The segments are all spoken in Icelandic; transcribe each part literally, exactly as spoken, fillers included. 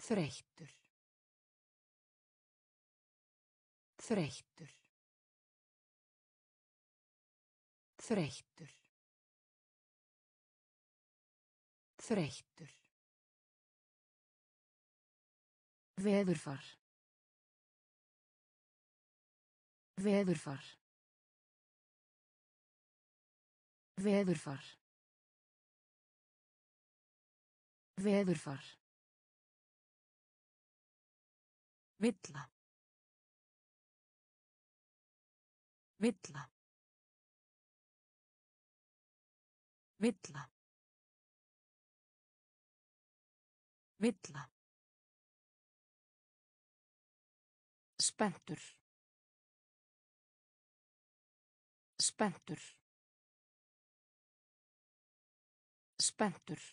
Þreyttur. Þreyttur. Þreyttur. Þreyttur. Veðurfar. Veðurfar. Veðurfar. Veðurfar. Villa. Villa. Villa. Villa. Spenntur. Spenntur. Spenntur.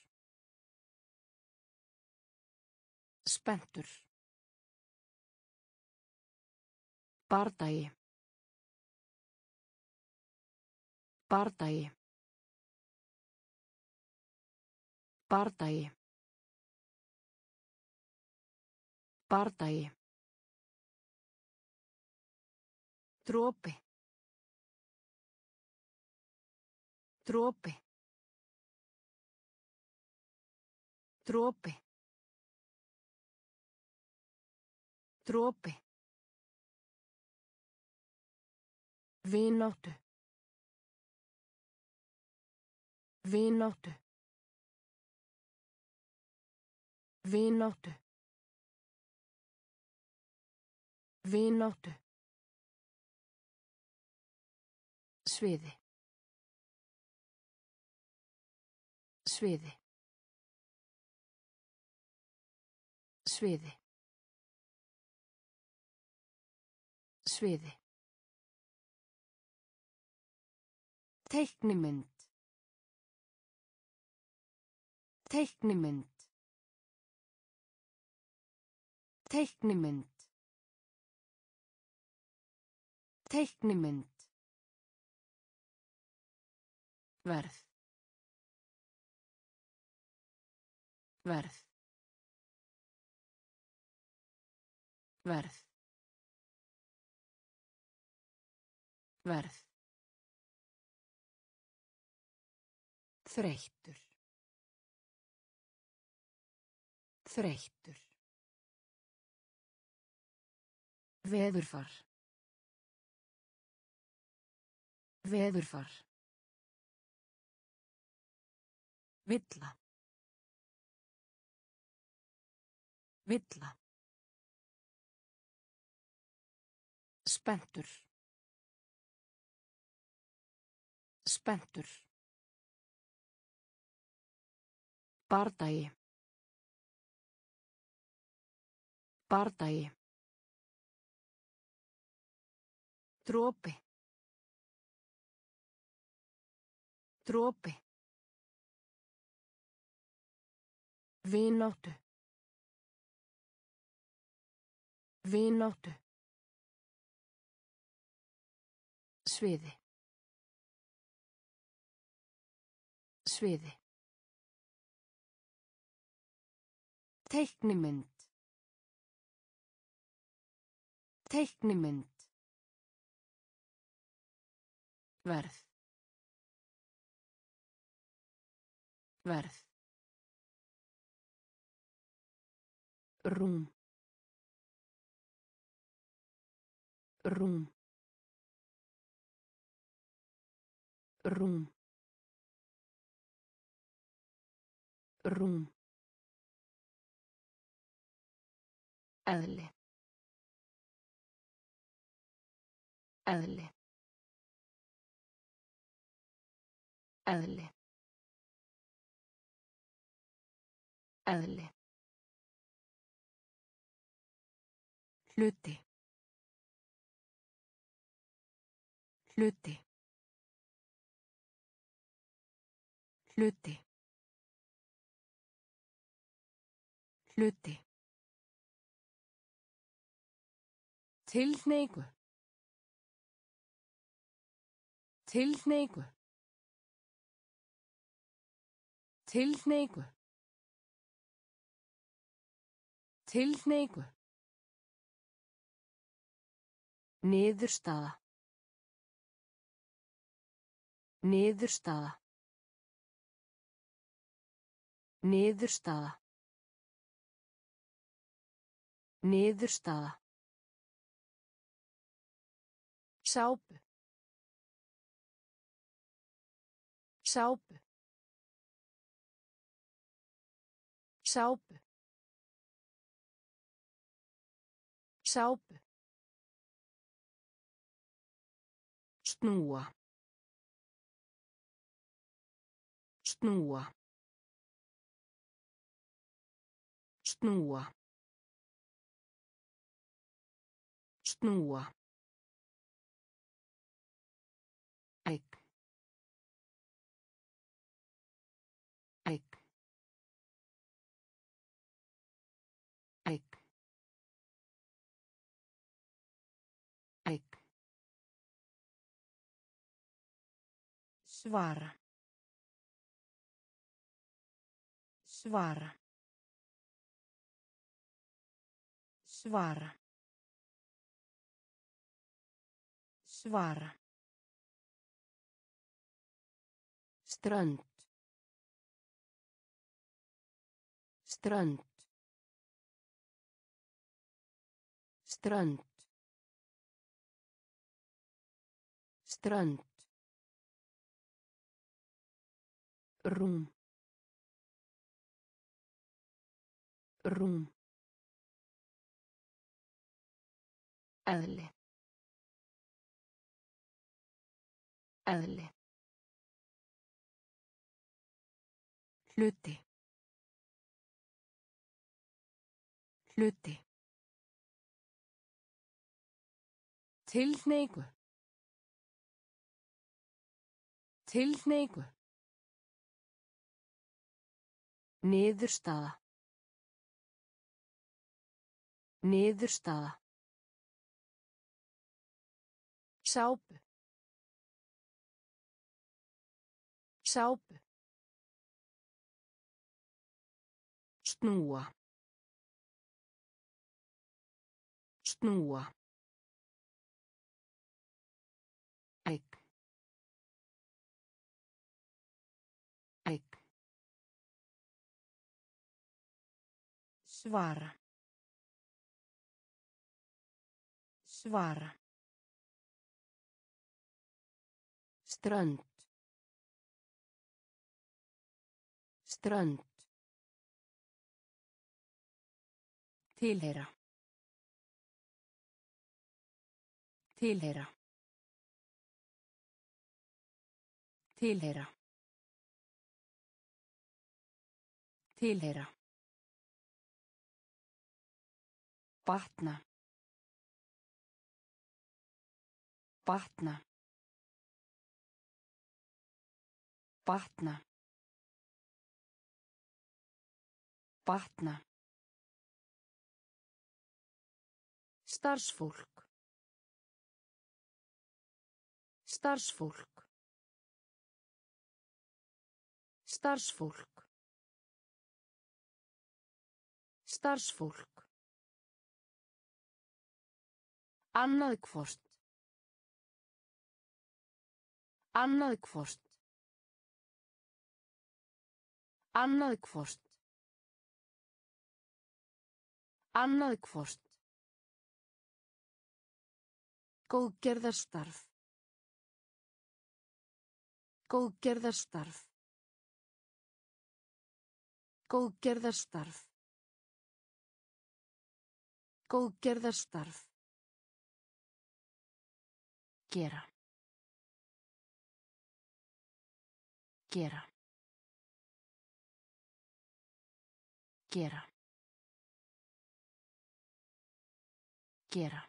Spenntur. Bardagi. Bardagi. Bardagi. Bardagi. Dropi. Dropi. Dropi. Dropi. Vináttu. Vináttu. Vináttu. Vináttu. Sviði. Sviði. Sviði. Sviði. Teiknimynd. Teiknimynd. Teiknimynd. Teiknimynd. Verð. Verð. Verð. Verð. Þreyttur. Þreyttur. Veðurfar. Veðurfar. Villa. Villa. Spenntur. Spenntur. Bardagi. Bardagi. Dropi. Dropi. Vináttu. Vináttu. Sviði. Sviði. Teiknimynd. Teiknimynd. Verð. Verð. Rúm. Rúm. Rúm. Rúm. Eðli. Eðli. Eðli. Eðli. Hluti. Hluti. Hluti. Hluti. Tilhneigu. Tilhneigu. Tilhneigu. Tilhneigu. Niðurstaða. Niðurstaða. Niðurstaða. Niðurstaða. Sápu. Sápu. Sápu. Sápu. Snúa. Snúa. Snúa. Snúa. Egg. Egg. Egg. Egg. Svara. Svara. Svara. Svara. Strönd. Strönd. Strönd. Strönd. Rúm. Rúm. Eðli. Eðli. Hluti. Hluti. Tilhneigu. Tilhneigu. Niðurstaða. Niðurstaða. Sápu. Sápu. Snúa. Snúa. Egg. Egg. Svara. Svara. Strönd. Strönd. Tilheyra. Tilheyra. Tilheyra. Tilheyra. Batna. Batna. Batna. Batna. Starfsfólk. Starfsfólk. Starfsfólk. Starfsfólk. Annað hvort. Annað hvort. Annað hvort. Annað hvort. Góðgerðarstarf. Góðgerðarstarf. Góðgerðarstarf. Góðgerðarstarf. Gera. Gera. Gera. Gera.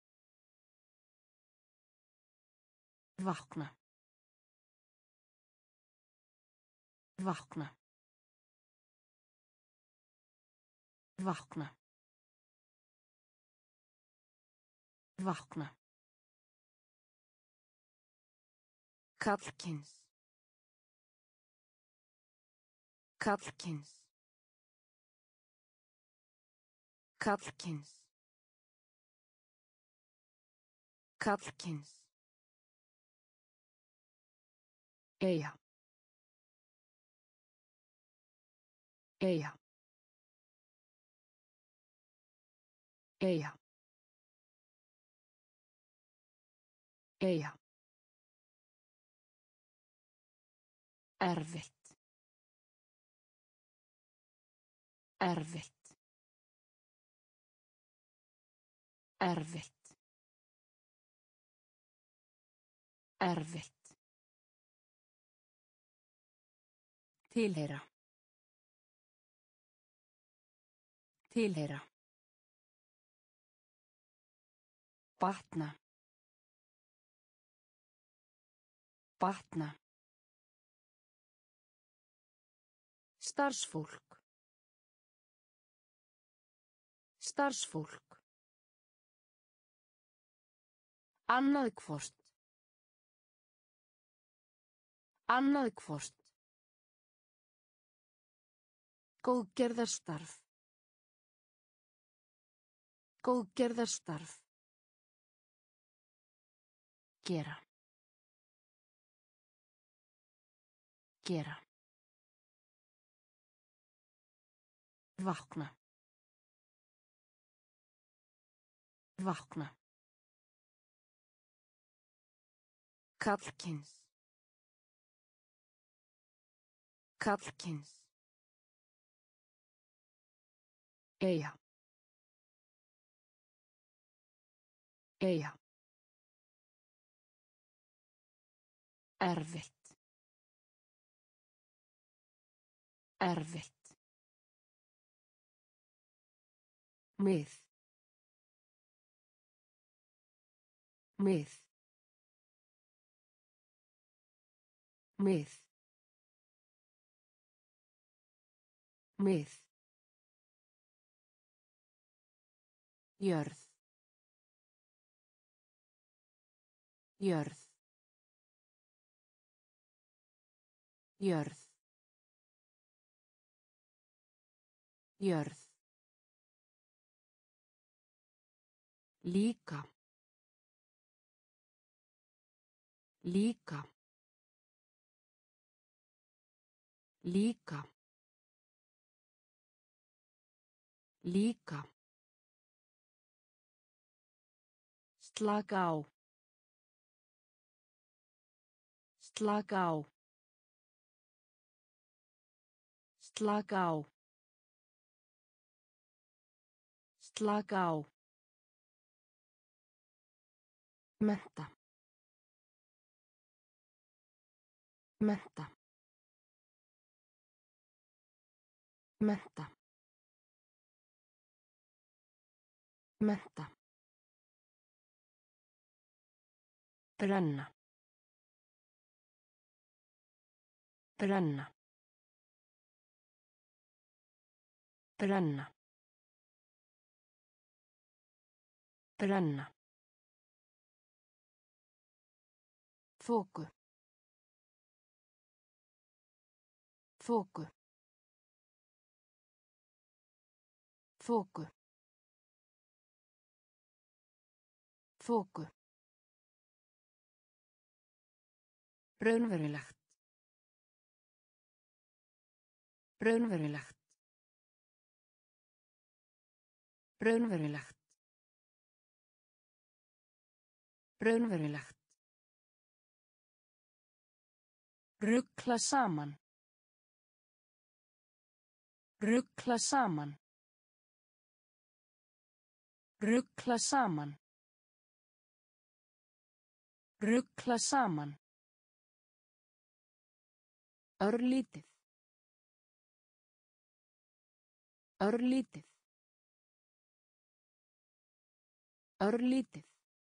Vakna. Vakna. Vakna. Vakna. Karlkyns. Karlkyns. Karlkyns. Karlkyns. Eyja. Eyja. Eyja. Eyja. Erfitt. Erfitt. Erfitt. Erfitt. Tilheyra. Tilheyra. Batna. Batna. Starfsfólk. Starfsfólk. Annað hvort. Annað hvort. Góðgerðarstarf. Góðgerðarstarf. Gera. Gera. Vakna. Vakna. Karlkyns. Karlkyns. Eyja. Eyja. Erfitt. Erfitt. Mið. Mið. Mið. Mið. Jörð. Jörð. Jörð. Jörð. Líka. Líka. Líka. Líka. Slaka á. Slaka á. Slaka á. Slaka á. Mennta. Mennta. Mennta. Mennta. Brenna. Brenna. Brenna. Brenna. Þoku. Þoku. Þoku. Þoku. Raunverulegt. Raunverulegt. Raunverulegt. Raunverulegt. Rugla saman. Rugla saman. Rugla saman. Rugla saman. Örlítið. Örlítið. Örlítið.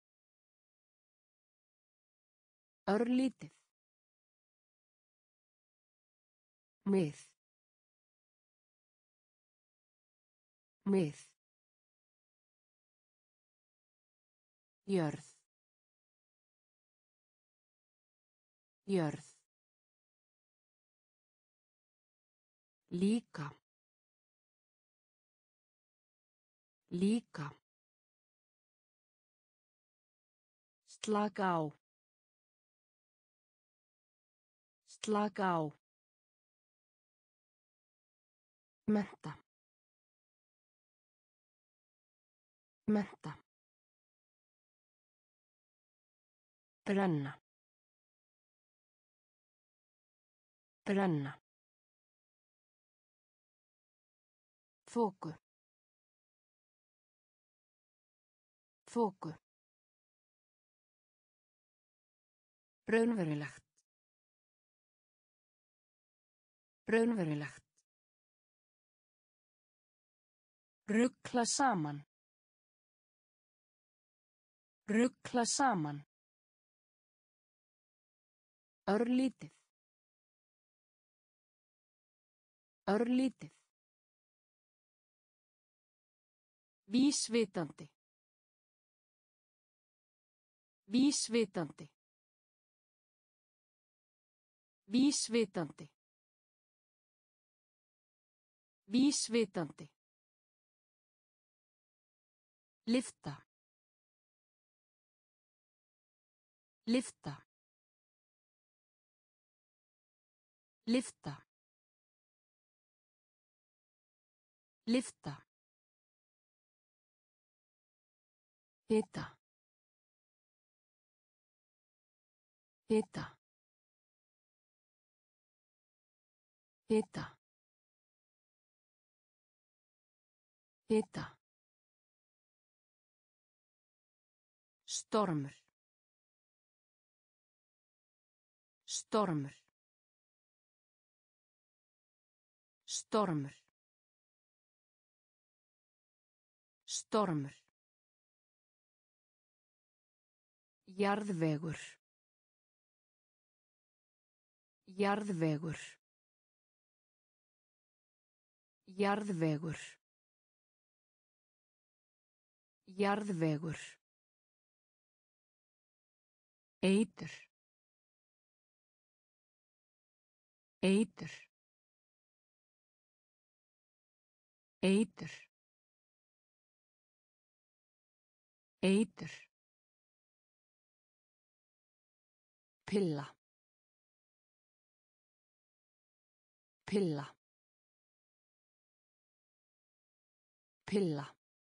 Örlítið. Mið. Mið. Jörð. Jörð. Líka. Líka. Slaka á. Slaka á. Mennta. Mennta. Brenna. Brenna. Þoku. Þoku. Raunverulegt. Raunverulegt. Rugla saman. Rugla saman. Örlítið. Örlítið. Vísvitandi. Vísvitandi. Vísvitandi. Vísvitandi. Lyfta. Lyfta. Lyfta. Lyfta. Hita. Hita. Hita. Hita. Stormur. Stormur. Stormur. Stormur. Jarðvegur. Jarðvegur. Jarðvegur. Jarðvegur. Eitur. Eitur. Eitur. Eitur. Pilla. Pilla. Pilla.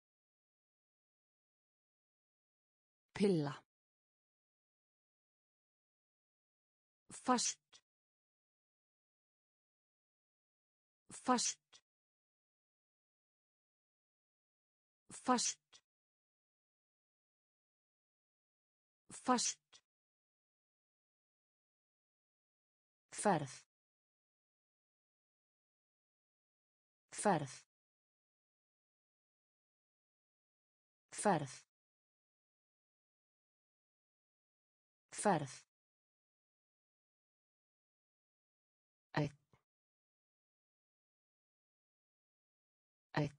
Pilla. Fast. Fast. Fast. Fast. Ferð. Ferð. Ferð. Ferð. Einn. Einn.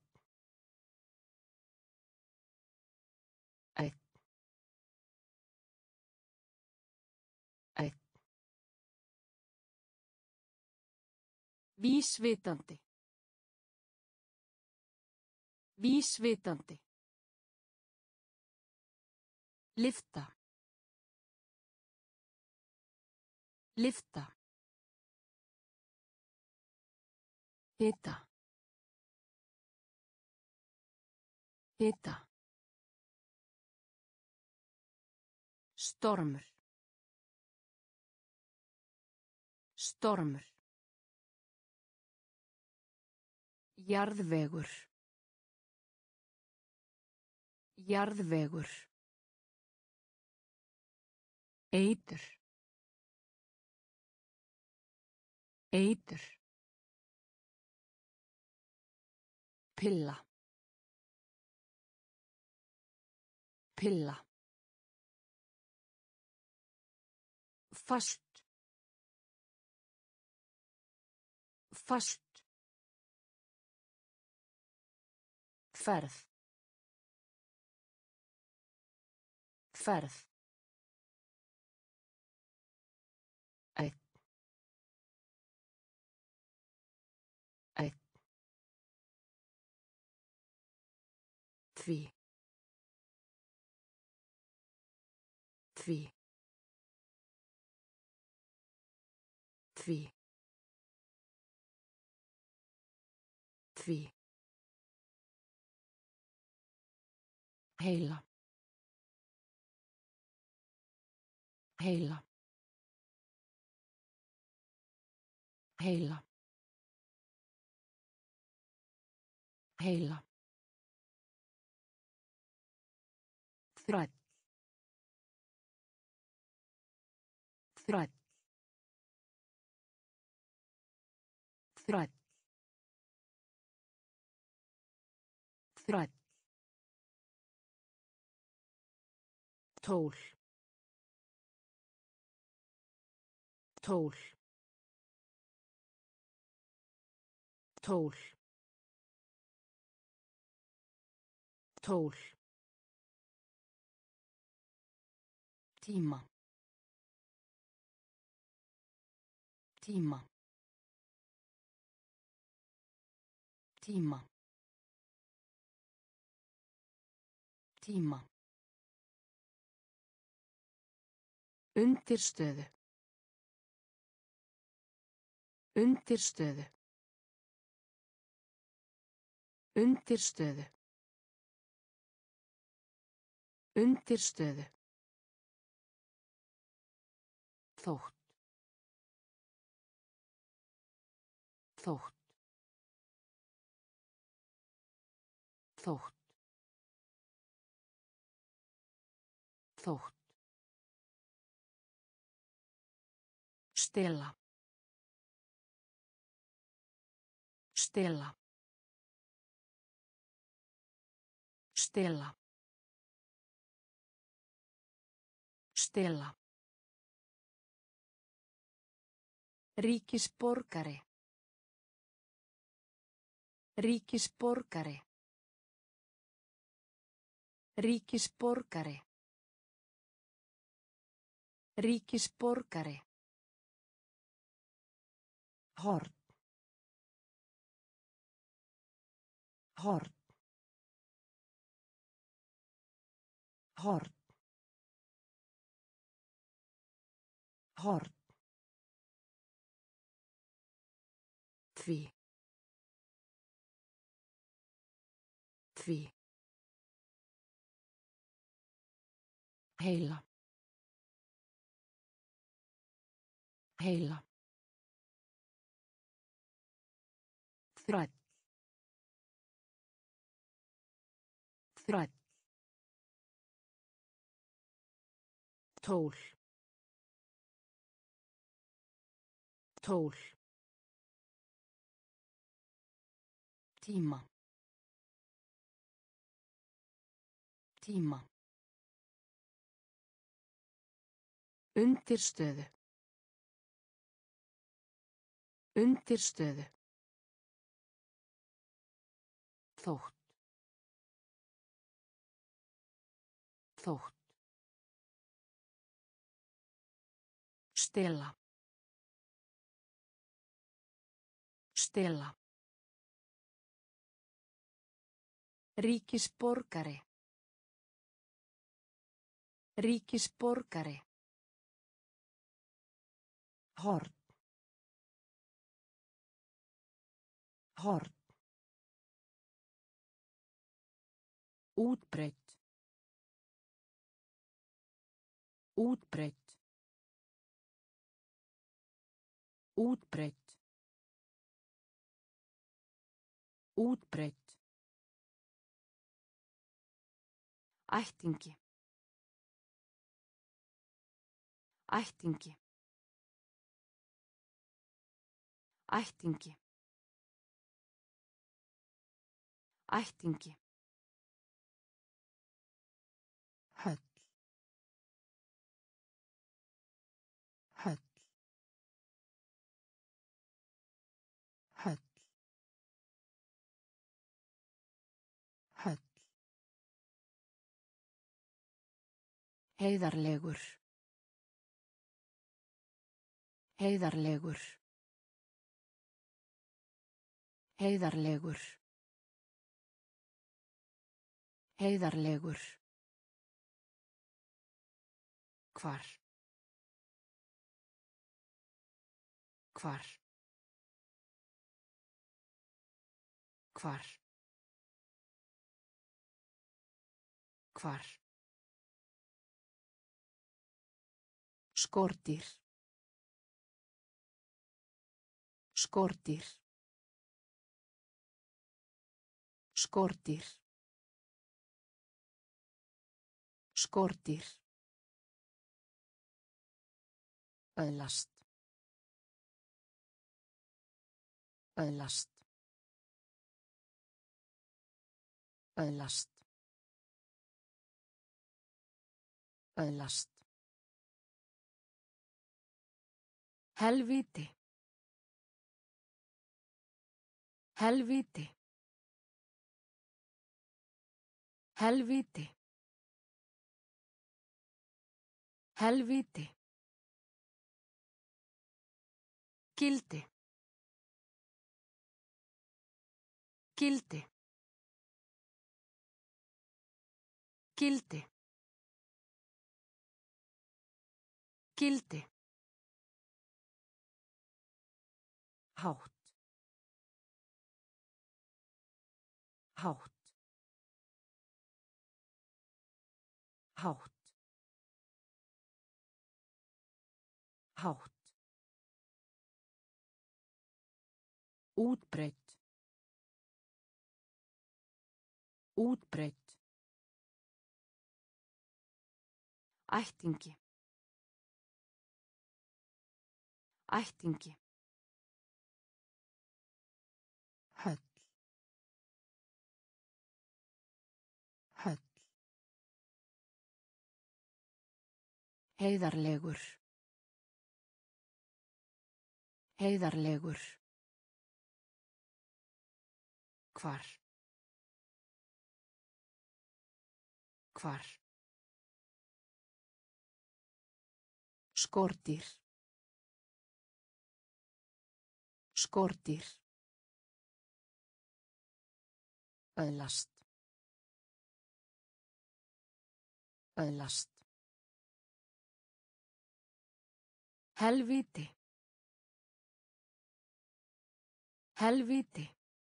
Einn. Einn. Vísvitandi. Vísvitandi. Lyfta. Lyfta. Hita. Hita. Stormur. Stormur. Jarðvegur. Jarðvegur. Eitur. Eitur. Pilla. Pilla. Fast. Fast. Ferð. Ferð. Einn. Einn. Því. Því. Því. Því. Heila. Heila. Heila. Heila. Þræll. Þræll. Þræll. Þræll. Tól. Tól. Tól. Tól. Tíma. Tíma. Tíma. Tíma. Undirstöðu. Undirstöðu. Undirstöðu. Undirstöðu. Þótt. Þótt. Þótt. Þótt. Stela. Stela. Stela. Stela. Ríkisborgari. Ríkisborgari. Ríkisborgari. Ríkisborgari. Horn. Horn. Horn. Horn. Því. Því. Heila. Heila. Þræll. Þræll. Tól. Tól. Tíma. Tíma. Undirstöðu. Undirstöðu. Þótt. Þótt. Stela. Stela. Ríkisborgari. Ríkisborgari. Horn. Horn. Útbreitt. Útbreitt. Útbreitt. Útbreitt. Ættingi. Ættingi. Ættingi. Ættingi. Höll. Höll. Höll. Höll. Heiðarlegur. Heiðarlegur. Heiðarlegur. Heiðarlegur. Hvar. Hvar. Hvar. Hvar. Skordýr. Skordýr. Skordýr. Skordýr. Öðlast. Öðlast. Öðlast. Öðlast. Helvíti. Helvíti. Helvíti. Helvíti. Gildi. Gildi. Gildi. Gildi. Hátt. Hátt. Hátt. Hátt. Útbreitt. Útbreitt. Ættingi. Ættingi. Höll. Höll. Heiðarlegur. Heiðarlegur. Hvar. Hvar. Skordýr. Skordýr. Öðlast. Öðlast. Helvíti. Helvíti.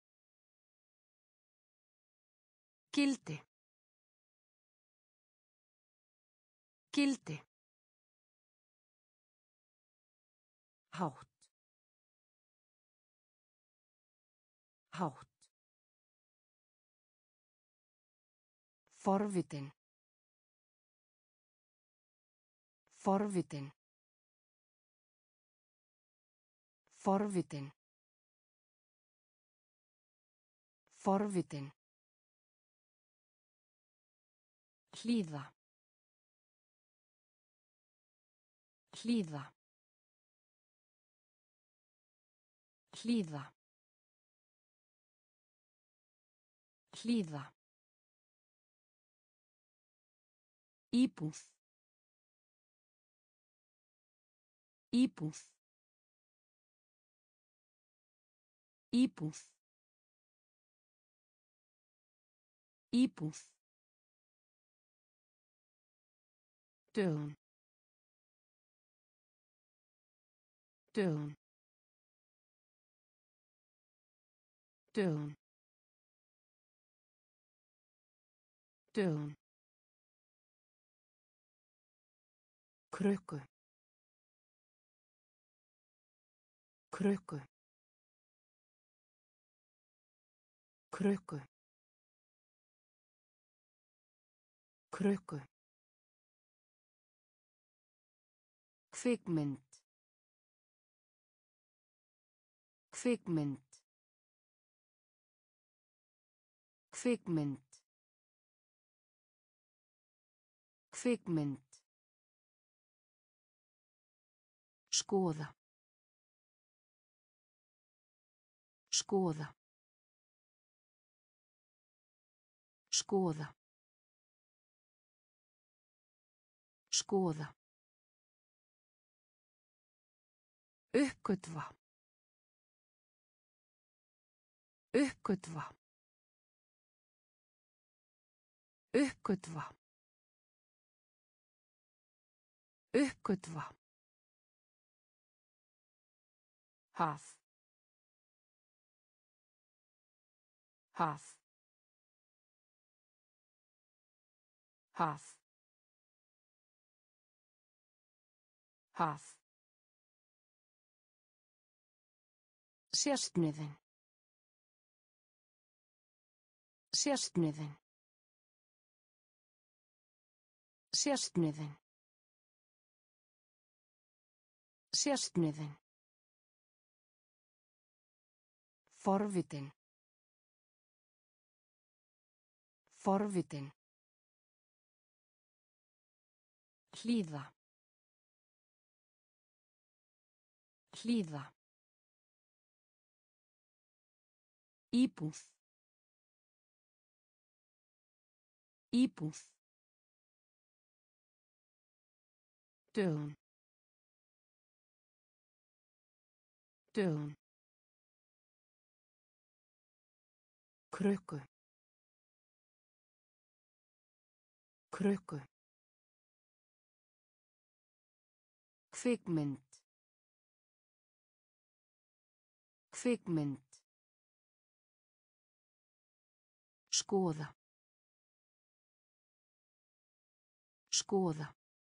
Gildi. Gildi. Hátt. Hátt. Forvitin. Forvitin. Forvitin. Forvitin. Hlýða. Hlýða. Hlýða. Hlýða. Íbúð. Íbúð. Íbúð. Íbúð. Dögun. Dögun. Dögun. Dögun. Krukku. Krukku. Krukku. Krukku. Kvikmynd. Kvikmynd. Kvikmynd. Kvikmynd. Skoða. Skoða. Skoða. Skoða. Uppgötva. Uppgötva. Uppgötva. Uppgötva. Haf. Haf. Haf. Haf. Sérstniðin. Sérstniðin. Sérstniðin. Sérstniðin. Forvitin. Forvitin. Hlýða. Hlýða. Íbúð. Íbúð. Dögun. Dögun. Krukku. Krukku. Kvikmynd. Kvikmynd. Skoða. Skoða.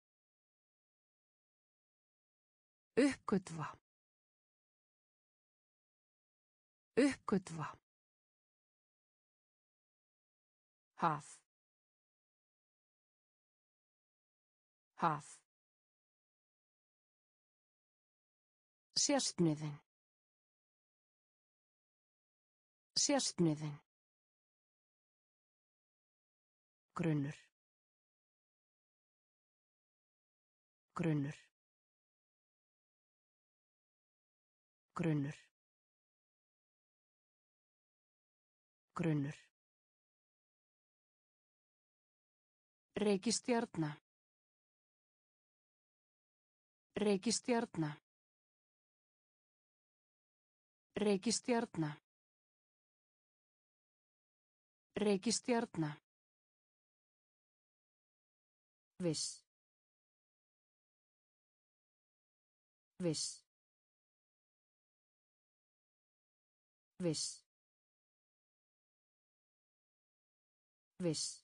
Uppgötva. Uppgötva. Haf. Haf. Sérstniðin. Sérstniðin. Grunnur. Grunnur. Grunnur. Grunnur. Reikistjarna. Reikistjarna. Reikistjarna. Reikistjarna. Viss. Viss. Viss. Viss.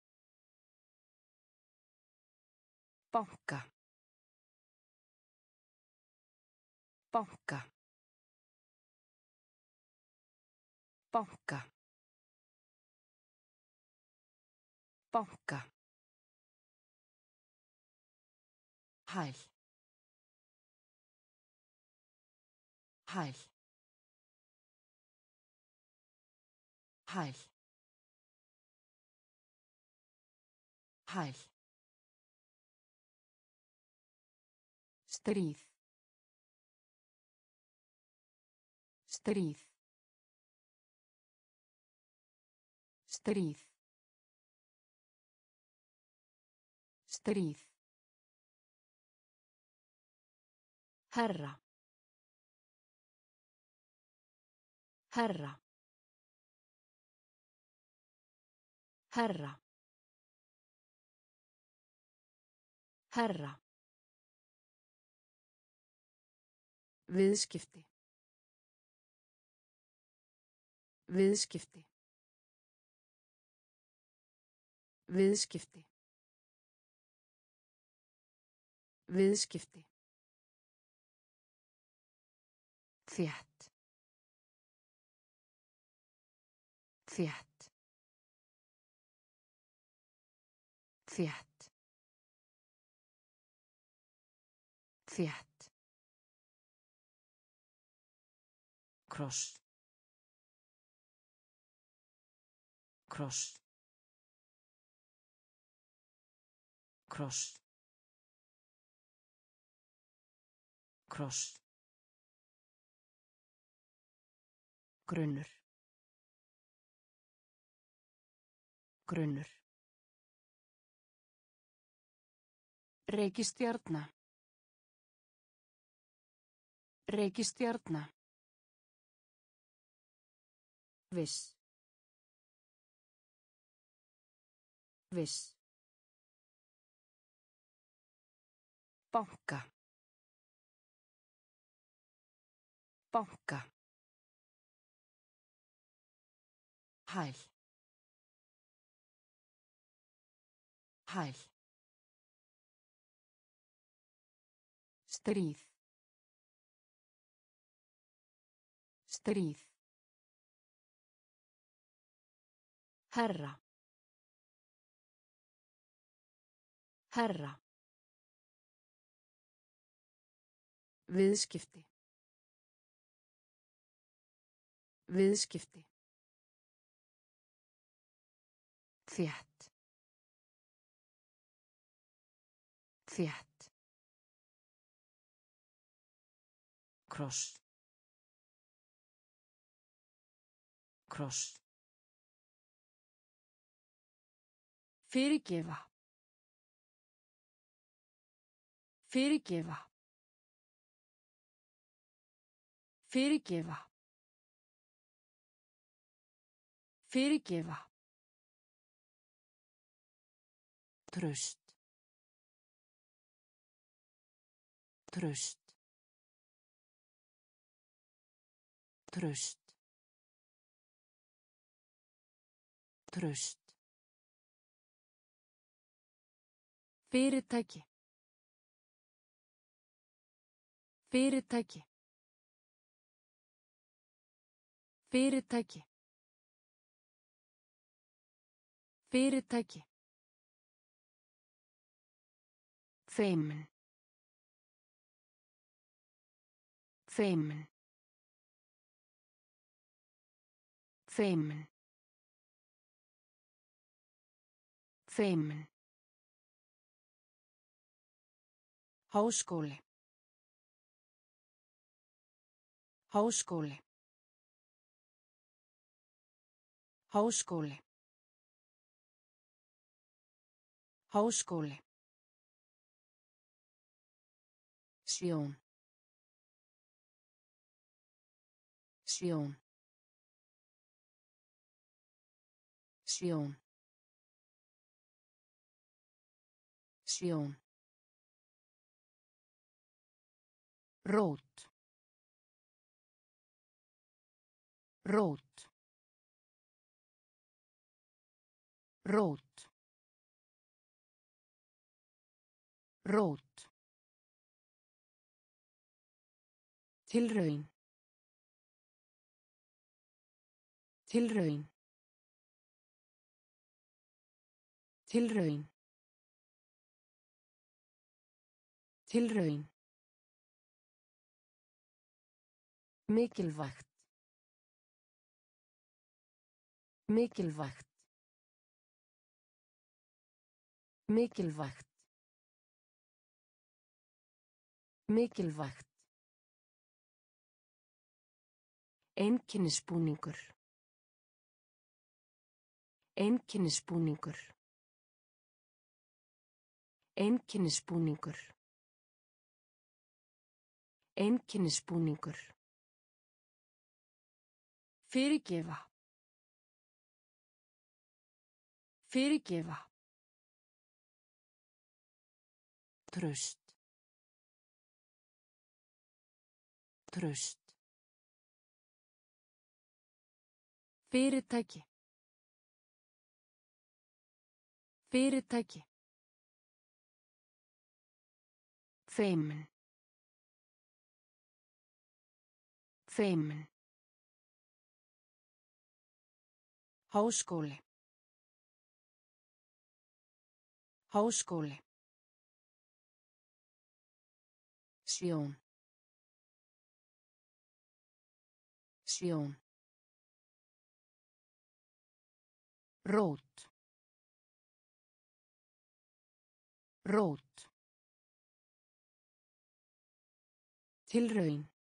Banka. Banka. Banka. Banka. Hæl. Hæl. Hæl. Hæl. Stríð. Stríð. Stríð. Stríð. Herra. Herra. Herra. Herra. Viðskipti. Viðskipti. Viðskipti. Viðskipti. Þétt. Þétt. Þétt. Þétt. Kross. Kross. Kross. Kross. Grunnur. Grunnur. Reikistjarna. Reikistjarna. Viss. Viss. Banka. Banka. Hæl. Hæl. Stríð. Stríð. Herra. Herra. Viðskipti. Viðskipti. Þétt. Þétt. Kross. Kross. Fyrirgefa. Fyrirgefa. Fyrirgefa. Fyrirgefa. Traust. Traust. Traust. Traust. Fyrirtæki. Fyrirtæki. Fyrirtæki. Fyrirtæki. Feimin. Feimin. Feimin. Feimin. Háskóli. Háskóli. Háskóli. Háskóli. Sjón. Sjón. Sjón. Sjón. Rót. Rót. Rót. Rót. Tilraun. Tilraun. Tilraun. Tilraun. Mikilvægt. Mikilvægt. Mikilvægt. Mikilvægt. Einkennisbúningur. Einkennisbúningur. Einkennisbúningur. Einkennisbúningur. Fyrirgefa. Fyrirgefa. Traust. Traust. Fyrirtæki. Fyrirtæki. Feimin. Feimin. Háskóli. Háskóli. Sjón. Sjón. Rót. Rót. Tilraun.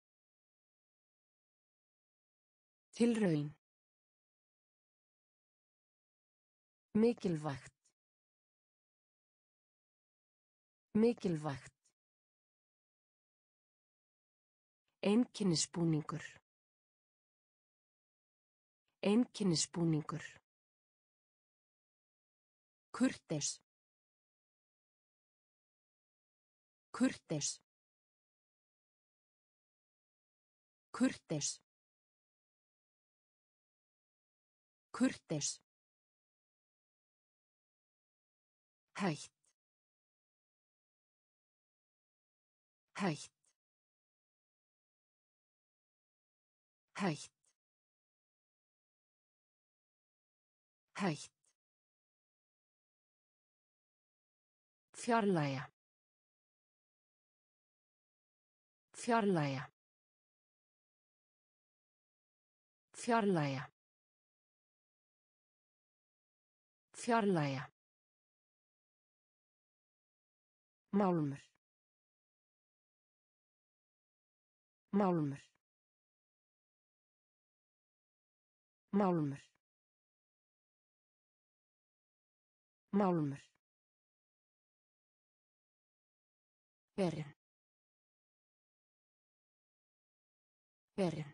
Tilraun. Mikilvægt. Mikilvægt. Einkennisbúningur. Einkennisbúningur. Kurteis. Kurteis. Kurteis. Kurteis. Hætt. Hætt. Hætt. Hætt. Fjarlægja. Fjarlægja. Fjarlægja. Fjarlægja. Málmur. Málmur. Málmur. Málmur. Berin. Berin.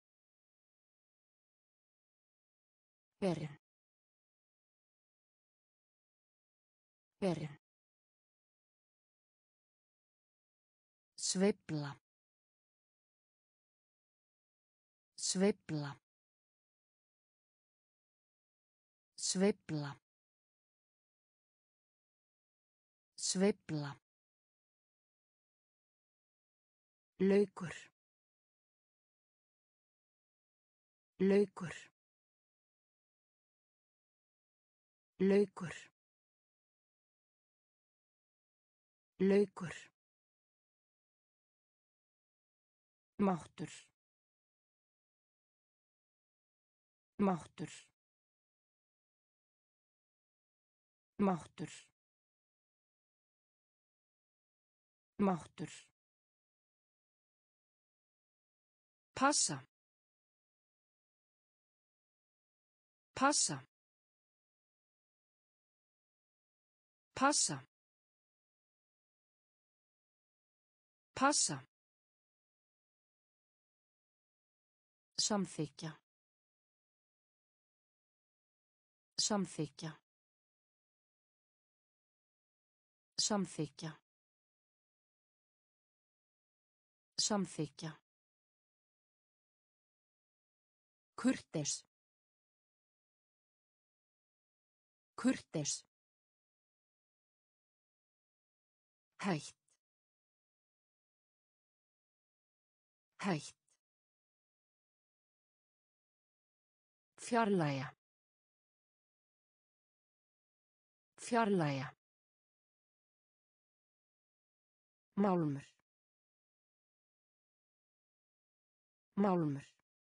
Berin. Berin. Sveifla. Sveifla. Sveifla. Sveifla. Laukur. Laukur. Laukur. Laukur. Máttur. Máttur. Máttur. Máttur. Passa. Passa. Passa. Passa. Samþykkja. Samþykkja. Samþykkja. Samþykkja. Kurteis. Kurteis. Hætt. Hætt. Fjarlægja. Fjarlægja. Málmur. Málmur.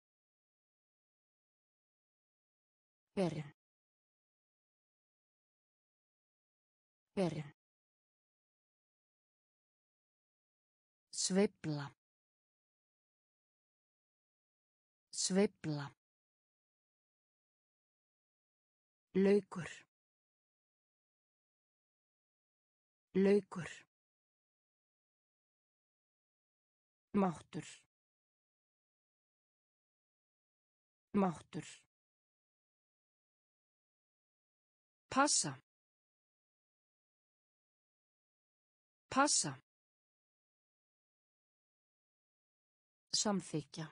Berin. Berin. Sveifla. Sveifla. Laukur. Laukur. Máttur. Máttur. Passa. Passa. Samþykkja.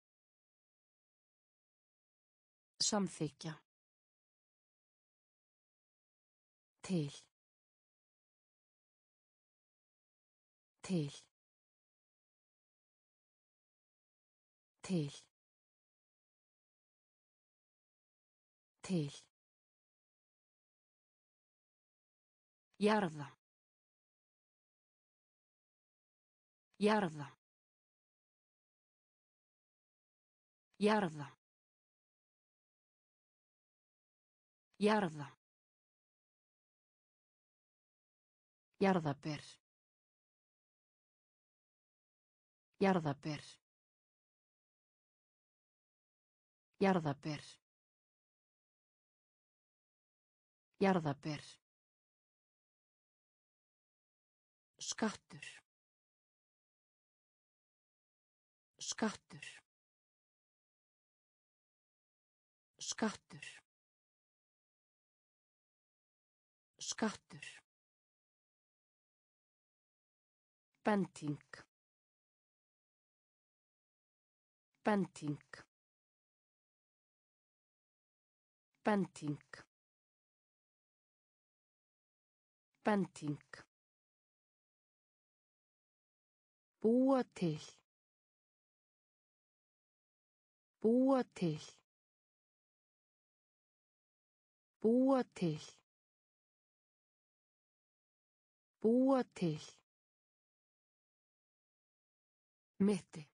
Samþykkja. Til. Til. Til. Til. Jarða. Jarða. Jarða. Jarða. Jarðaber. Jarðaber. Jarðaber. Jarðaber. Skattur. Skattur. Skattur. Skattur. Bending. Bending. Bending. Bending. Búa til. Búa til. Búa til. Búa til. Mitti.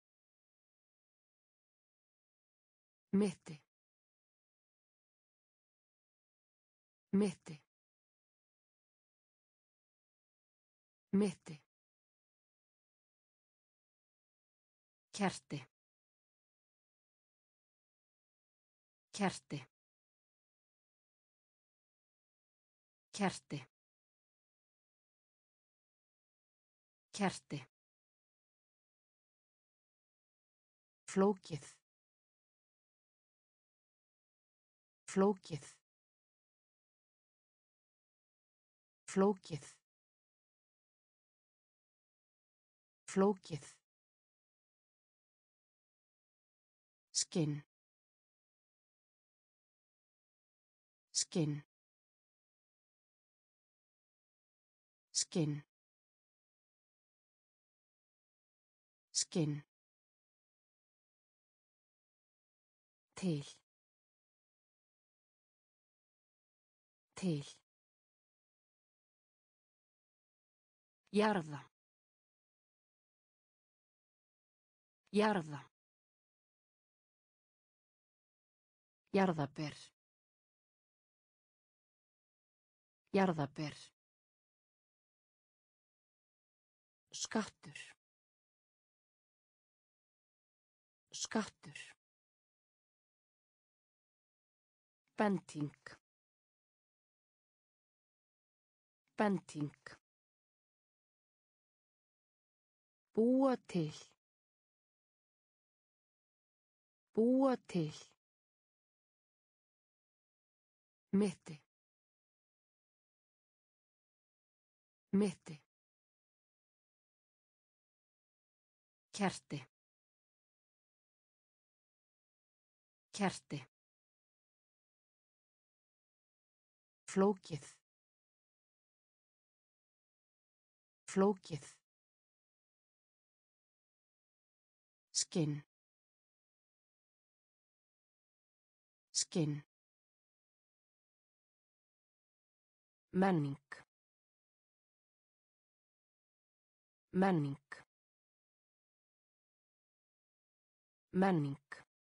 Mitti. Mitti. Mitti. Kerti. Kerti. Kerti. Kerti. Flókið. Flókið. Flókið. Flókið. Skinn. Skinn. Skinn. Skinn. Til. Til. Jarða. Jarða. Jarðaber. Jarðaber. Skattur. Skattur. Bending. Bending. Búa til. Búa til. Mitti. Mitti. Kerti. Kerti. Flókið. Flókið. Skinn. Skinn. Menning. Menning. Menning.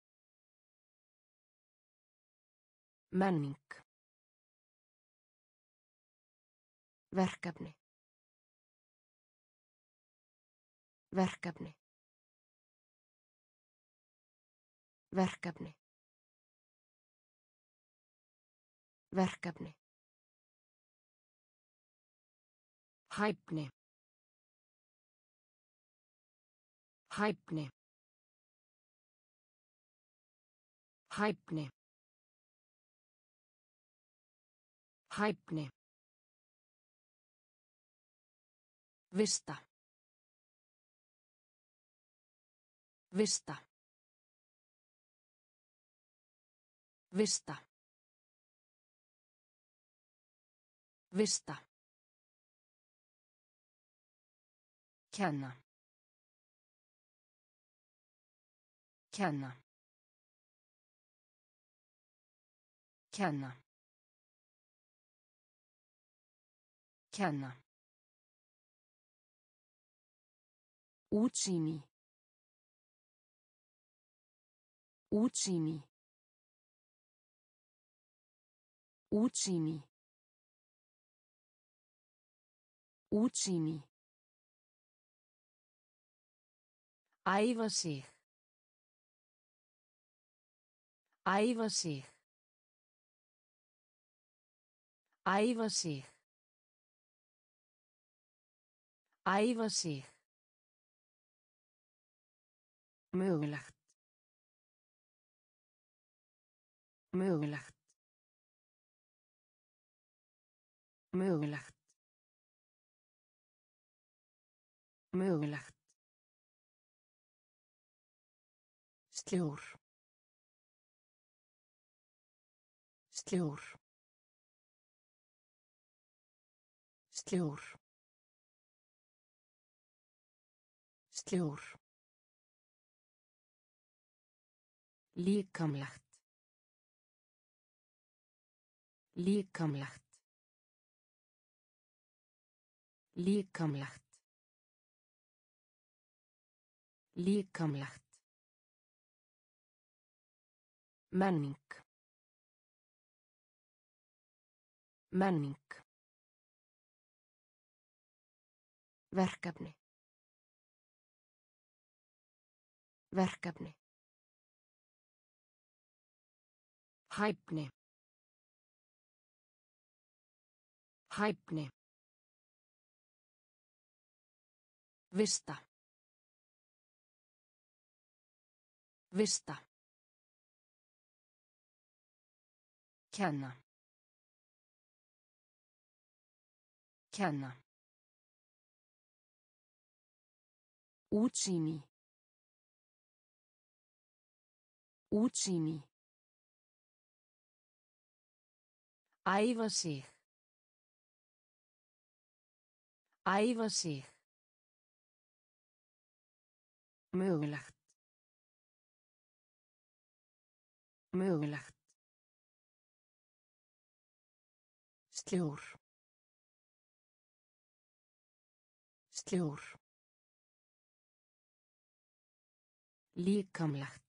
Menning. Verkefni. Verkefni. Verkefni. Verkefni. Hæfni. Hæfni. Hæfni. Hæfni. Vista. Vista. Vista. Vista. Kenna. Kenna. Kenna. Kenna. Útsýni. Útsýni. Útsýni. Útsýni. Æfa sig. Æfa sig. Æfa sig. Æfa sig. Mögulegt. Mögulegt. Mögulegt. Mögulegt. Sljór. Sljór. Sljór. Sljór. Líkamlegt. Líkamlegt. Líkamlegt. Líkamlegt. Menning. Menning. Verkefni. Verkefni. Hæfni. Hæfni. Vista. Vista. Kenna. Kenna. Útsýni. Útsýni. Æfa sig. Æfa sig. Mögulegt. Mögulegt. Sljór. Sljór. Líkamlegt.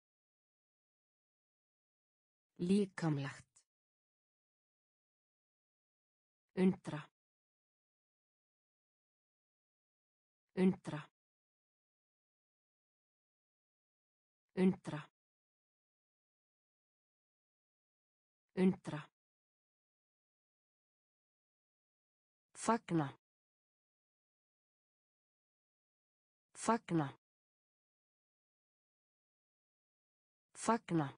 Líkamlegt. Undra. Undra. Undra. Undra. Fagna. Fagna. Fagna.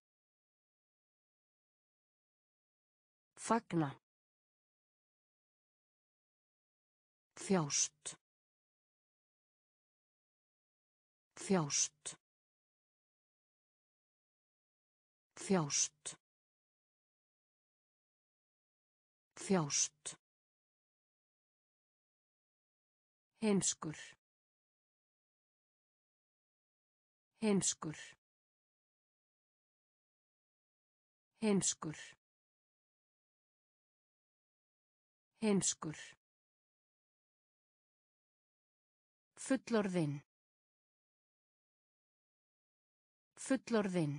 Fagna. Þjást. Þjást. Þjást. Þjást. Heimskur. Heimskur. Heimskur. Heimskur. Fullorðinn. Fullorðinn.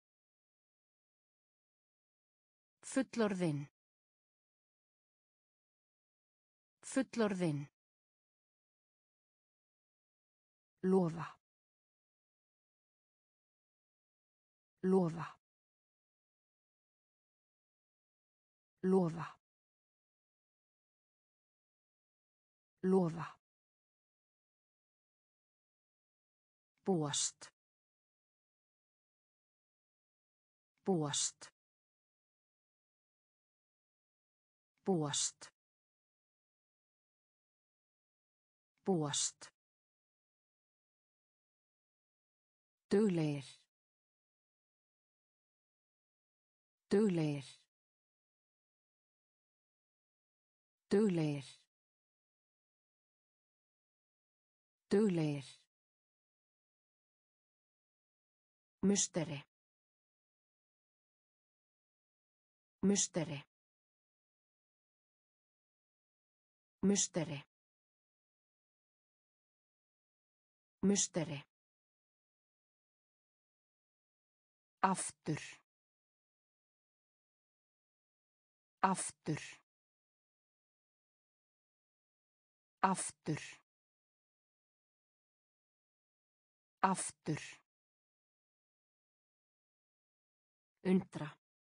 Fullorðinn. Fullorðinn. Lofa. Lofa. Lofa. Lofa. Búast. Búast. Búast. Búast. Duglegir. Duglegir. Duglegir. Duglegir. Musteri. Musteri. Musteri. Musteri. Aftur. Aftur. Aftur. Aftur. Undra.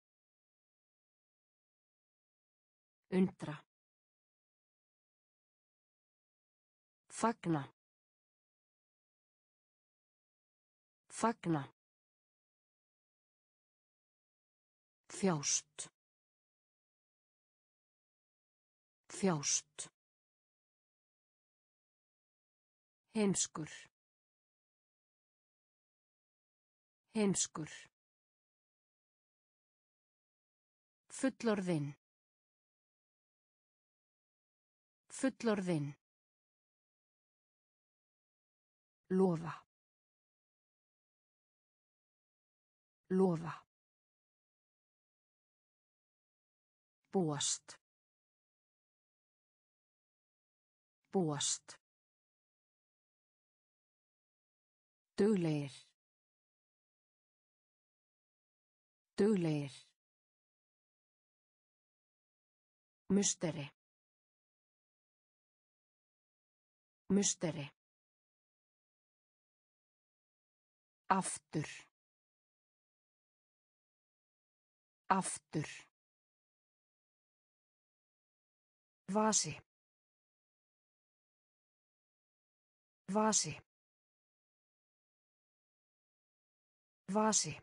Undra. Fagna. Fagna. Þjást. Þjást. Heimskur. Heimskur. Fullorðinn. Fullorðinn. Lofa. Lofa. Búast. Búast. Duglegir. Duglegir. Musteri. Musteri. Aftur. Aftur. Vasi. Vasi. Vasi.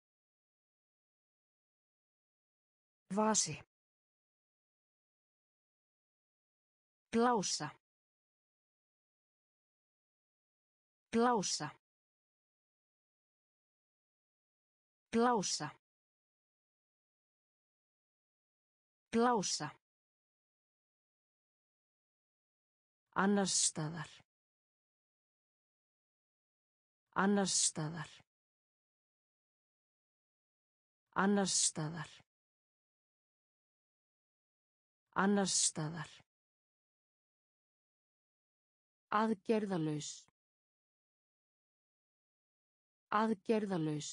Vasi. Blása. Blása. Blása. Blása. Annars staðar. Annars staðar. Annars staðar. Annars staðar. Aðgerðalaus. Aðgerðalaus.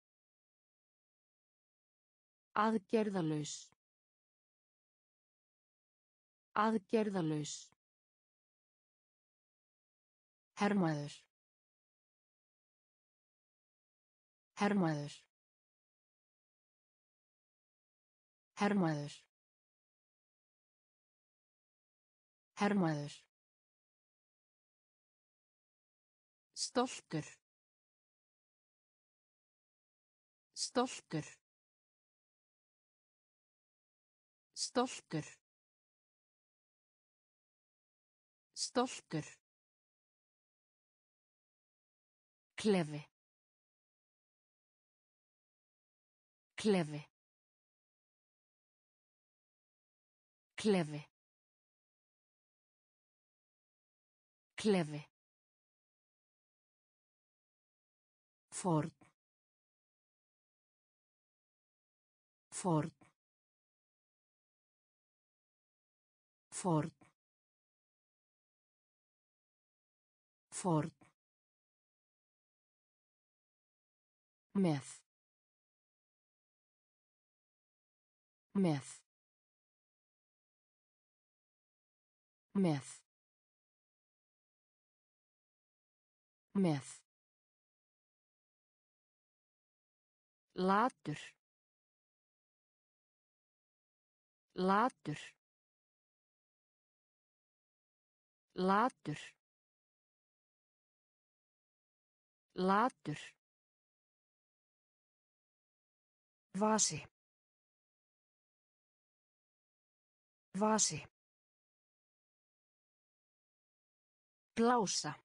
Aðgerðalaus. Aðgerðalaus. Hermaður. Hermaður. Hermaður. Hermaður. Stoltur. Stoltur. Stoltur. Stoltur. Klefi. Klefi. Klefi. Klefi. Ford. Ford. Ford. Ford. Með. Með. Með. Með. Latur. Latur. Latur. Latur. Vasi. Vasi. Blása.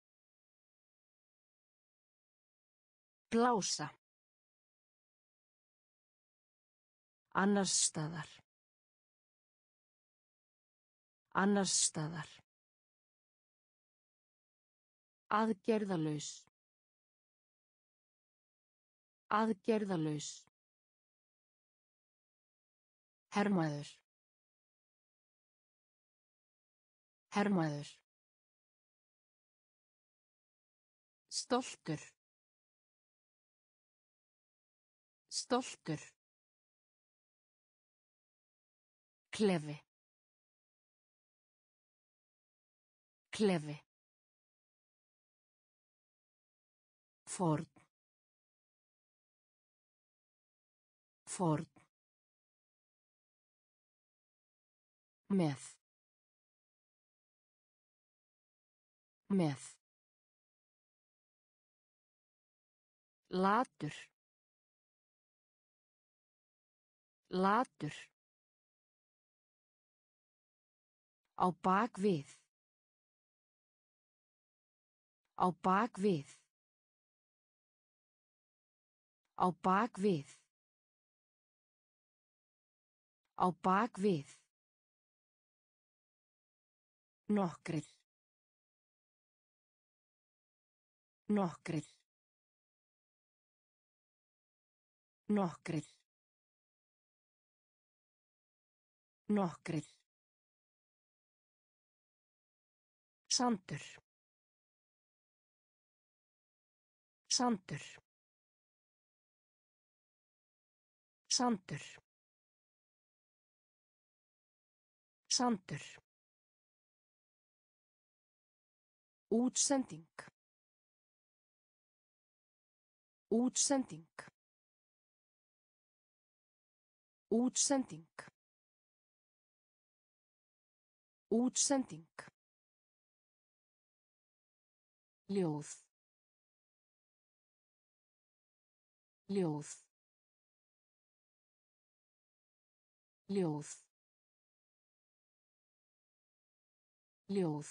Blása. Annars staðar. Annars staðar. Aðgerðalaus. Aðgerðalaus. Hermaður. Hermaður. Stoltur. Stoltur. Klefi. Klefi. Ford. Ford. Með. Með. Latur. Latur. Á bak við. Á bak við. Á bak við. Á bak við. Nokkrir. Nokkrir. Nokkrir. Nokkrir. Sandur. Sandur. Sandur. Sandur. Útsending. Útsending. Útsending. Útsending. Ljóð. Ljóð. Ljóð. Ljóð.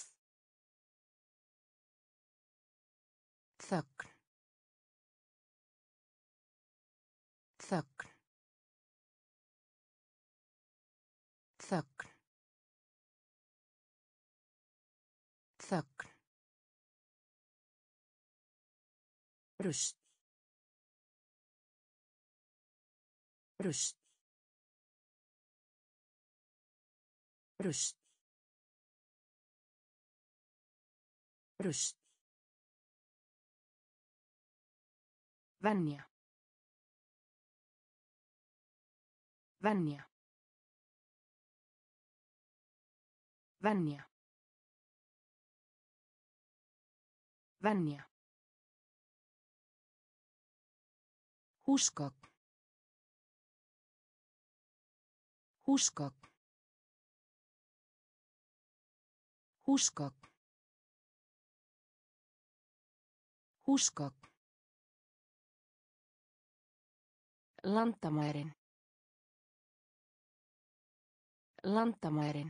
Þögn. Þögn. Þögn. Þögn. Rusl. Rusl. Rusl. Rusl. Venja. Venja. Venja. Venja. Húsgögn. Húsgögn. Húsgögn. Húsgögn. Landamærin. Landamærin.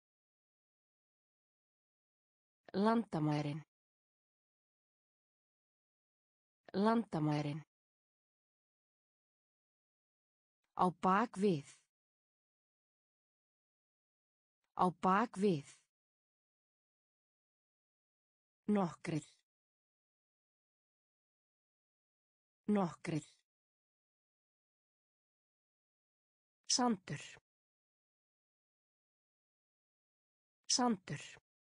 Landamærin. Landamærin. Á bak við. Á bak við. Nokkrir. Nokkrir. Sandur. Sandur.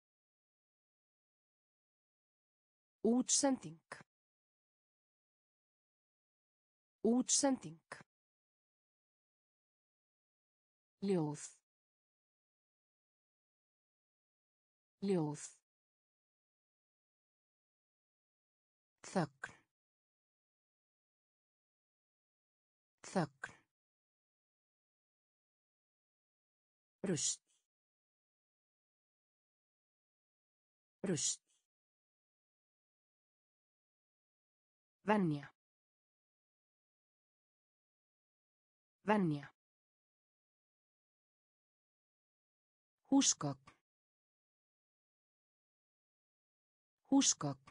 Útsending. Útsending. Ljóð. Ljóð. Þögn. Þögn. Rusl. Rusl. Venja. Venja. Húsgögn. Húsgögn.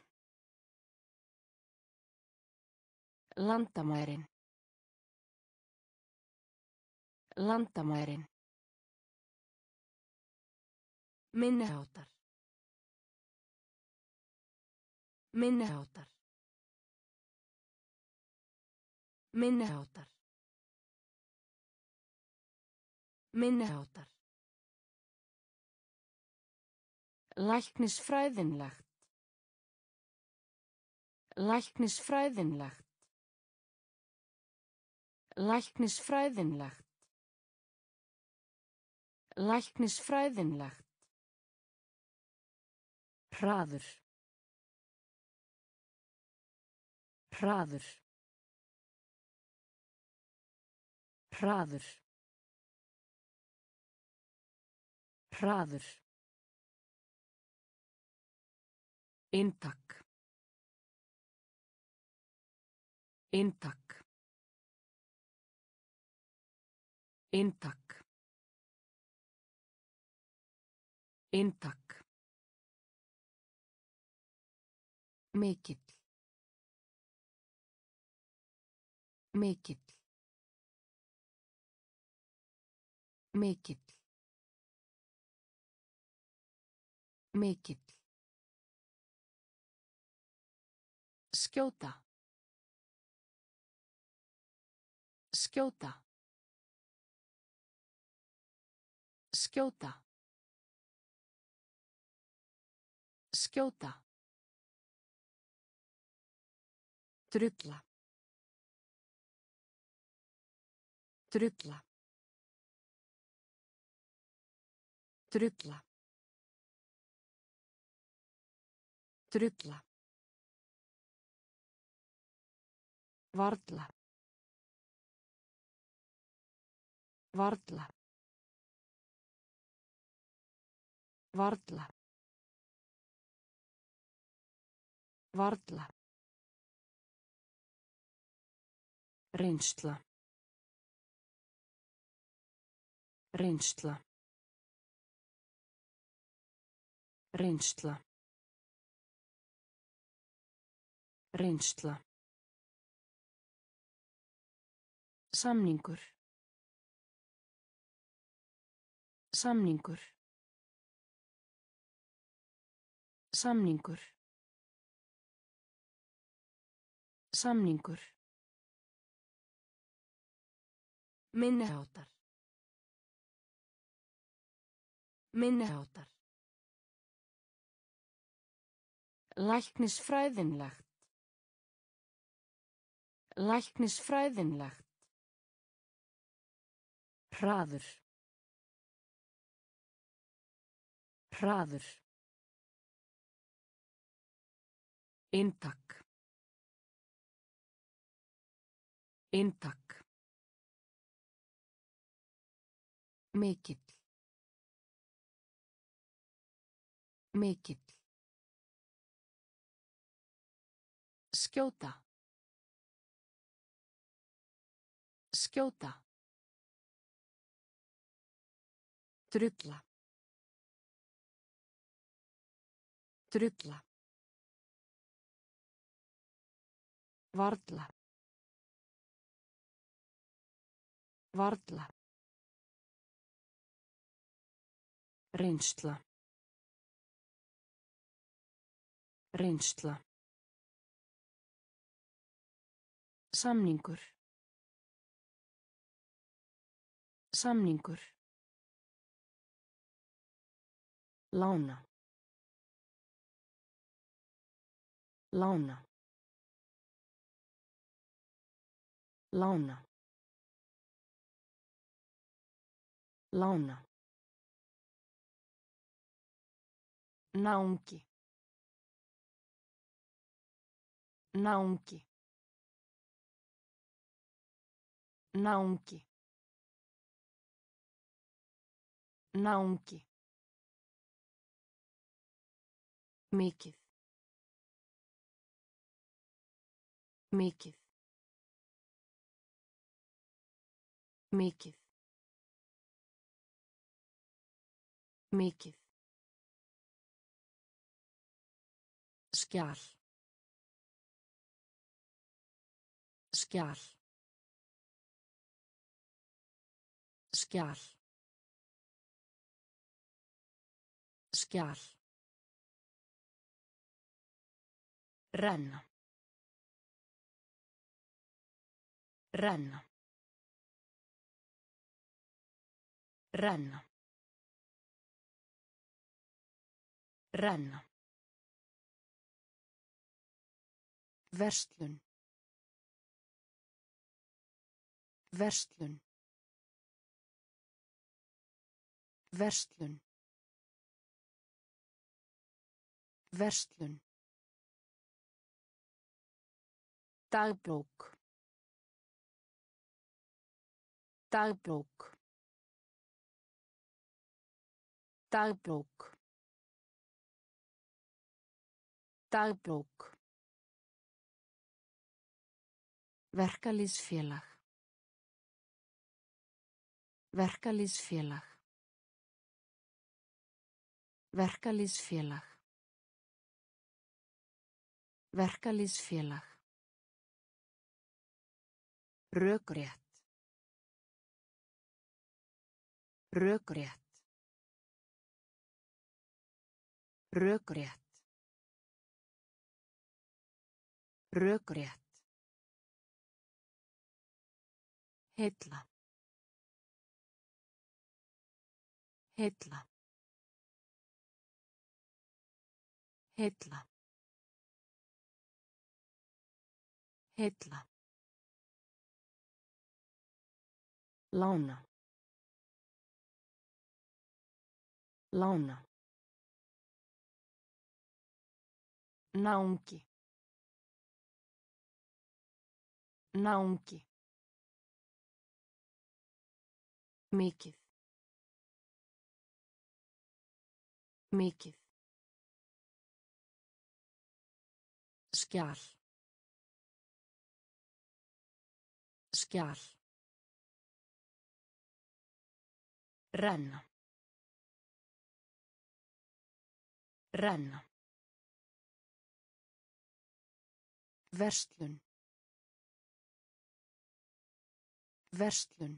Landamærin. Landamærin. Minniháttar. Minniháttar. Minniháttar. Minniháttar. Læknisfræðinlegt. Læknisfræðinlegt. Læknisfræðinlegt. Læknisfræðinlegt. Hraður. Hraður. Hraður. Hraður. Inntak. Inntak. Inntak. Inntak. Mikill. Mikill. Mikill. Mikill. Skjóta. Skjóta. Skjóta. Skjóta. Drulla. Drulla. Drulla. Drulla. Varla. Varla. Varla. Varla. Reynsla. Reynsla. Reynsla. Reynsla. Samningur. Samningur. Samningur. Samningur. Minniháttar. Minniháttar. Læknisfræðinlegt. Læknisfræðinlegt. Hraður. Hraður. Inntak. Inntak. Mikill. Mikill. Skjóta. Skjóta. Drulla. Drulla. Varla. Varla. Reynsla. Reynsla. Samningur. Samningur. Lána. Lána. Lána. Lána. Náungi. Náungi. Náungi. Náungi. Mikið. Mikið. Mikið. Mikið. Skjal. Skjal. Skjal. Skjal. Renna. Renna. Renna. Renna. Verslun. Verslun. Verslun. Verslun. Dagbók. Dagbók. Dagbók. Dagbók. Verkalýðsfélag. Verkalýðsfélag. Verkalýðsfélag. Verkalýðsfélag. Rökrétt. Rökrétt. Rökrétt. Rökrétt. Heilla. Heilla. Heilla. Heilla. Lána. Lána. Náungi. Náungi. Mikið. Mikið. Skjal. Skjal. Renna. Renna. Verslun. Verslun.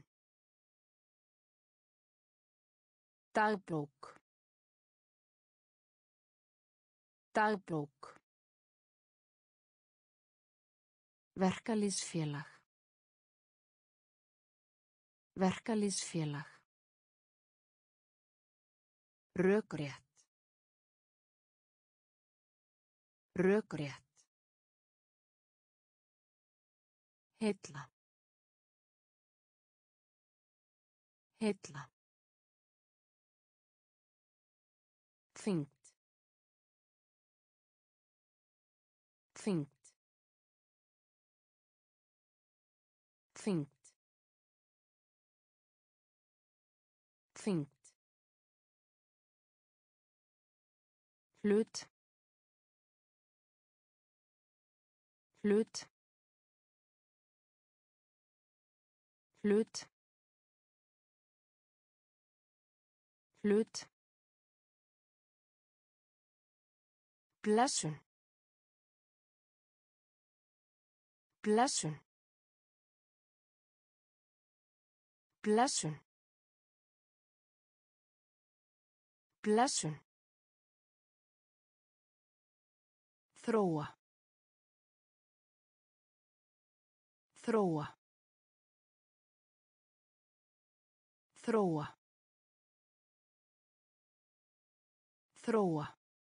Dagbók. Dagbók. Verkalýðsfélag. Verkalýðsfélag. Rökrétt. Rökrétt. Heilla. Heilla. Þyngd. Þyngd. Þyngd. Þyngd. Hlut. Hlut. Hlut. Hlut. Blessun. Blessun. Blessun. Blessun. Þróa. Þróa. Þróa. Þróa.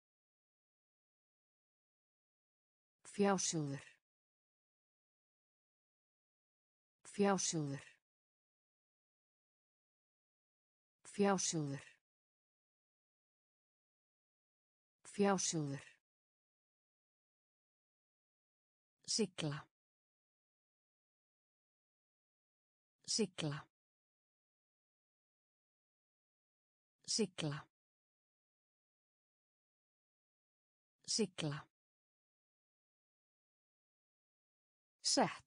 Fjásjóður. Fjásjóður. Fjásjóður. Fjásjóður. Sigla. Sigla. Sigla. Sigla. Sett.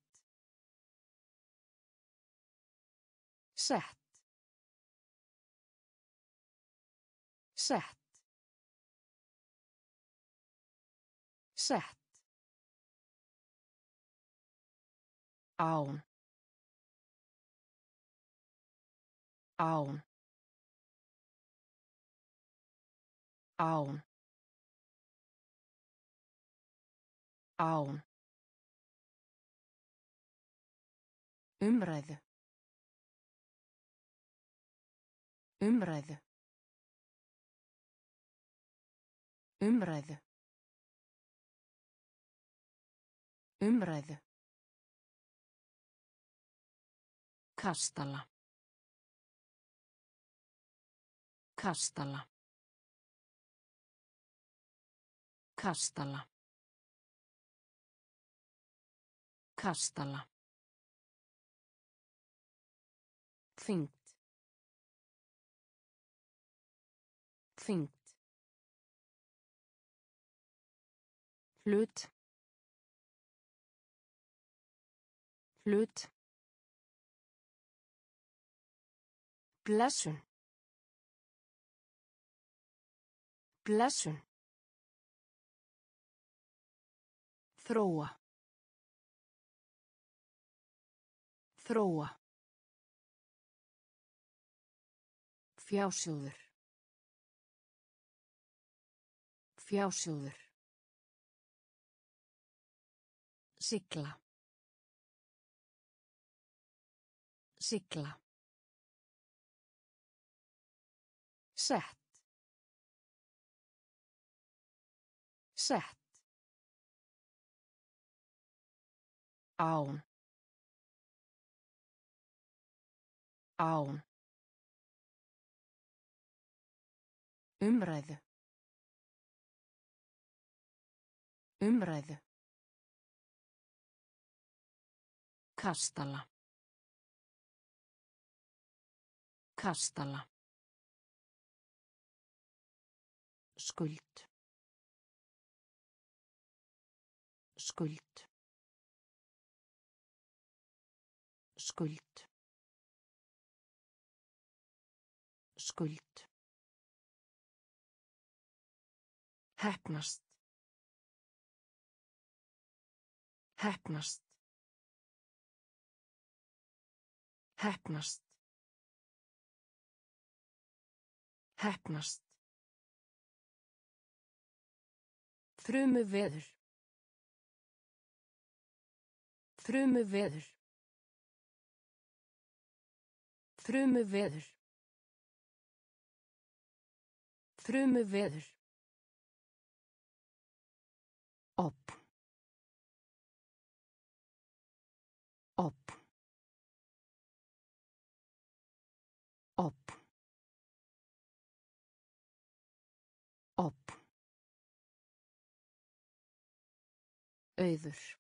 Sett. Sett. Sett. Án. Án. Án. Án. Umræðu. Umræðu. Umræðu. Umræðu. Kastala. Kastala. Kastala. Kastala. Þyngd. Þyngd. Hlut. Hlut. Blessun. Blessun. Þróa. Þróa. Fjásjóður. Fjásjóður. Sigla. Sigla. Sett. Sett. Án. Án. Umræðu. Umræðu. Kastala. Kastala. Skuld. Skuld. Skuld. Skuld. Heppnast. Heppnast. Heppnast. Heppnast. Þrumuveður. Þrumuveður. Þrumuveður. Þrumuveður. Opn. Opn. Opn. Opn. Auður.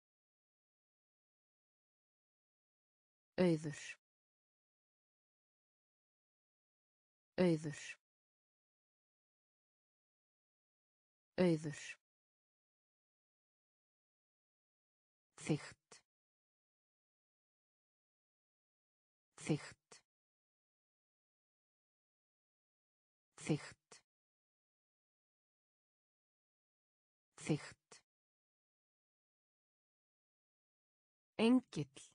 Auður. Auður. Auður. Þykkt. Þykkt. Þykkt. Þykkt. Engill.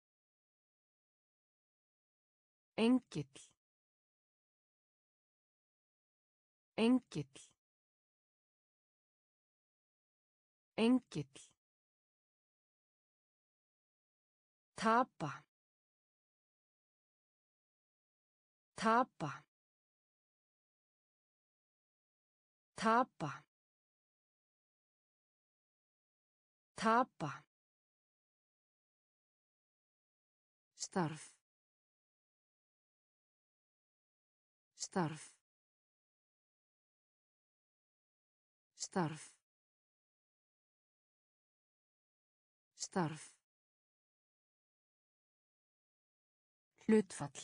Engill. Engill. Engill. Tapa. Tapa. Tapa. Tapa. Starf. Starf. Starf. Starf. Hlutfall.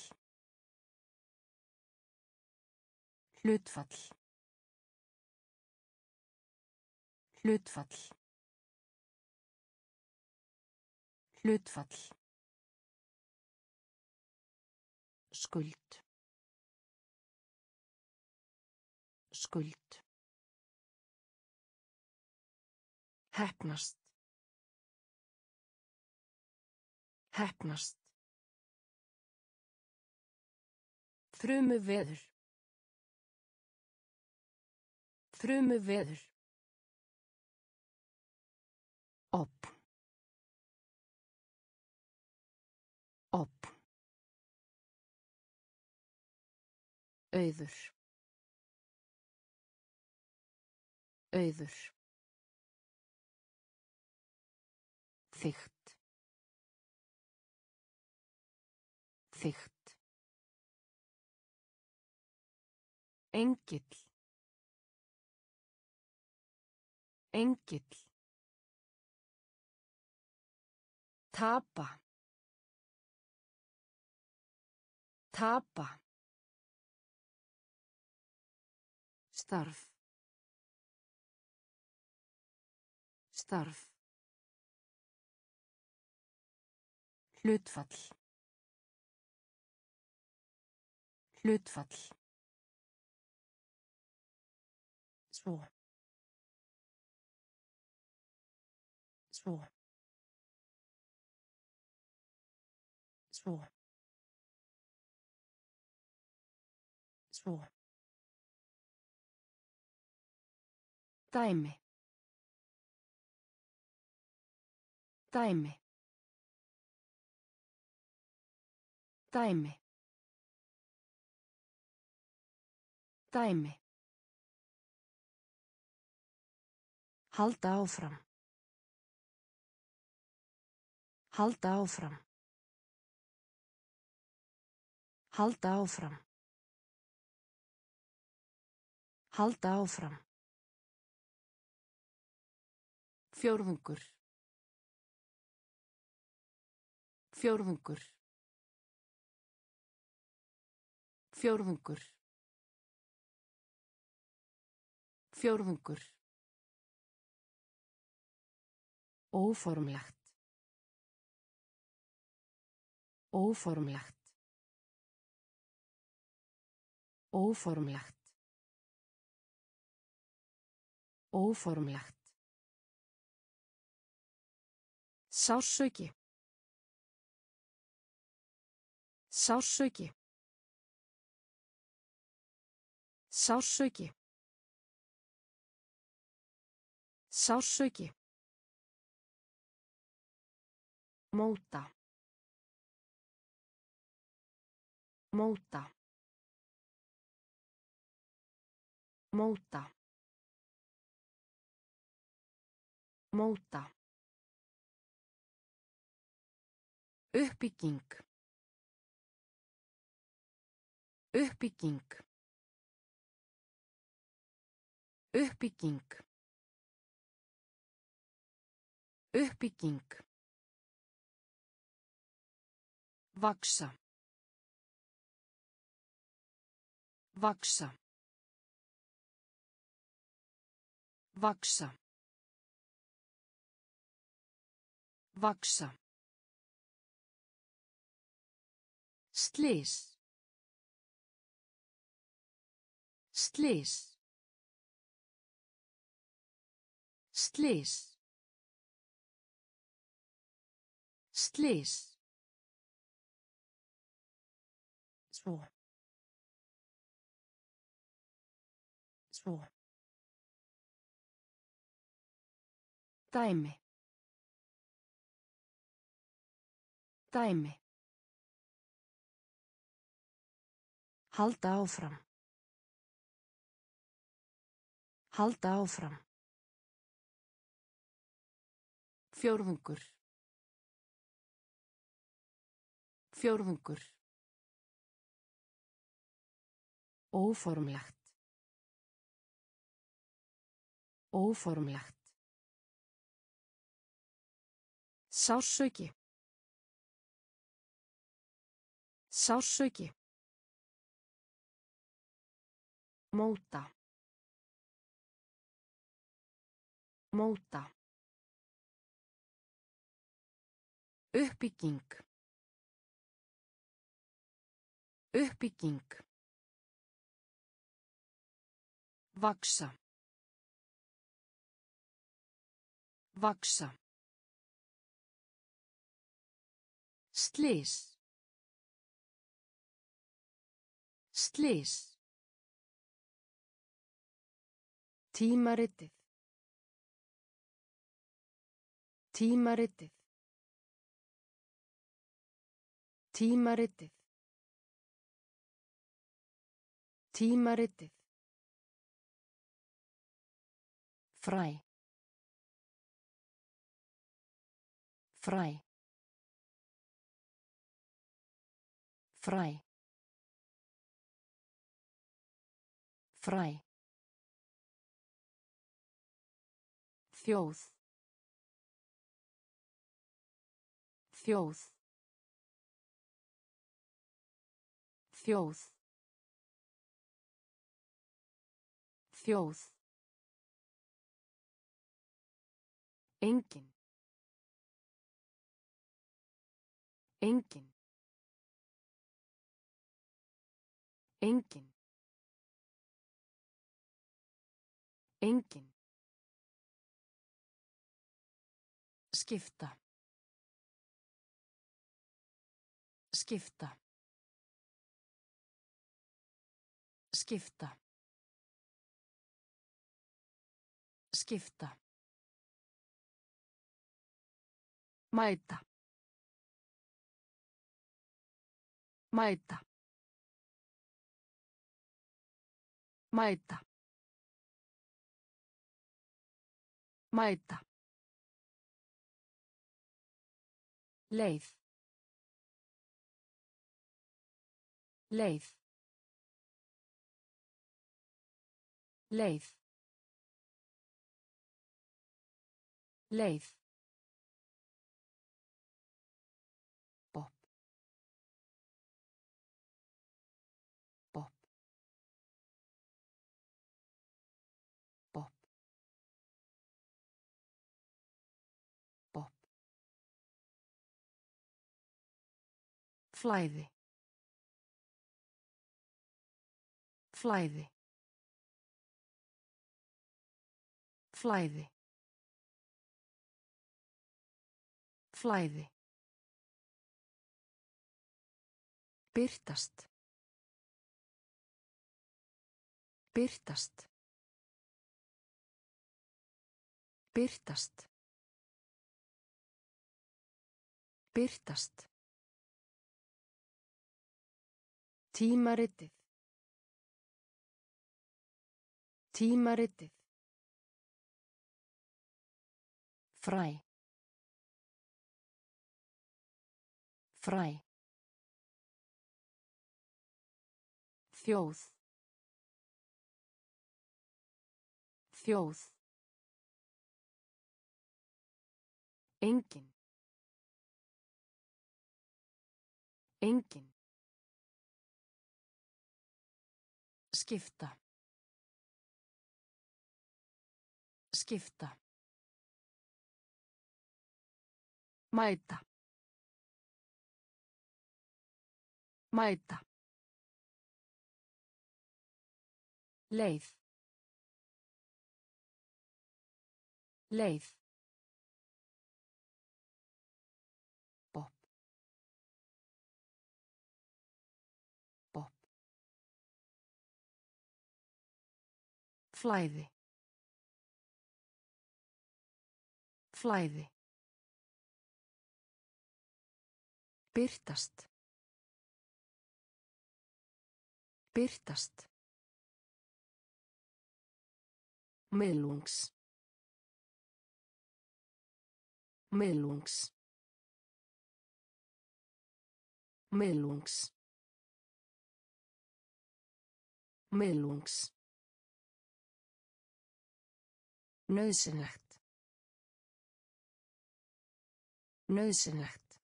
Hlutfall. Hlutfall. Hlutfall. Skuld. Skuld. Heppnast. Heppnast. Þrumuveður. Þrumuveður. Opn. Opn. Auður. Auður. Þykkt. Þykkt. Engill. Engill. Tapa. Tapa. Starf. Starf. Hlutfall. Hlutfall. Svo. Svo. Svo. Svo. Dæmi. Dæmi. Dæmi. Dæmi. Halda áfram. Halda áfram. Halda áfram. Halda áfram. Fjórðungur. Fjórðungur. Fjórðungur. Fjórðungur. Óformlegt. Óformlegt. Óformlegt. Óformlegt. Sársauki. Sársauki. Sársauki. Sársauki. Móta. Móta. Móta. Móta. Uppbygging. Uppbygging. Uppbygging. Uppbygging. Vaksa. Vaksa. Vaksa. Vaksa. Slys. Slys. Slys. Slys. Svo. Svo. Dæmi. Dæmi. Halda áfram. Halda áfram. Fjórðungur. Fjórðungur. Óformlegt. Óformlegt. Sársauki. Sársauki. Móta. Móta. Uppbygging. Uppbygging. Vaksa. Vaksa. Slys. Slys. Tímaritið. Tímaritið. Tímaritið. Tímaritið. Fræ. Fræ. Fræ. Fræ. Þjóð. Þjóð. Þjóð. Þjóð. Engin. Engin. Engin. Engin. Skipta. Skipta. Skipta. Skipta. Mæta. Mæta. Mæta. Mæta. Leið. Leið. Leið. Leið. Pop. Pop. Pop. Pop. Flæði. Flæði. Flæði. Flæði. Birtast. Birtast. Birtast. Birtast. Tímaritið. Tímaritið. Fræ. Fræ. Þjóð. Þjóð. Engin. Engin. Skipta. Skipta. Mæta. Mæta. Leið. Leið. Pop. Pop. Flæði. Flæði. Birtast. Birtast. Miðlungs. Miðlungs. Miðlungs. Miðlungs. Nauðsynlegt. Nauðsynlegt.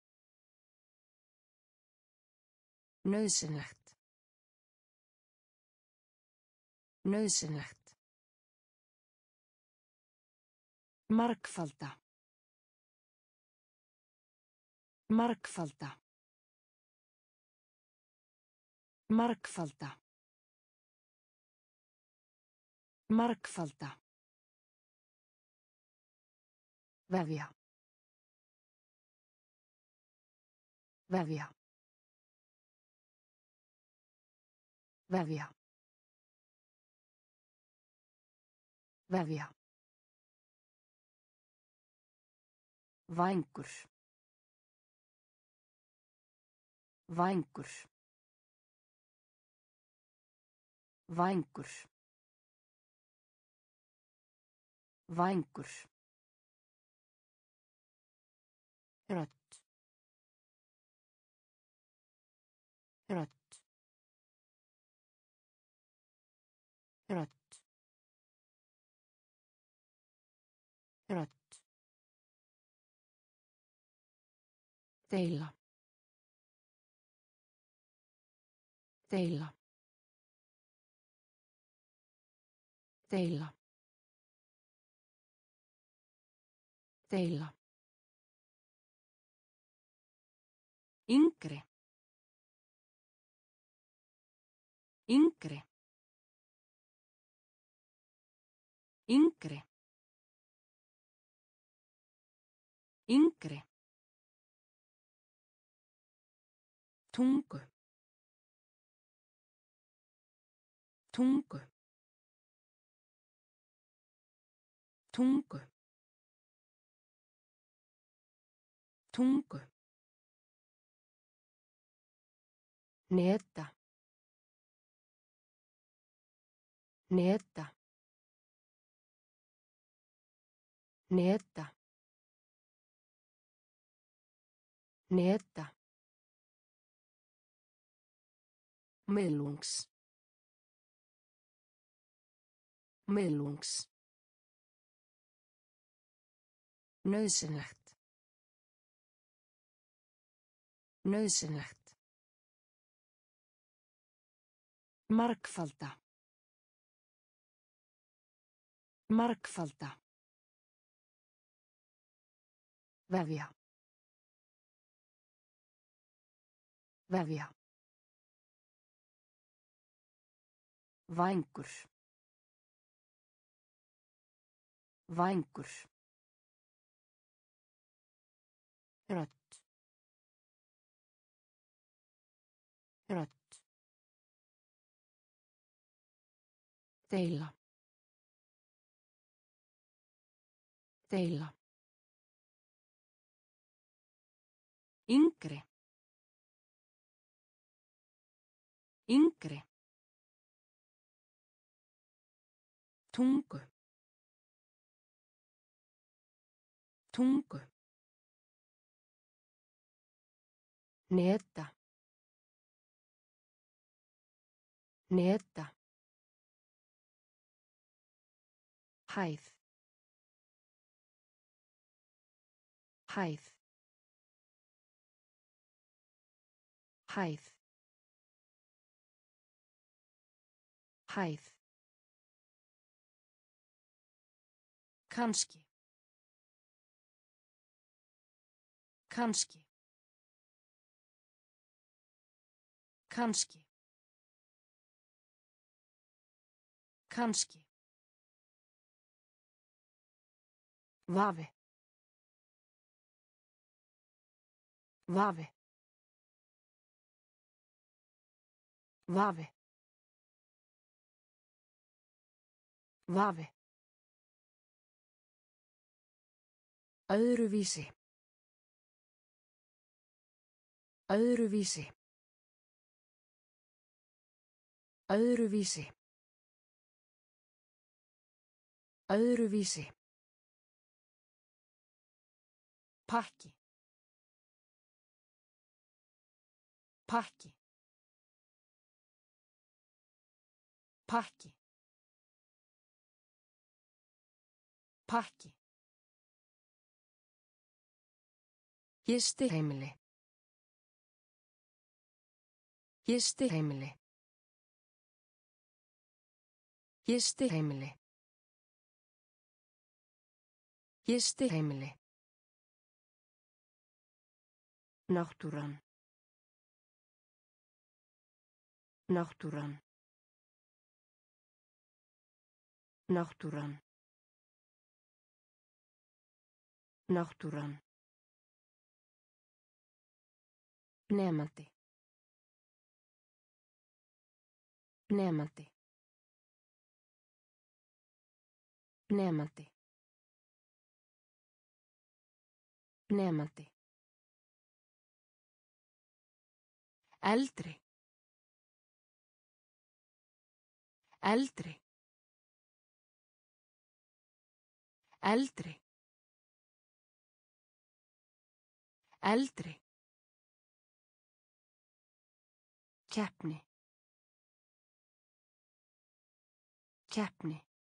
Nauðsynlegt. Nauðsynlegt. Margfalda. Margfalda. Margfalda. Margfalda. Vefja. Vefja. Vefja. Vefja. Vængur. Vængur. Vængur. Vængur. Rödd. Rödd. Rödd. Rödd. Deila. Deila. Deila. Deila. Yngri. Yngri. Yngri. Yngri. Tungu. Tungu. Tungu. Tungu. Neta. Neta. Neta. Neta. Miðlungs. Miðlungs. Nauðsynlegt. Nauðsynlegt. Margfalda. Margfalda. Vefja. Vefja. Vængur. Vængur. Rödd. Rödd. Deila. Deila. Yngri. Yngri. Tungu. Tungu. Neta. Neta. Hæð. Hæð. Hæð. Hæð. Kannski. Kannski. Kannski. Kannski. Vafi. Vafi. Vafi. Vafi. Öðruvísi. Öðruvísi. Öðruvísi. Öðruvísi. Pakki. Pakki. Pakki. Pakki. Gistiheimili. Gistiheimili. Gistiheimili. Gistiheimili. Náttúran. Náttúran. Náttúran. Náttúran. Nemandi. Nemandi. Nemandi. Nemandi. Eldri. Eldri. Eldri. Eldri. Keppni. Keppni.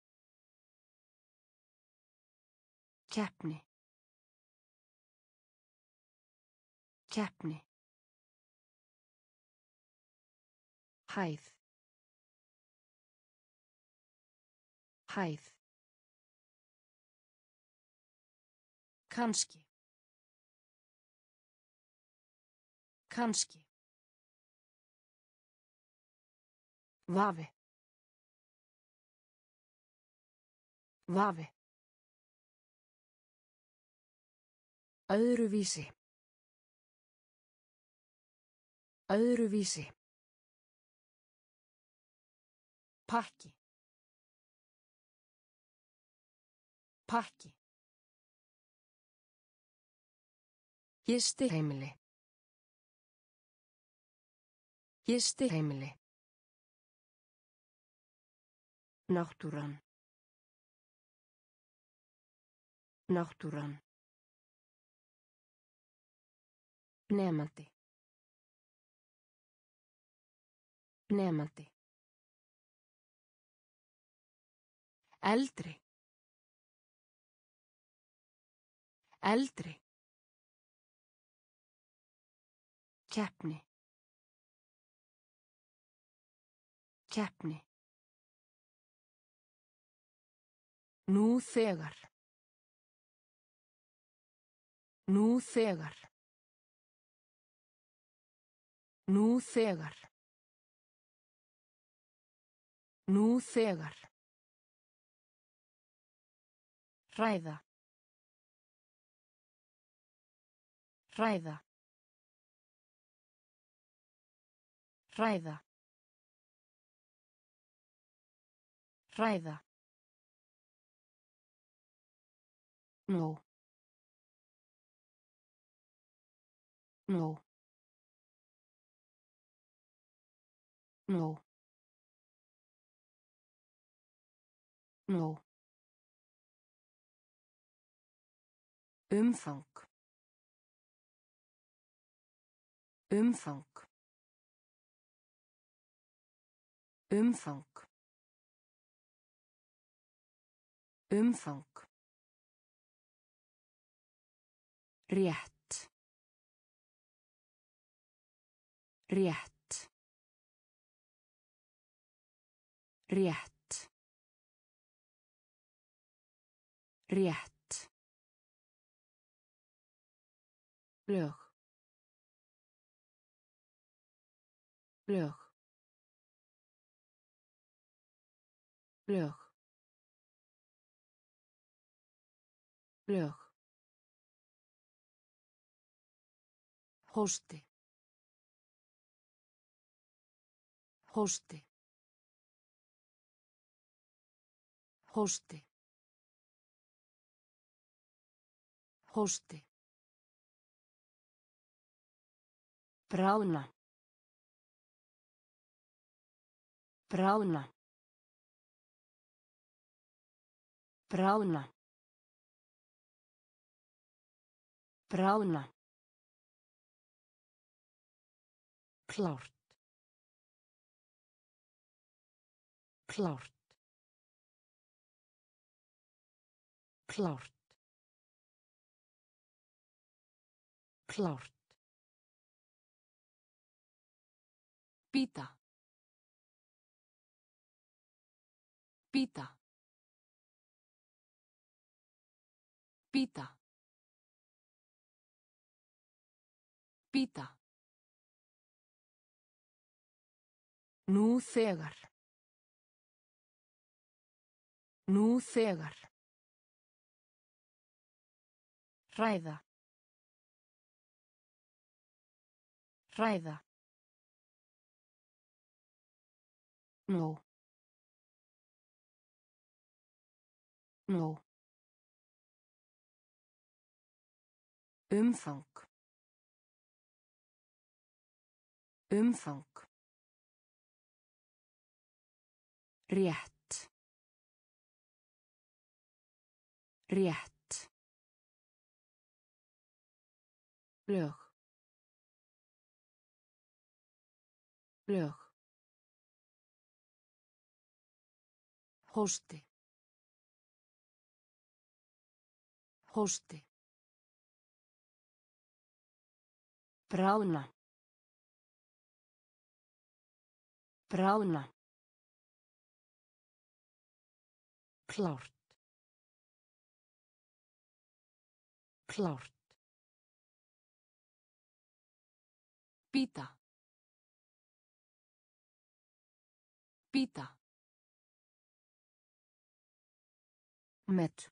Keppni. Keppni. Hæð. Hæð. Kannski. Kannski. Vafi. Vafi. Öðruvísi. Öðruvísi. Pakki. Pakki. Gistiheimili. Gistiheimili. Náttúran. Náttúran. Nemandi. Nemandi. Eldri. Eldri. Keppni. Keppni. Nú þegar. Nú þegar. Nú þegar. Nú þegar. Hræða. Hræða. Hræða. Hræða. Nó. Nó. Nó. Nó. Umfang. Umfang. Umfang. Umfang. Rétt. Rétt. Rétt. Rétt. Lög. Lög. Lög. Lög. Hósti. Hósti. Hósti. Hósti. Bráðna. Bráðna. Bráðna. Bráðna. Klárt. Klárt. Klárt. Klárt. Pita. Pita. Pita. Pita. Nú þegar. Nú þegar. Hræða. Hræða. Nó. Nó. Umfang. Umfang. Rétt. Rétt. Lög. Lög. Hósti. Hósti. Bráðna. Bráðna. Klárt. Klárt. Pita. Pita. met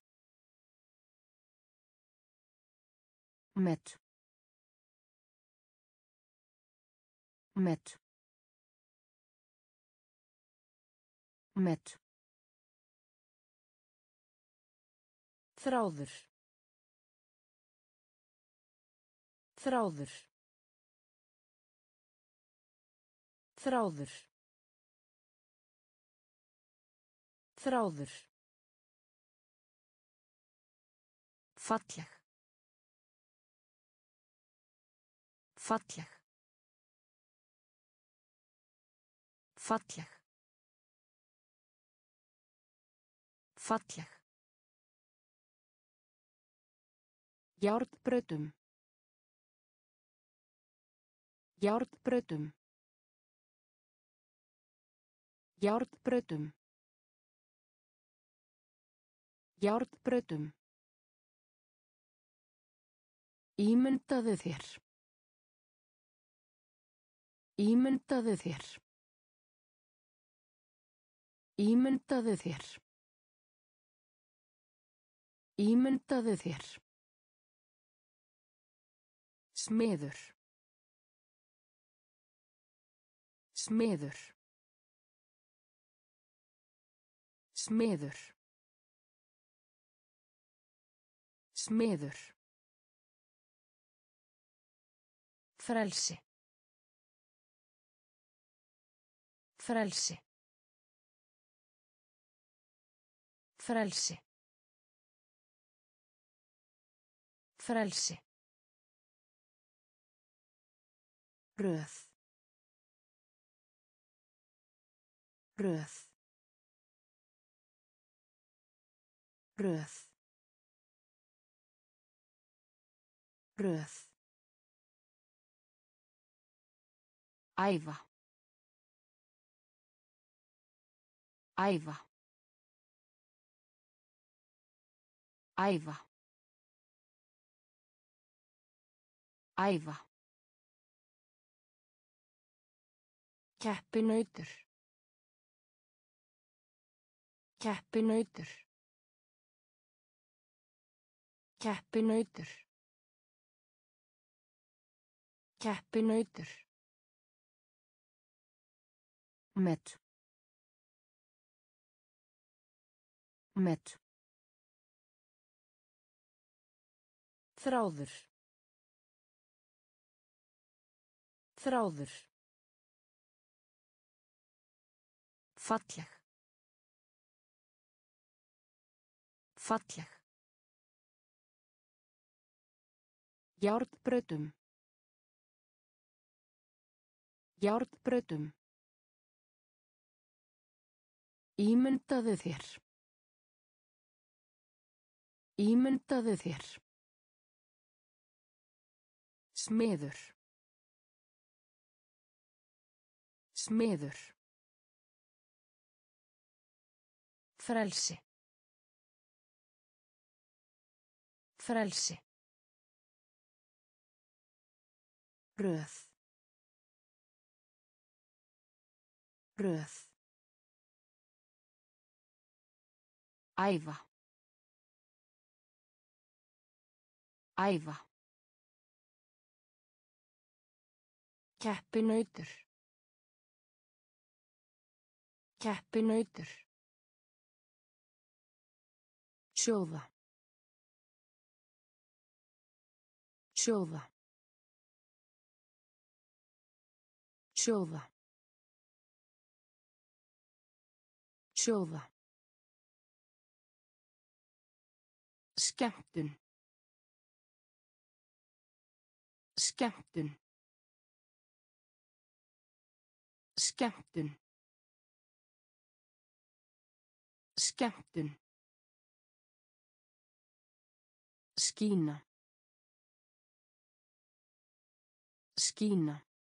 met met met þráður þráður þráður þráður falleg falleg falleg falleg járnbrautum járnbrautum járnbrautum járnbrautum ímyndaðu þér ímyndaðu þér ímyndaðu þér ímyndaðu þér smiður smiður smiður smiður frelsi frelsi frelsi frelsi röð röð röð röð æfa æfa æfa æfa keppinautur keppinautur keppinautur keppinautur met met þráður þráður falleg falleg járnbrautum járnbrautum ímyndaðu þér ímyndaðu þér smiður smiður frelsi frelsi röð röð æfa æfa keppinautur keppinautur sjóða sjóða sjóða sjóða skemmtun skemmtun skemmtun skemmtun skína skína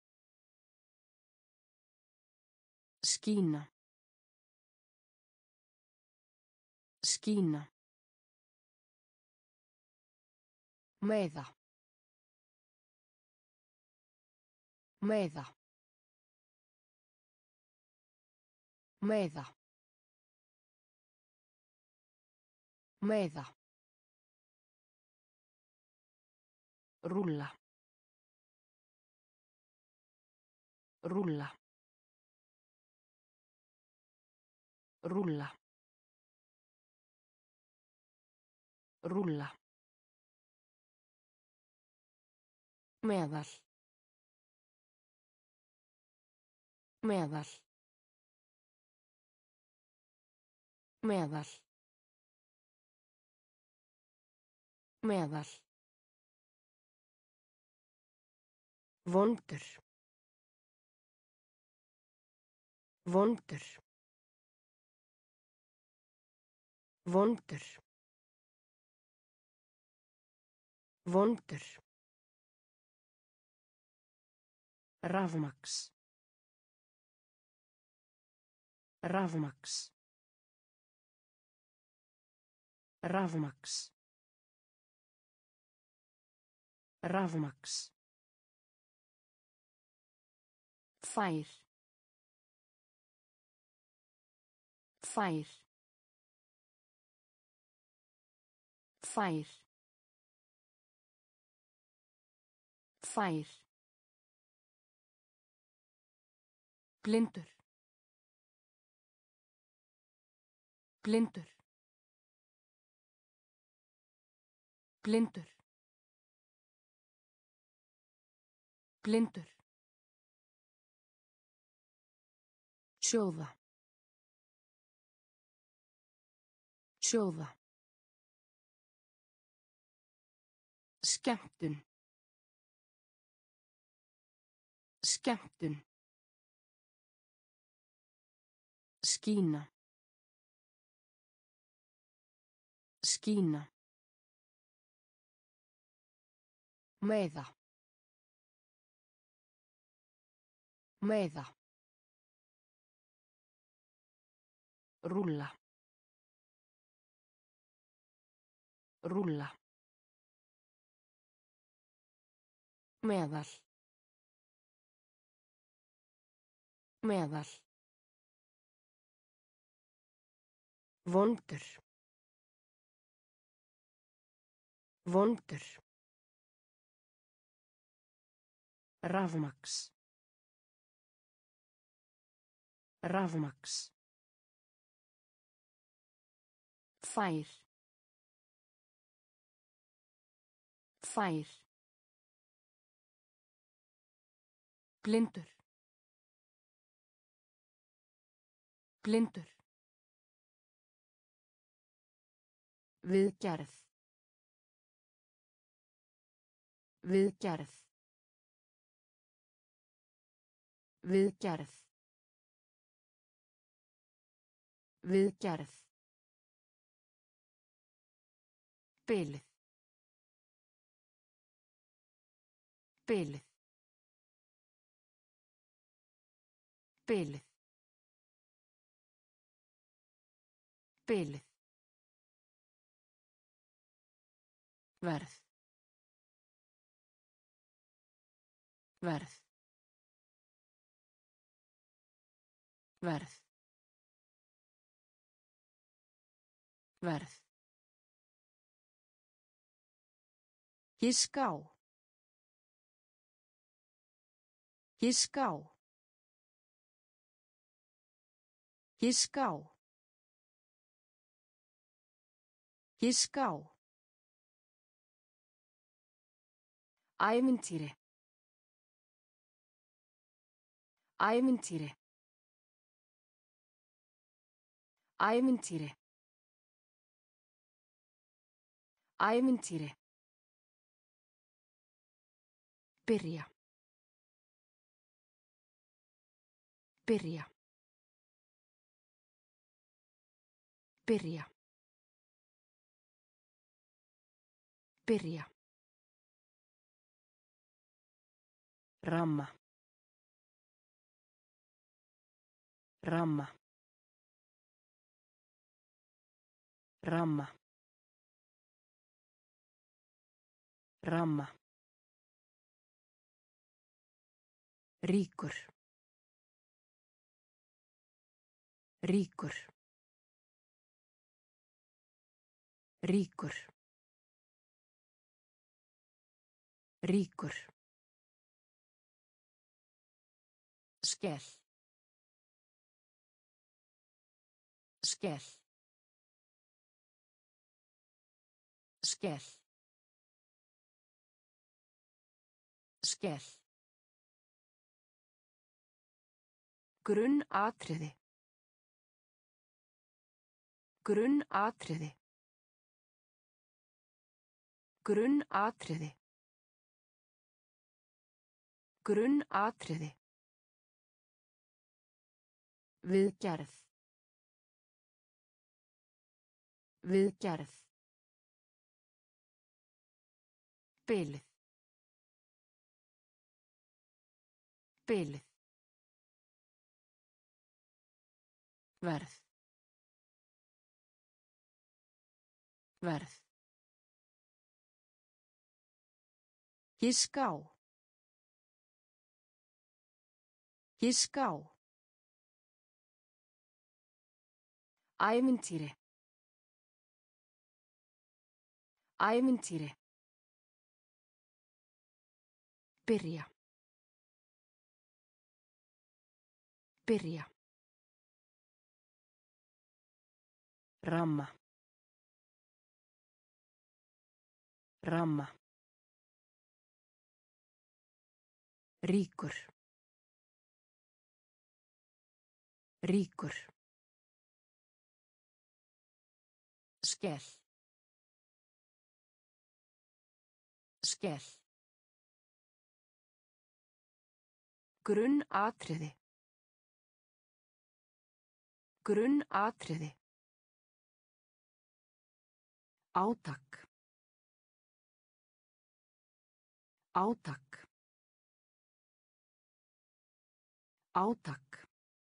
skína skína meða meða meða Meiða. Rúlla. Rúlla. Rúlla. Rúlla. Meðal. Meðal. Meðal. Meðal. Vondur. Vondur. Vondur. Vondur. Rafmaks. Rafmaks. Rafmaks. Rafmaks. Fær. Fær. Fær. Fær. Blindur. Blindur. Blindur. Blindur. Sjóða. Sjóða. Skemmtun. Skemmtun. Skína. Skína. Meiða. Meiða. Rúlla. Rúlla. Meðal. Meðal. Vondur. Vondur. Rafmaks. Rafmaks. Fær. Fær. Blindur. Blindur. Viðgerð. Viðgerð. Viðgerð. Viðgerð. Bilið. Bilið. Bilið. Bilið. Verð. Verð. Verð. Verð. Giska á. Giska á. Giska á. Giska á. Ævintýri. Ævintýri. Ævintýri. Ævintýri. Byrja. Byrja. Byrja. Byrja. Ramma. Ramma. Ramma. Ramma. Ríkur. Ríkur. Ríkur. Ríkur. Skell. Skell. Skell. Skell. Grunnatriði. Grunnatriði. Grunnatriði. Grunnatriði. Viðgerð. Viðgerð. Bilið. Bilið. Verð. Verð. Giska á. Giska á. Ævintýri. Ævintýri. Byrja. Byrja. Ramma. Ramma. Ríkur. Ríkur. Skell. Skell. Grunnatriði. Grunnatriði. Átak. Átak. Átak.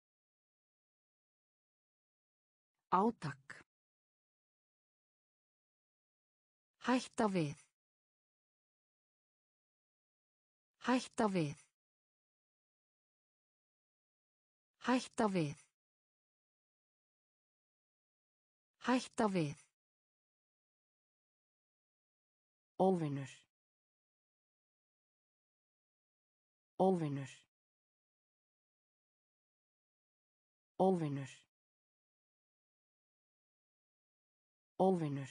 Átak. Hætta við. Hætta við. Hætta við. Hætta við. Óvinur. Óvinur. Óvinur. Óvinur.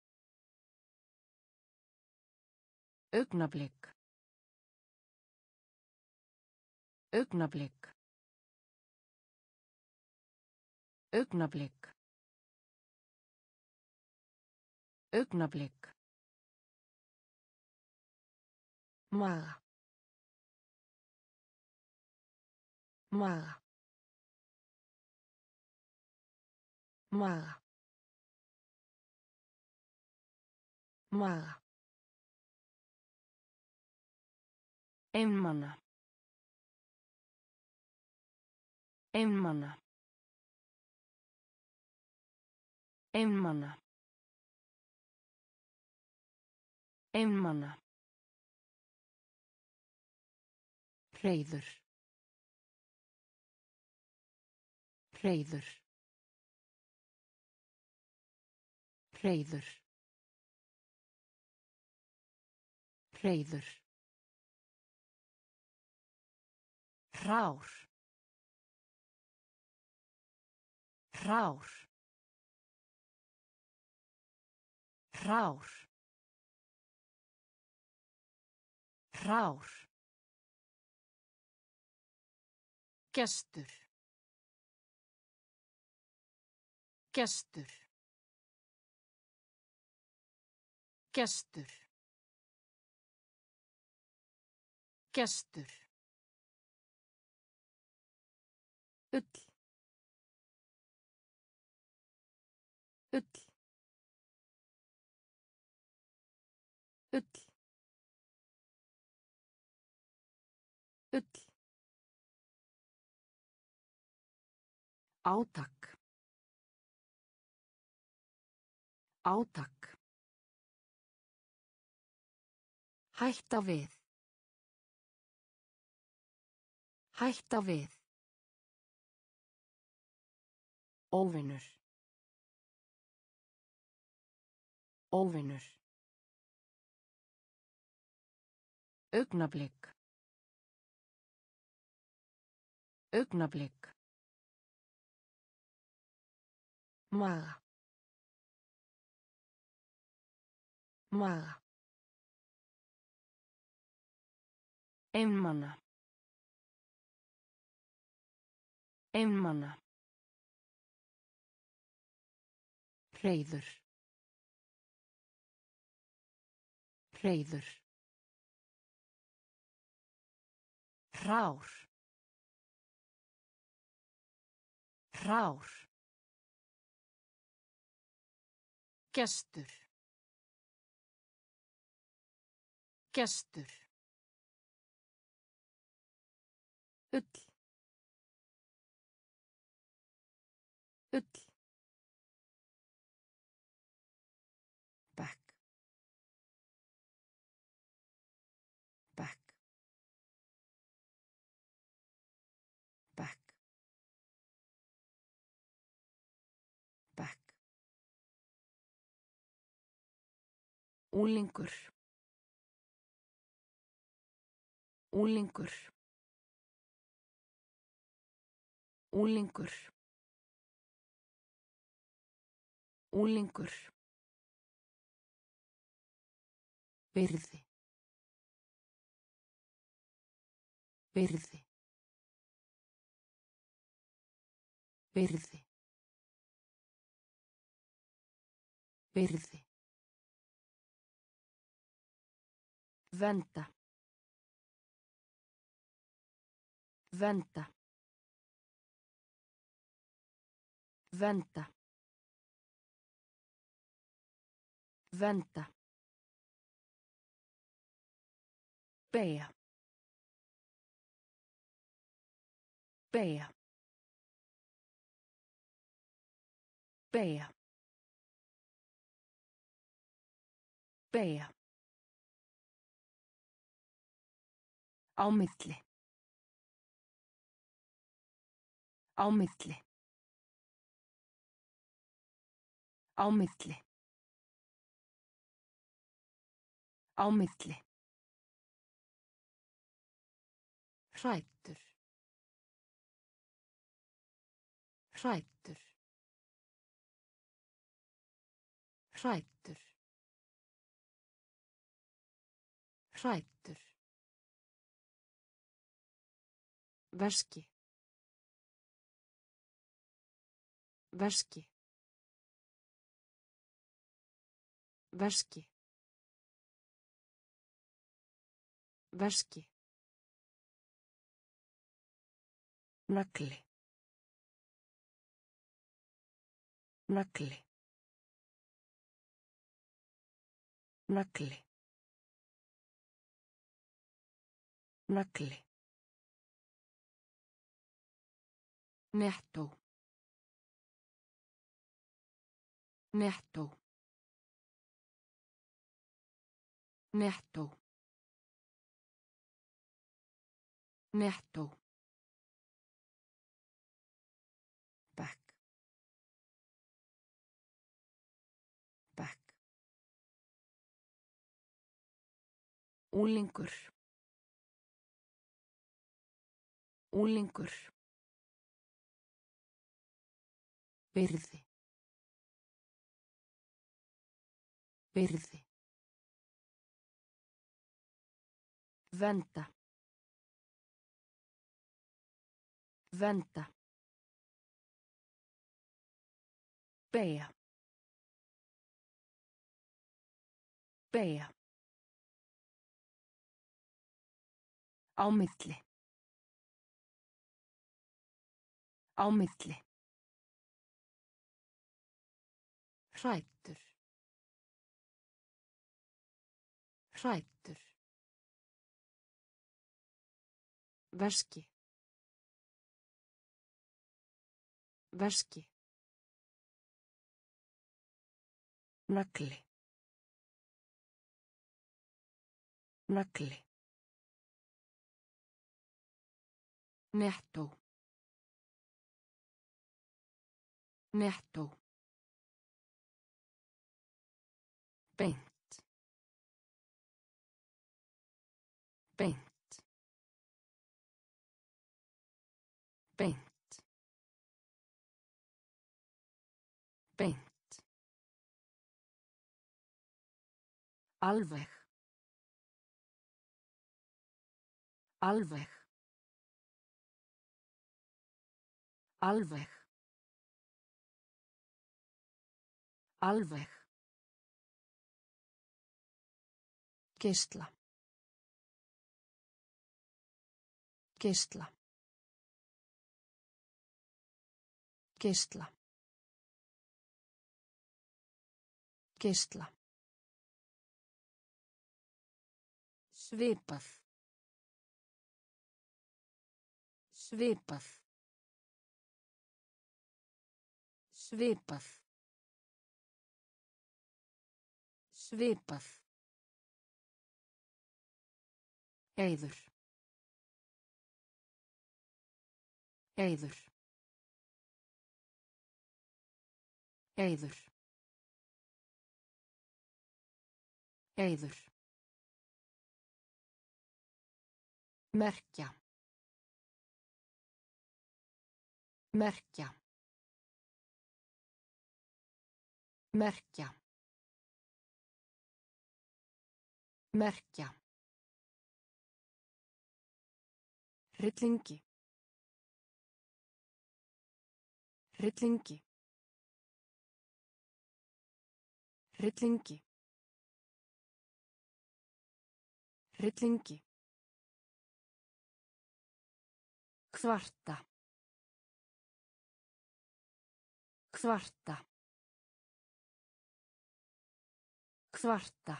Augnablik. Augnablik. Augnablik. Augnablik. Maga. Maga. Maga. Maga. Einmana. Einmana. Einmana. Einmana. Hreiður. Hreiður. Hreiður. Hreiður. Hrár. Hrár. Hrár. Hrár. Gestur. Gestur. Gestur. Gestur. Ull. Ull. Ull. Ull. Átak. Átak. Hætta við. Hætta við. Óvinur. Óvinur. Augnablik. Augnablik. Maga. Maga. Einmana. Einmana. Hreiður. Hreiður. Hrár. Hrár. Gestur. Gestur. Ull. Ull. Bekk. Bekk. Bekk. Bekk. Unglingur. Unglingur. Unglingur. Unglingur. Virði. Virði. Virði. Virði. Venda. Venda. Venda. Venda. Beygja. Beygja. Beygja. Beygja. Á milli. Á milli. Á milli. Á milli. Hræddur. Hræddur. Hræddur. Hræddur. Veski. Veski. Veski. Veski. Nagli. Nagli. Nagli. Nagli. Nettó. Nettó. Nettó. Nettó. Bekk. Bekk. Unglingur. Unglingur. Virði. Virði. Venda. Venda. Beygja. Beygja. Á milli. Á milli. Hræddur. Hræddur. Veski. Veski. Nagli. Nagli. Nettó. Nettó. beint, beint, beint, beint, alveg, alveg, alveg, alveg, geisla, geisla, geisla, geisla, svipað, svipað, svipað, svipað, heiður, heiður, heiður, heiður, merkja, merkja, merkja, merkja, hryllingi, hryllingi, hryllingi, hryllingi, kvarta, kvarta, kvarta,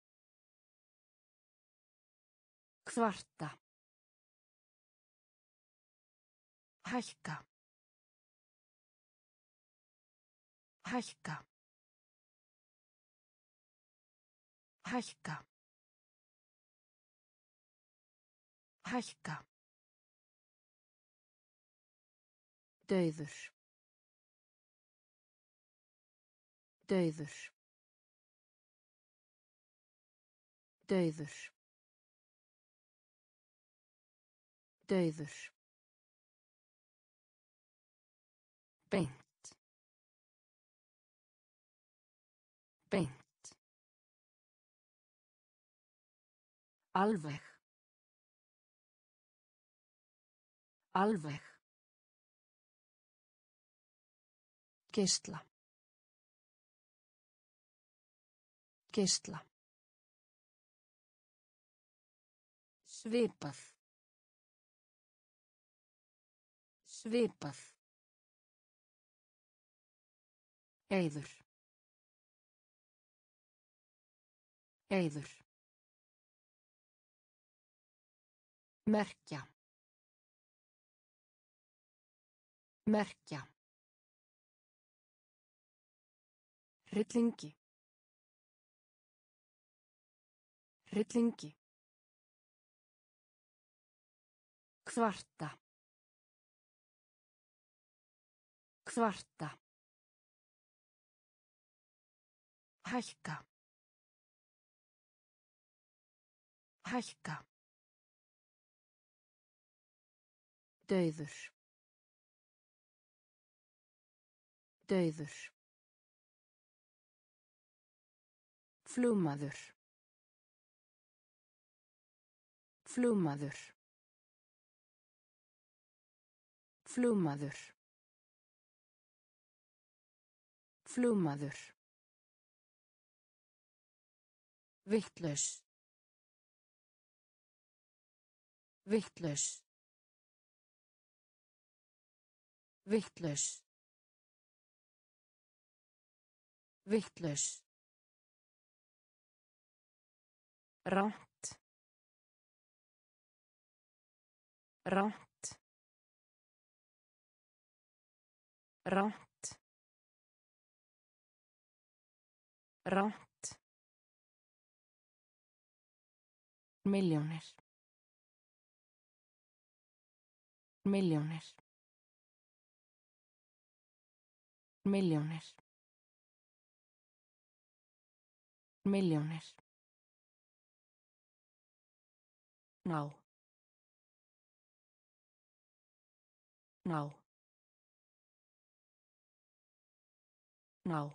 kvarta, hækka, hækka, hækka, hækka, dauður, dauður, dauður, dauður, beint, beint, alveg, alveg, geisla, geisla, svipað, svipað, heiður, heiður, merkja, merkja, hryllingi, hryllingi, kvarta, kvarta, hækka, hækka, dauður, dauður, flugmaður, flugmaður, flugmaður, flugmaður, vitlaus, vitlaus, vitlaus, vitlaus, rangt, rangt, rangt, rangt, milljónir, milljónir, milljónir, Milljónir. Ná. Ná. Ná.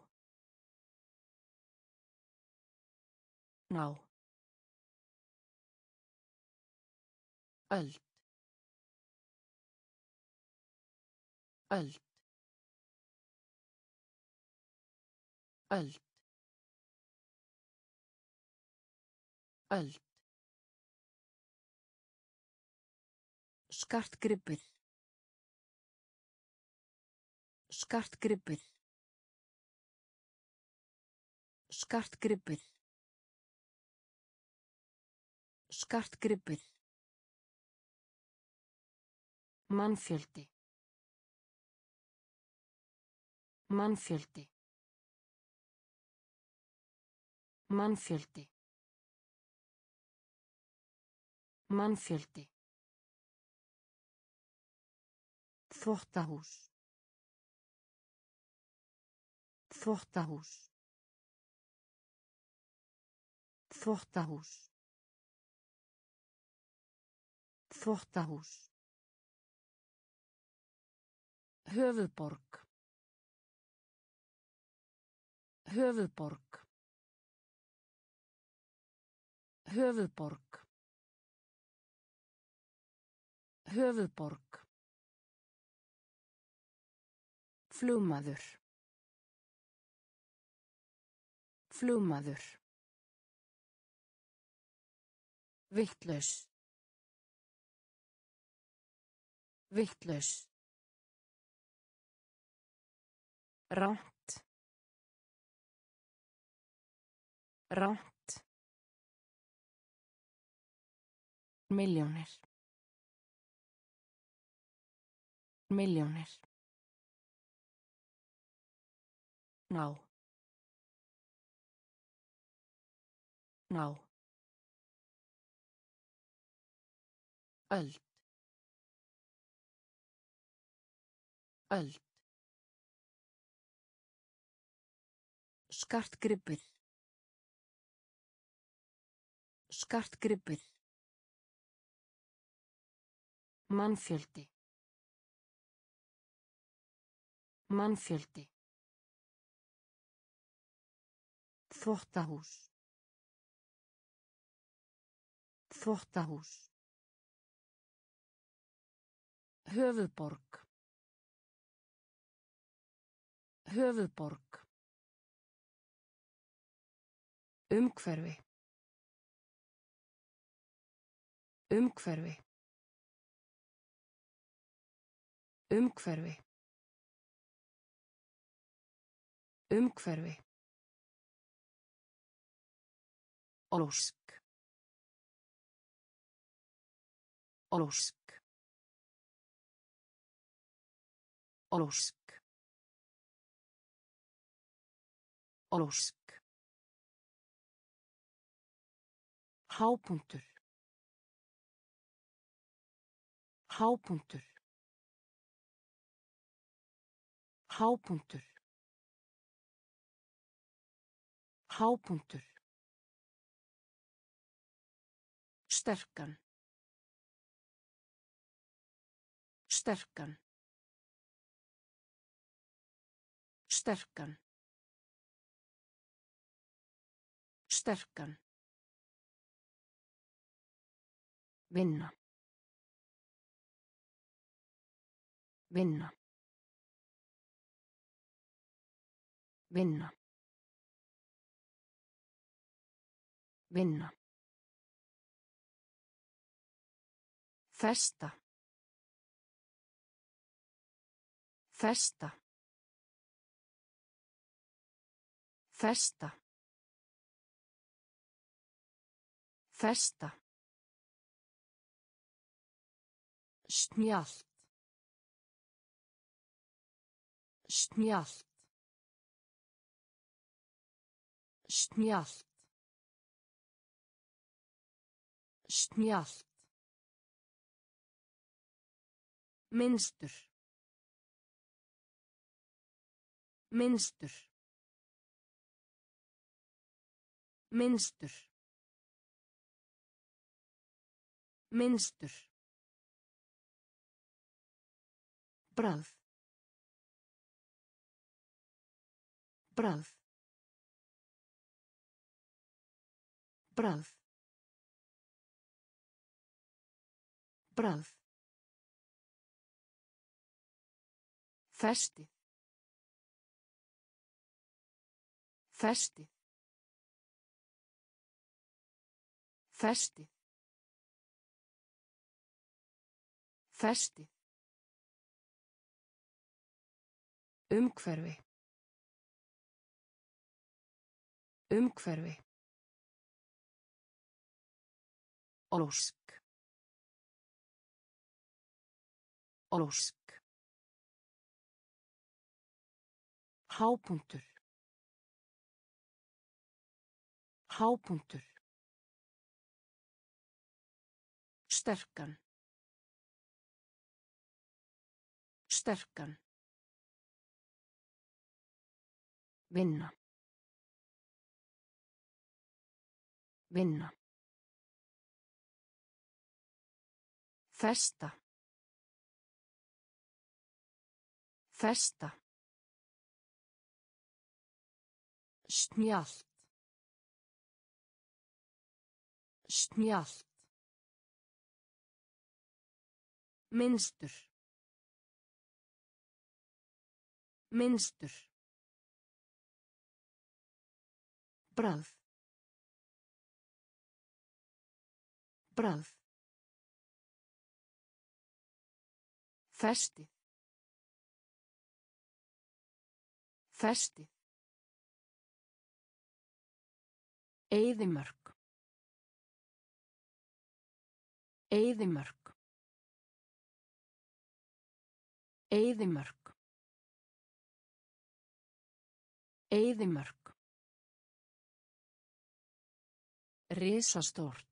Ná. Öld. Öld. Öld. Öld. Skartgripur. Skartgripur. Skartgripur. Skartgripur. Mannfjöldi. Mannfjöldi. Mannfjöldi. Mannfjöldi. Þvottahús. Þvottahús. Þvottahús. Þvottahús. Höfuðborg. Höfuðborg. Höfuðborg. Höfuðborg. Flugmaður. Flugmaður. Vitlaus. Vitlaus. Rangt. Rangt. Milljónir. Milljónir. Ná. Ná. Öld. Öld. Skartgripur. Skartgripur. Mannfjöldi. Mannfjöldi. Þvottahús. Þvottahús. Höfuðborg. Höfuðborg. Umhverfi. Umhverfi. Umhverfi. Umhverfi. Ósk. Ósk. Ósk. Ósk. Hápunktur. Hápunktur. Hápunktur. Hápunktur. Sterkan. Sterkan. Sterkan. Sterkan. Vinna. Vinna. Vinna. Vinna. Festa. Festa. Festa. Festa. Snjallt. Snjallt. Snjallt. Snjallt. Minnstur. Minnstur. Minnstur. Minnstur. Bragð. Bragð. Bragð. Bragð. Festi. Festi. Festi. Festi. Umhverfi. Umhverfi. Ósk. Ósk. Hápunktur. Hápunktur. Sterkan. Sterkan. Vinna. Vinna. Festa. Festa. Snjallt. Snjallt. Minnstur. Minnstur. Bragð. Bragð. Festi. Festi. Eyðimörk. Eyðimörk. Eyðimörk. Eyðimörk. Risastórt.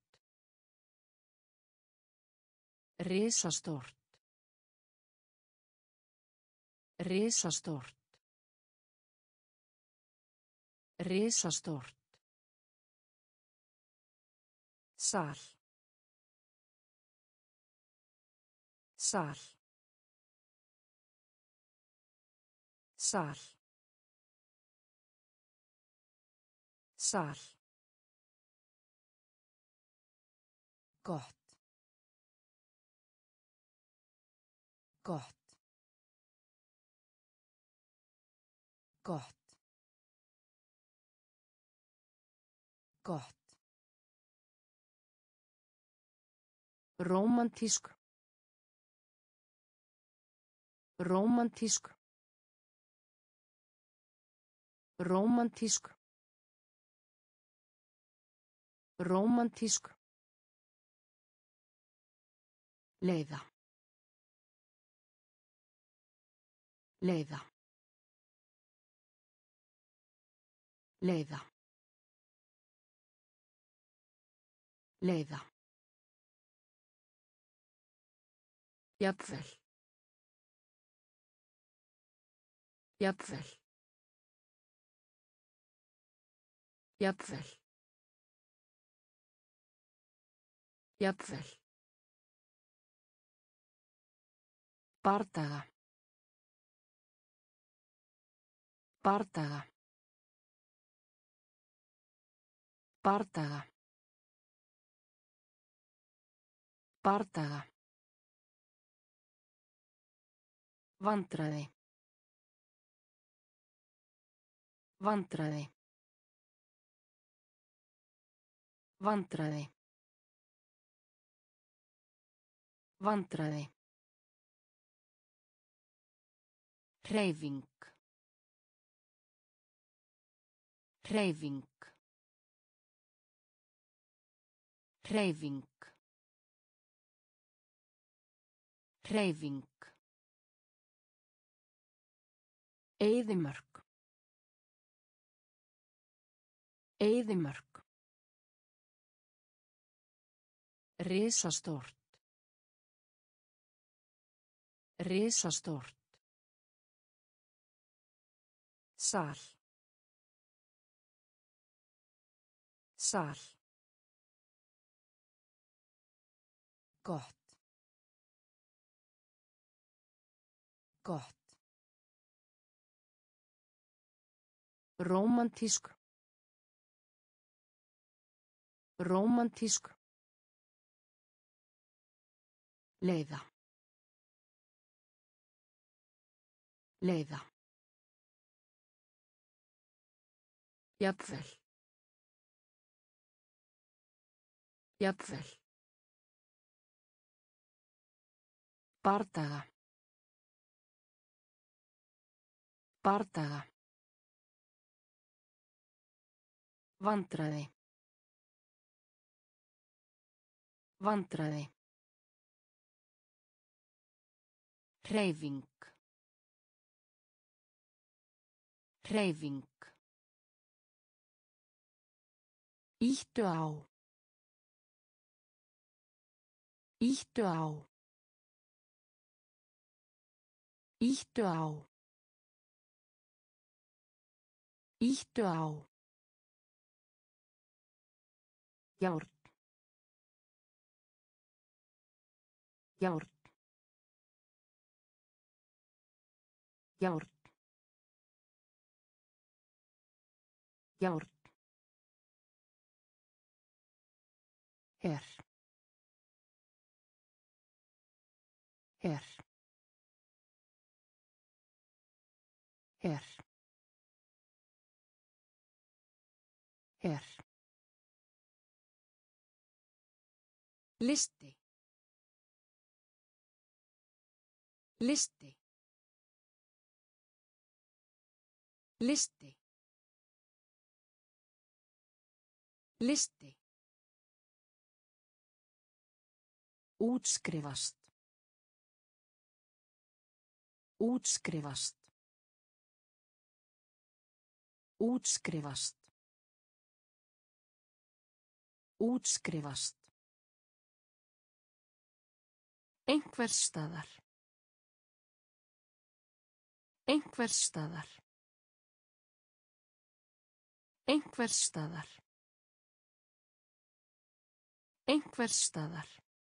Risastórt. Risastórt. Risastórt. Sal. Sal. Sal. Sal. Gott. Gott. Gott. Gott. Rómantísk. Rómantísk. Rómantísk. Rómantísk. Leiða. Leiða. Leiða. Leiða. Jafnvel. Jafnvel. Jafnvel. Jafnvel. Bardaga. Bardaga. Bardaga. Bardaga. Vandræði. Vandræði. Vandræði. Vandræði. Hreyfing. Hreyfing. Hreyfing. Hreyfing. Eyðimörk. Eyðimörk. Risastórt. Risastórt. Sal. Sal. Gott. Gott. Rómantísk. Rómantísk. Leiða. Leiða. Jafnvel. Jafnvel. Bardaga. Bardaga. Vandræði. Vandræði. Hreyfing. Hreyfing. Íttu á. Íttu á. Íttu á. Íttu á. Járn. Járn. Járn. Járn. Her. Her. Her. Her. Listi. Listi. Listi. Listi. Útskrifast. Útskrifast. Útskrifast. Útskrifast. Einhvers staðar. Einhvers staðar. Einhvers staðar. Einhvers staðar.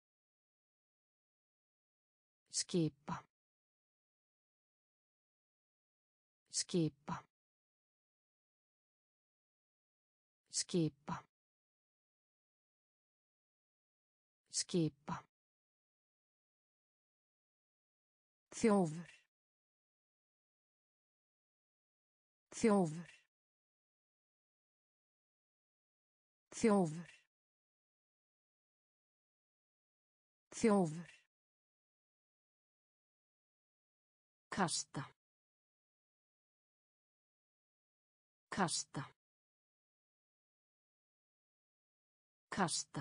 Skipa. Skipa. Skipa. Skipa. Þjófur. Þjófur. Þjófur. Þjófur. Kasta. Kasta. Kasta.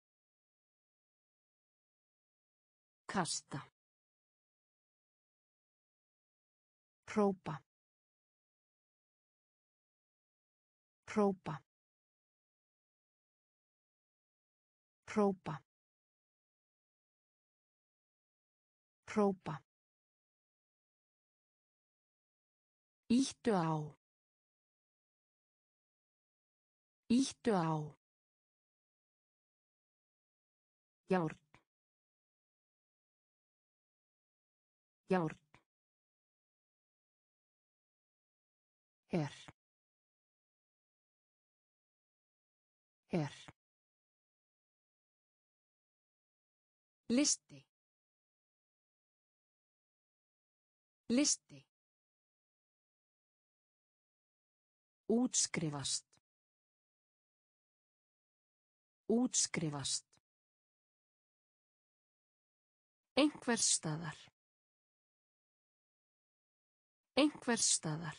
Kasta. Hrópa. Hrópa. Hrópa. Hrópa. Íttu á. Íttu á. Járn. Járn. Her. Her. Listi. Listi. Útskrifast. Útskrifast. Einhvers staðar. Einhvers staðar.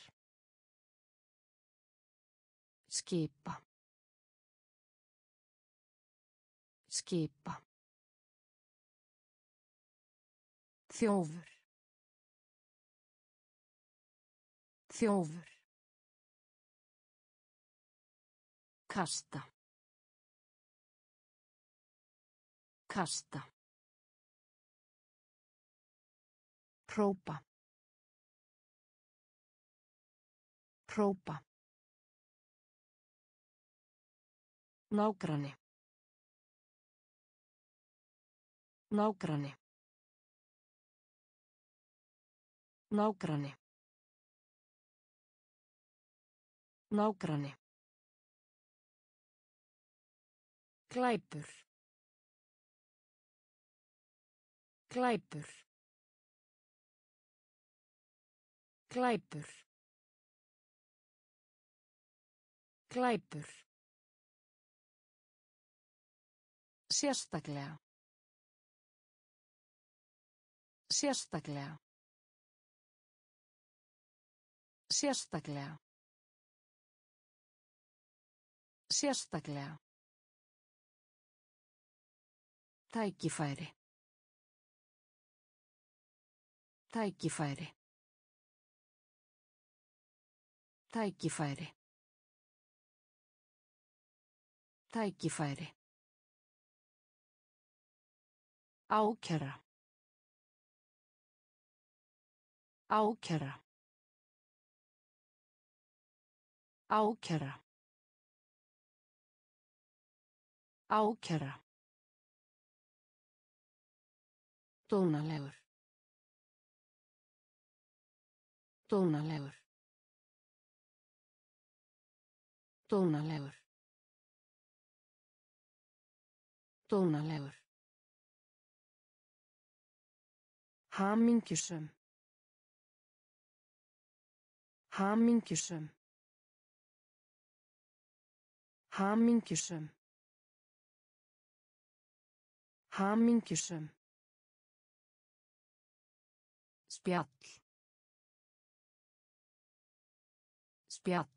Skipa. Skipa. Þjófur. Þjófur. Kasta. Kasta. Hrópa. Hrópa. Nágranni. Nágranni. Nágranni. Nágranni. Glæpur. Glæpur. Glæpur. Glæpur. Sérstaklega. Sérstaklega. Sérstaklega. Sérstaklega. Tækifæri. Tækifæri. Tækifæri. Tækifæri. Ákæra. Ákæra. Ákæra. Ákæra. Dónalegur. Dónalegur. Dónalegur. Dónalegur. Hamingjusöm. Hamingjusöm. Hamingjusöm. Hamingjusöm. Spjall. Spjall.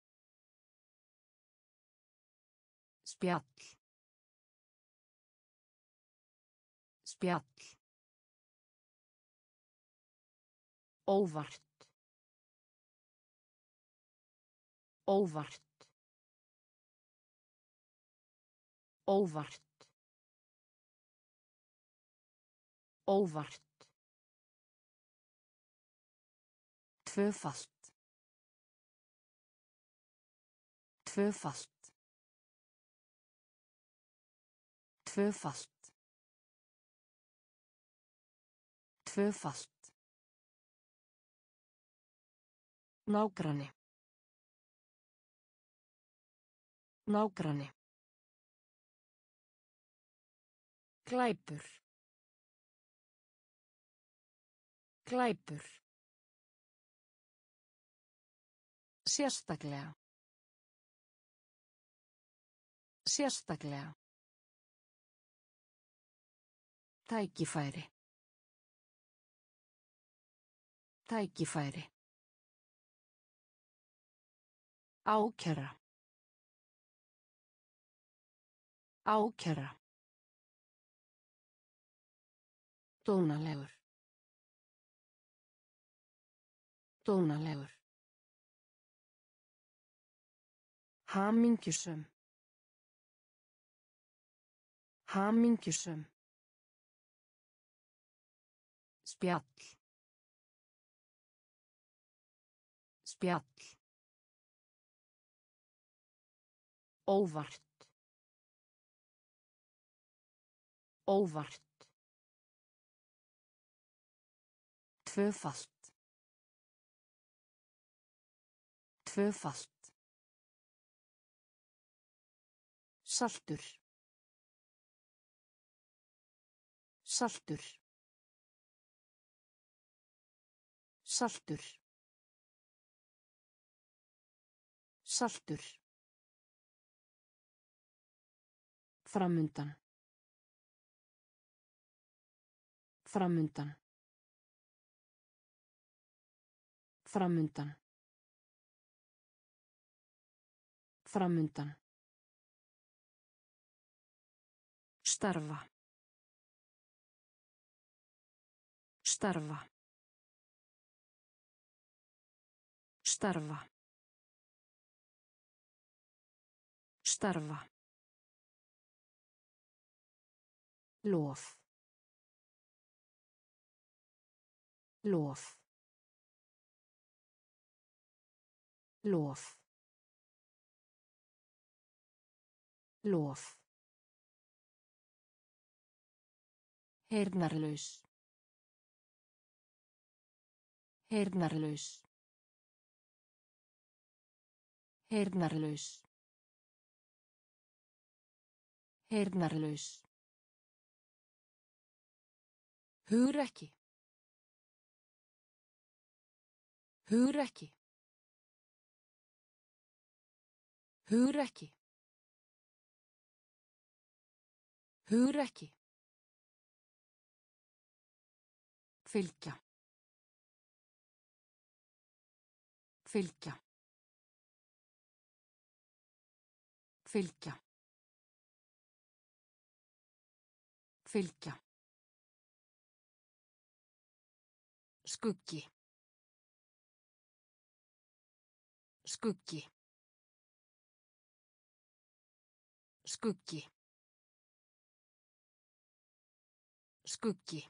Spjall. Spjall. Óvart. Óvart. Óvart. Óvart. Tvöfalt. Tvöfalt. Tvöfalt. Tvöfalt. Nágranni. Nágranni. Glæpur. Glæpur. Sérstaklega. Sérstaklega. Tækifæri. Tækifæri. Ákæra. Ákæra. Dónalegur. Dónalegur. Hamingjusöm. Hamingjusöm. Spjall. Spjall. Óvart. Óvart. Tvöfalt. Tvöfalt. Saltur. Saltur. Saltur. Saltur. Framundan. Framundan. Framundan. Framundan. Starfa. Starfa. Starfa. Starfa. Lof. Lof. Lof. Lof. Heyrnarlaus. Heyrnarlaus. Heyrnarlaus. Heyrnarlaus. Hugrekki. Hugrekki. Hugrekki. Hugrekki. Fylgja. Fylgja. Fylgja. Fylgja. Skuggi. Skuggi. Skuggi. Skuggi.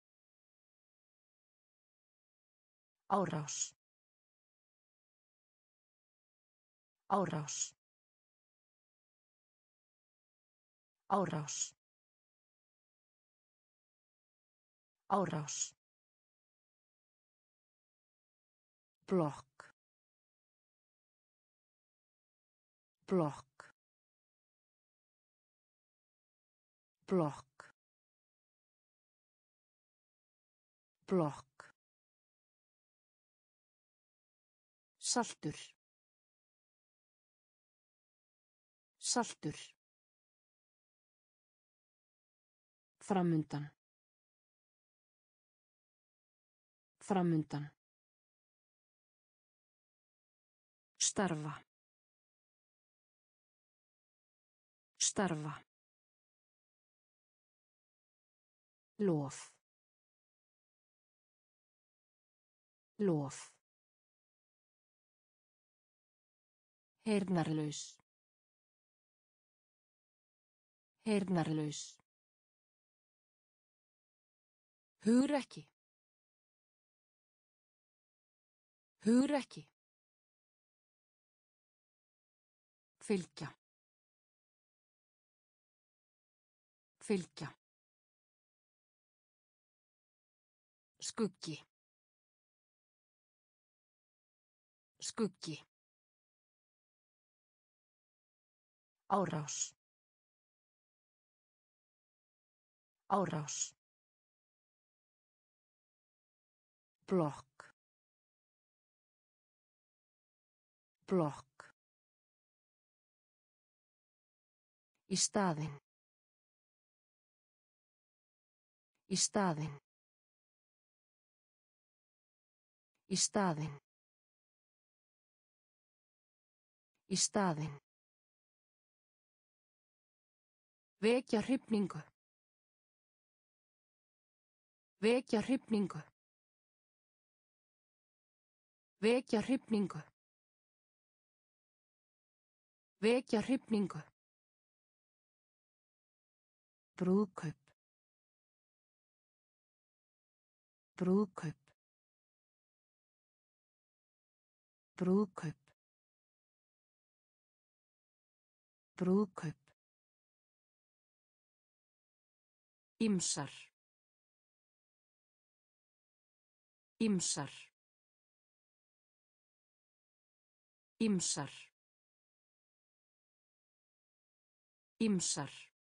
Árás. Árás. Árás. Árás. Blokk. Blokk. Blokk. Blokk. Saltur. Saltur. Framundan. Framundan. Starfa. Starfa. Lof. Lof. Heyrnarlaus. Heyrnarlaus. Hugrekki. Hugrekki. Fylgja. Fylgja. Skuggi. Skuggi. Árás. Árás. Blokk. Blokk. Í staðinn. Í staðinn. Í staðinn. Í staðinn. Vekja hrifningu. Vekja hrifningu. Vekja hrifningu. Vekja hrifningu. Brúðkaup. Brúðkaup. Brúðkaup. Brúðkaup. Ýmsar. Ýmsar. Ýmsar. Ýmsar.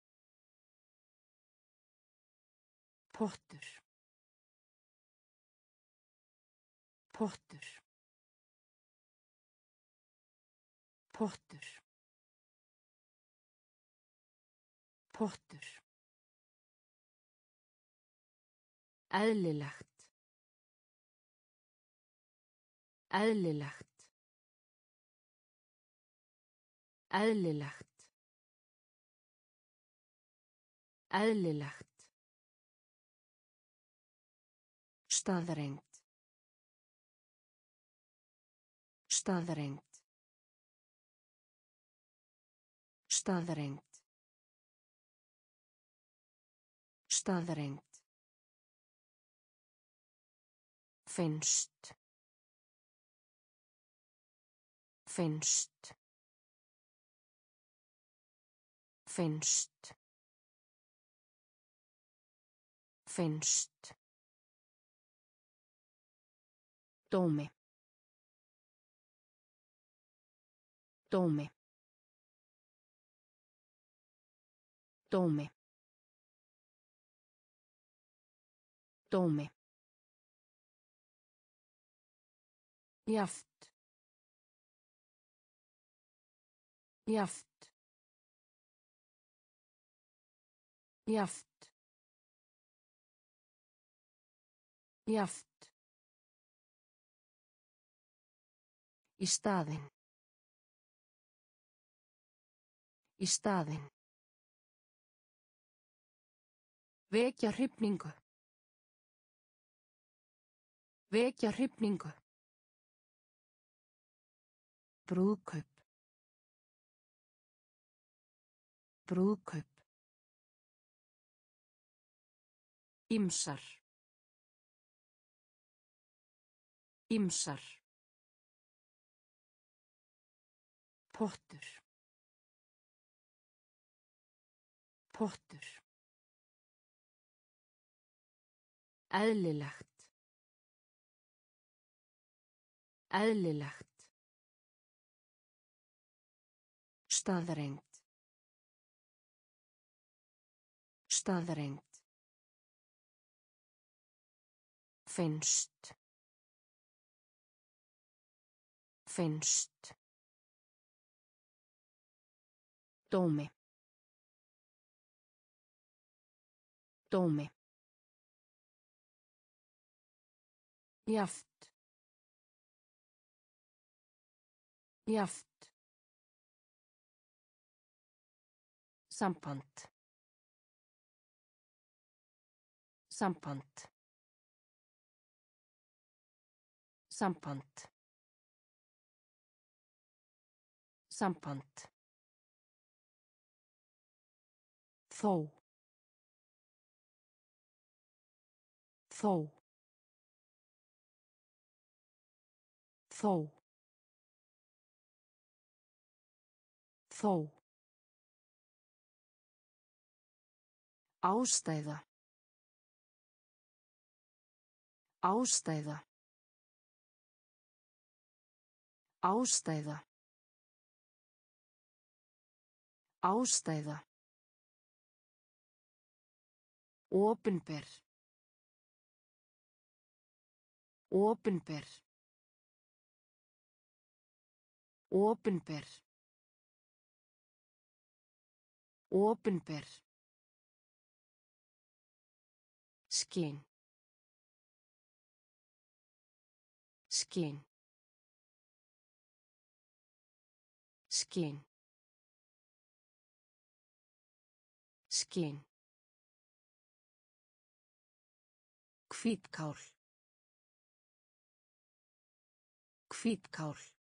Pottur. Pottur. Pottur. Pottur. Eðlilegt. Eðlilegt. Eðlilegt. Eðlilegt. Staðreynd. Staðreynd. Staðreynd. Staðreynd. Finnst. Finnst. Finnst. Finnst. Dómi. Dómi. Dómi. Dómi. Jaft. Jaft. Jaft. Jaft. Í staðinn. Í staðinn. Vekja hrifningu. Vekja hrifningu. Brúðkaup. Brúðkaup. Ýmsar. Ýmsar. Pottur. Pottur. Eðlilegt. Eðlilegt. Staðreynd. Staðreynd. Finnst. Finnst. Dómi. Dómi. Jaft. Jaft. Samband. Samband. Samband. Samband. Þó. Þó. Þó. Þó. Ástæða. Ástæða. Ástæða. Ástæða. Opinber. Opinber. Opinber. Opinber. Skyn. Skyn. Skyn. Skyn. Hvítkál. Hvítkál.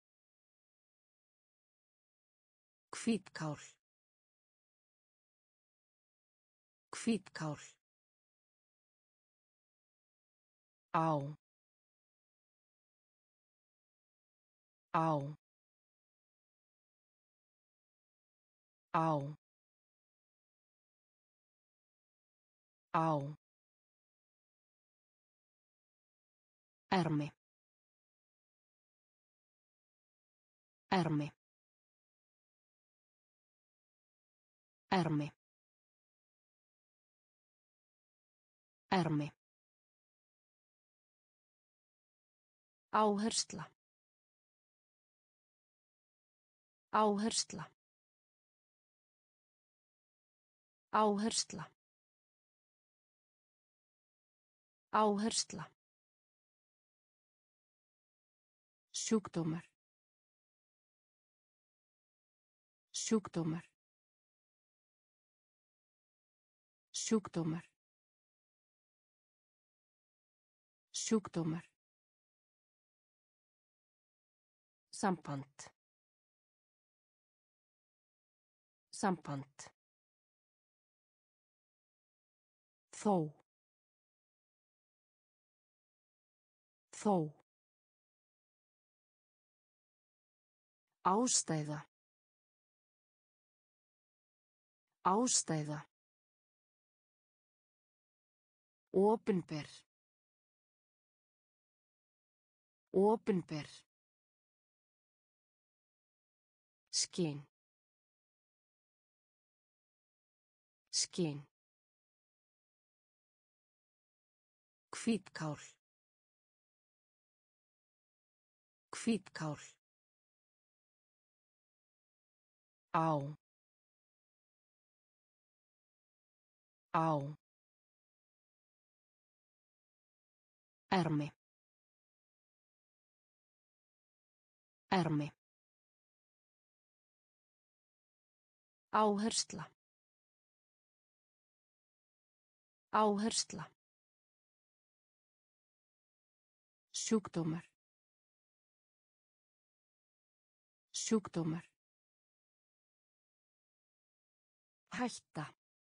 Hvítkál. Hvítkál. Á. Á. Á. Á. Ermi. Ermi. Ermi. Ermi. Áhersla. Áhersla. Áhersla. Áhersla. Sjúkdómar. Sjúkdómar. Sjúkdómar. Sjúkdómar. Samband. Samband. Þó. Þó. Ástæða. Ástæða. Opinber. Opinber. Skyn. Skyn. Hvítkál. Hvítkál. Á. Á. Ermi. Ermi. Áhersla. Áhersla. Sjúkdómar. Sjúkdómar. Hætta.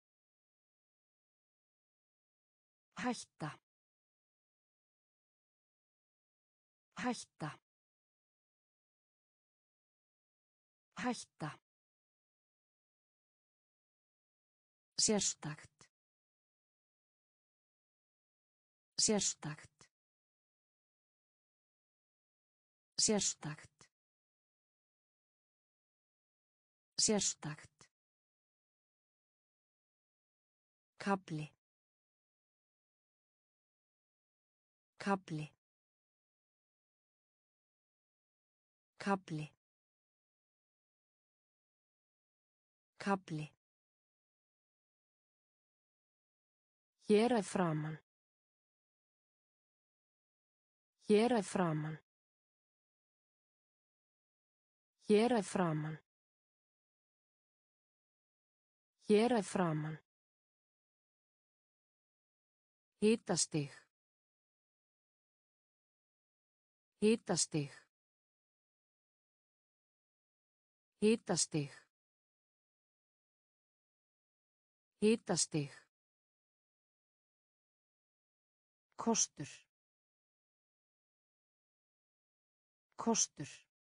Hætta. Hætta. Hætta. Sérstakt. Sérstakt. Sérstakt. Sérstakt. Kafli. Kafli. Kafli. Kafli. Hér að framan. Hér að framan. Hér að framan. Hér að framan. Hitastig. Hitastig. Hitastig. Hitastig. Kostur. Kostur.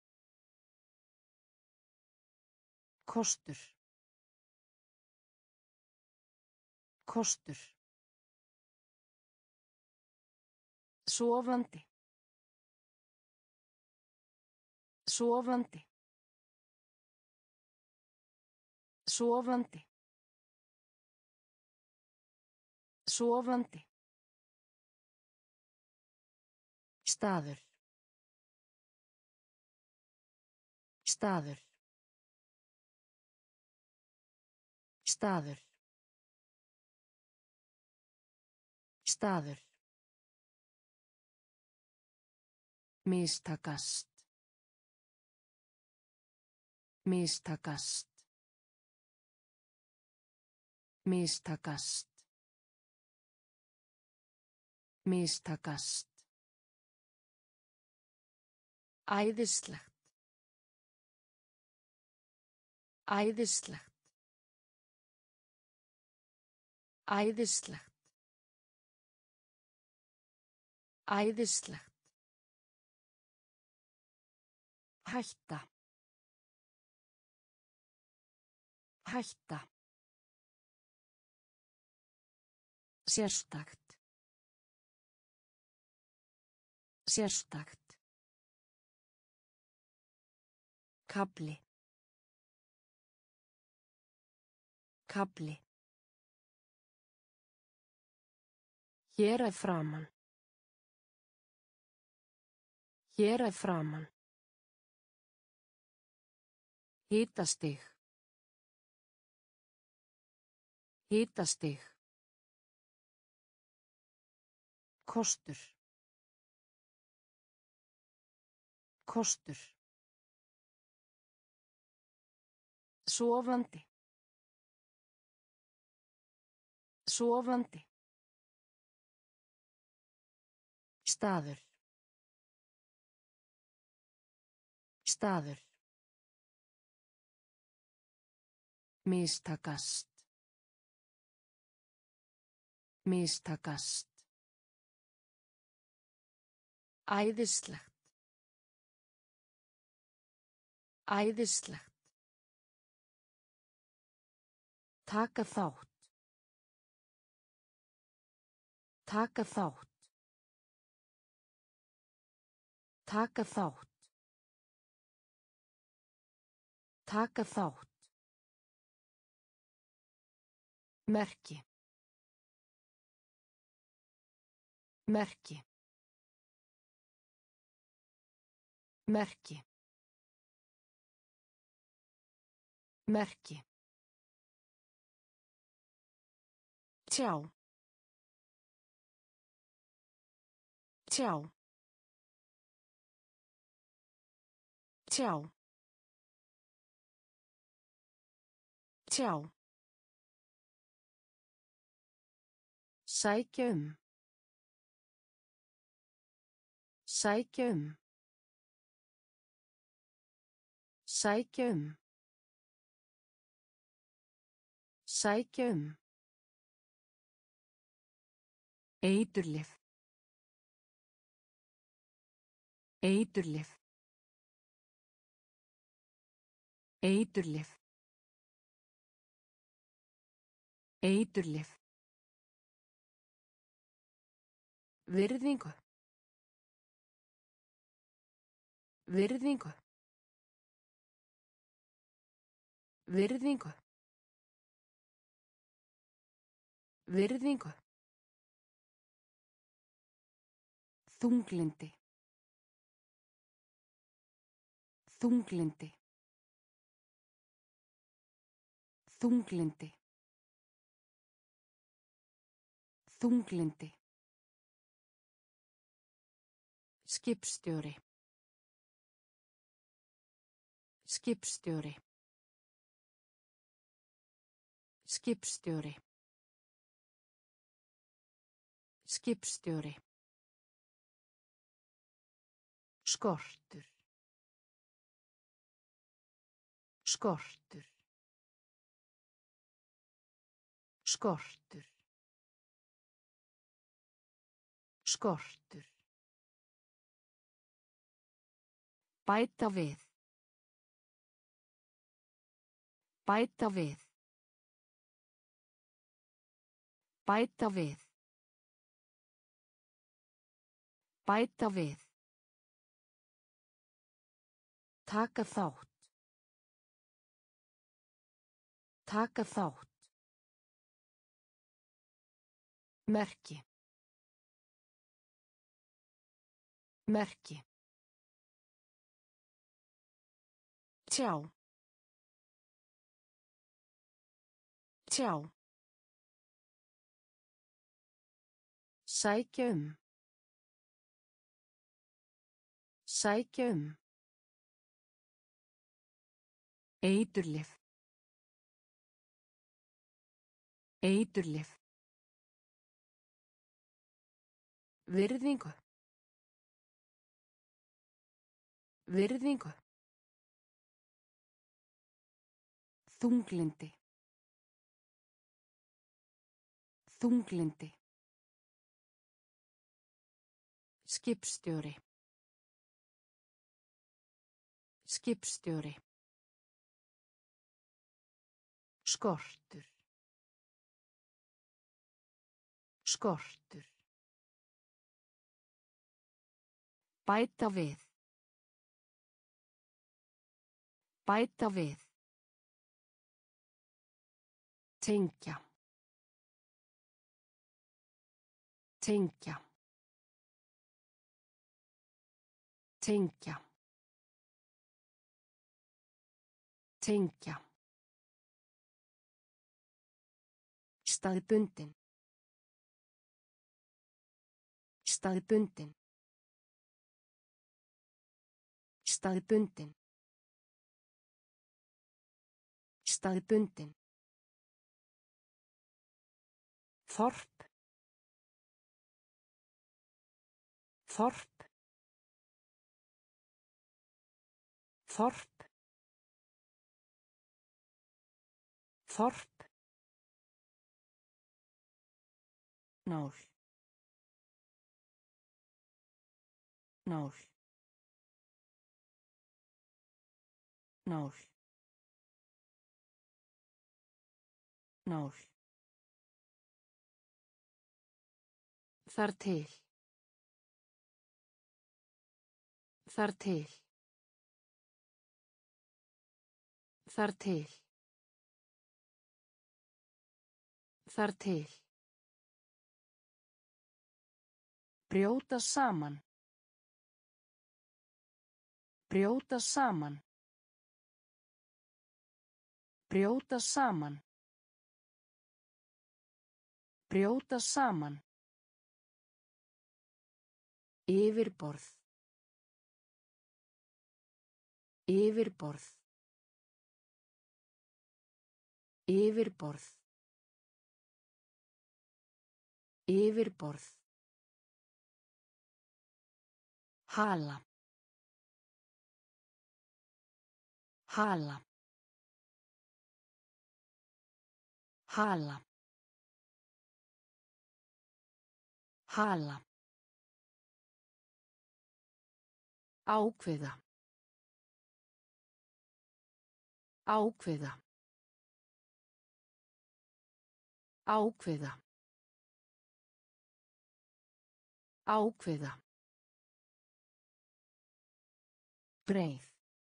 Kostur. Kostur. Sofandi. Sofandi. Sofandi. Sofandi. Staður. Staður. Staður. Staður. Mistakast. Mistakast. Mistakast. Mistakast. Æðislegt. Æðislegt. Æðislegt. Æðislegt. Hætta. Hætta. Sérstakt. Sérstakt. Kafli. Kafli. Hér að framan. Hér að framan. Hitastig. Hitastig. Kostur. Kostur. Sofandi. Sofandi. Staður. Staður. Mistakast. Mistakast. Æðislegt. Æðislegt. Taka þátt. Taka þátt. Taka þátt. Taka þátt. Merki. Merki. Merki. Merki. Tjá. Tjá. Tjá. Tjá. Sækja um. Sækja um. Sækja um. Sækja um. Eiturlyf. Eiturlyf. Eiturlyf. Eiturlyf. Virðingu. Virðingu. Virðingu. Virðingu. Þunglyndi. Þunglyndi. Þunglyndi. Þunglyndi. Skipstjóri. Skipstjóri. Skipstjóri. Skipstjóri. Skortur. Skortur. Skortur. Skortur. Bæta við. Bæta við. Bæta við. Bæta við. Taka þátt. Taka þátt. Merki. Merki. Tjá. Tjá. Sækja um. Sækja um. Eiturlyf. Eiturlyf. Virðingu. Virðingu. Þunglyndi. Þunglyndi. Skipstjóri. Skipstjóri. Skortur. Skortur. Bæta við. Bæta við. Tengja. Tengja. Tengja. Tengja. Staðbundin. Staðbundin. Staðbundin. Staðbundin. Þorp. Þorp. Þorp. Þorp. Nál. Nál. Nál. Nál. Þar til. Þar til. Þar til. Þar til. Brjóta saman. Brjóta saman. Brjóta saman. Brjóta saman. Yfirborð. Yfirborð. Yfirborð. Yfirborð. Hala. Hala. Hala. Hala. Ákveða. Ákveða. Ákveða. Ákveða. Breið.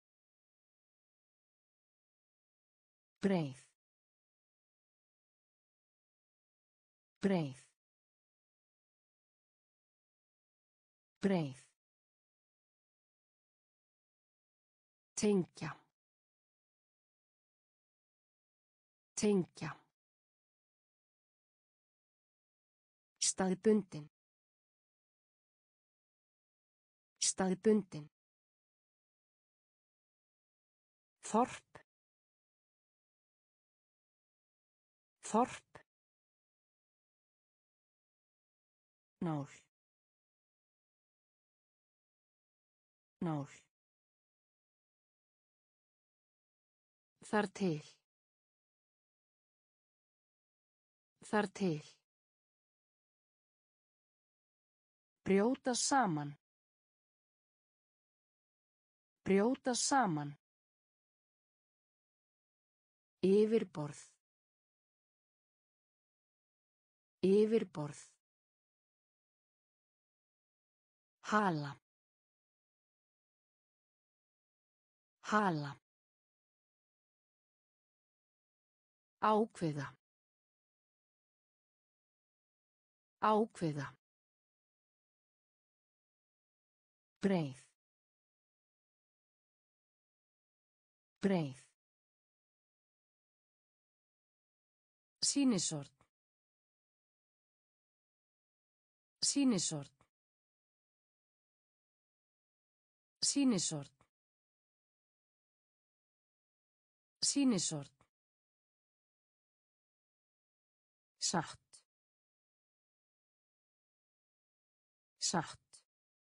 Breið. Breið. Breið. Tengja. Tengja. Staðbundin. Staðbundin. Þorp. Þorp. Nál. Nál. Þar til. Þar til. Brjóta saman. Brjóta saman. Yfirborð. Yfirborð. Hala. Hala. Ákveða. Ákveða. Breið. Breið. Sýnisort. Sýnisort. Sýnisort. Sýnisort. Satt. Satt.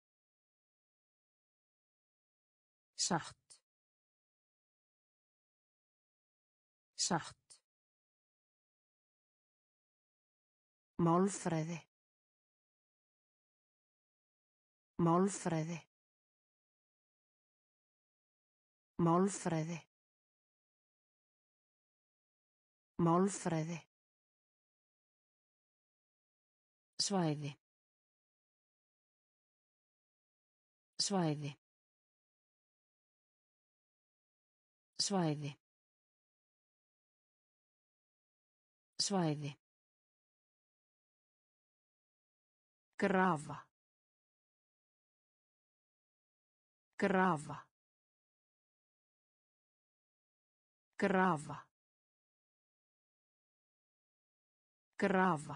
Satt. Satt. Málfræði. Málfræði. Málfræði. Málfræði. Svæði. Svæði. Svæði. Svæði. Grafa. Grafa. Grafa. Grafa.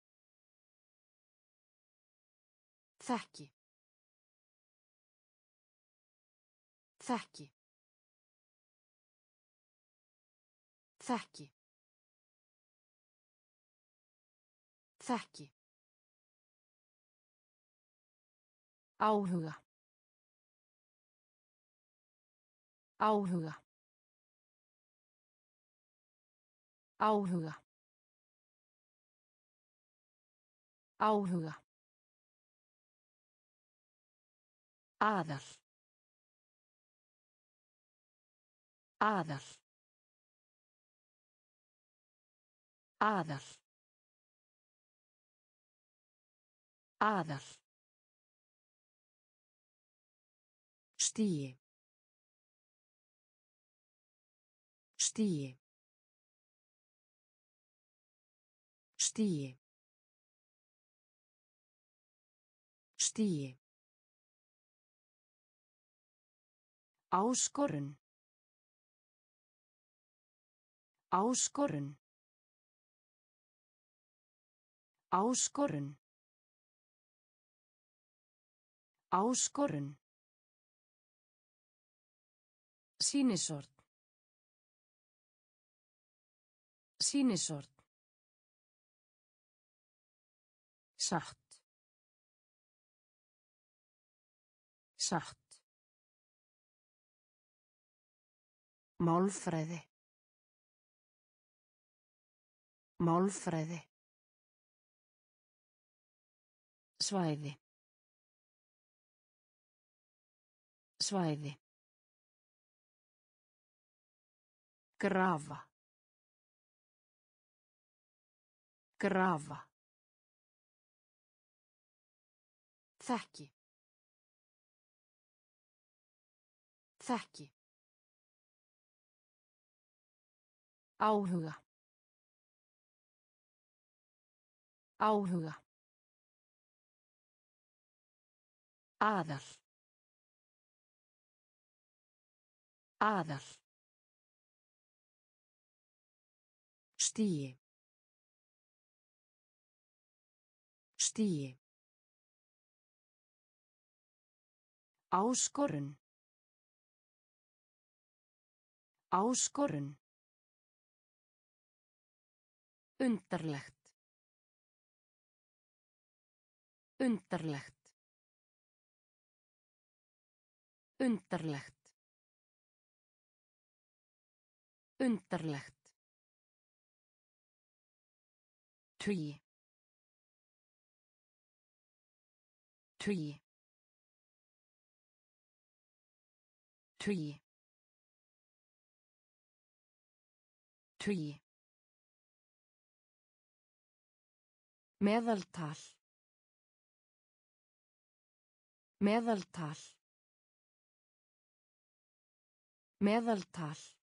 Þekki. Þekki. Þekki. Þekki. Áhuga. Áhuga. Áhuga. Áhuga. Aðal. Aðal. Aðal. Aðal. Stigi. Stigi. Stigi. Stigi. Áskorun. Áskorun. Áskorun. Áskorun. Sýnisort. Sýnisort. Satt. Satt. Málfræði. Málfræði. Svæði. Svæði. Grafa. Grafa. Þekki. Þekki. Áhuga. Áhuga. Aðal. Aðal. Stigi. Stigi. Áskorun. Áskorun. Undarlegt. Undarlegt. Undarlegt. Undarlegt. Tugi. Tugi. Tugi. Tugi. Meðaltal. Meðaltal. Meðaltal.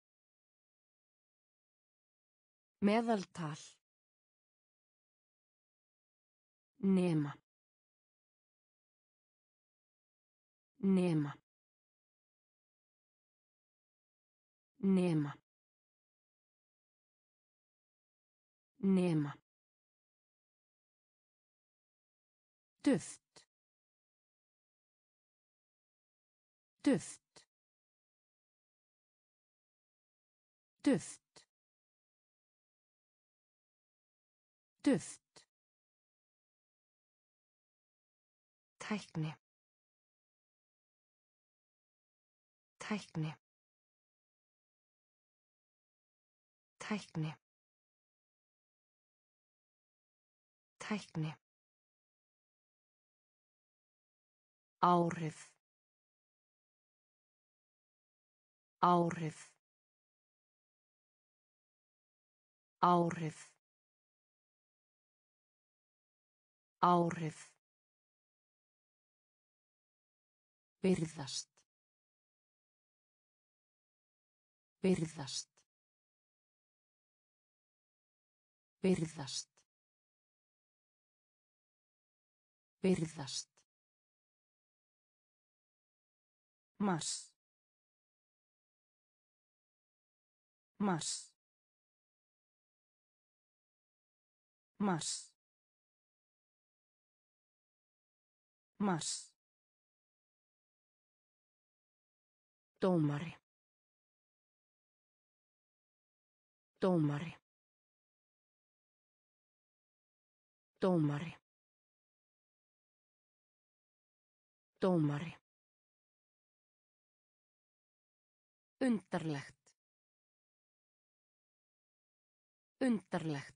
Meðaltal. Nema. Nema. Nema. Nema. Duft. Duft. Duft. Duft. Tækni. Tækni. Tækni. Tækni. Áhrif. Áhrif. Áhrif. Áhrif. Virðast. Virðast. Virðast. Virðast. Mars. Mars. Mars. Mars. Dómari. Dómari. Dómari. Dómari. Undarlegt. Undarlegt.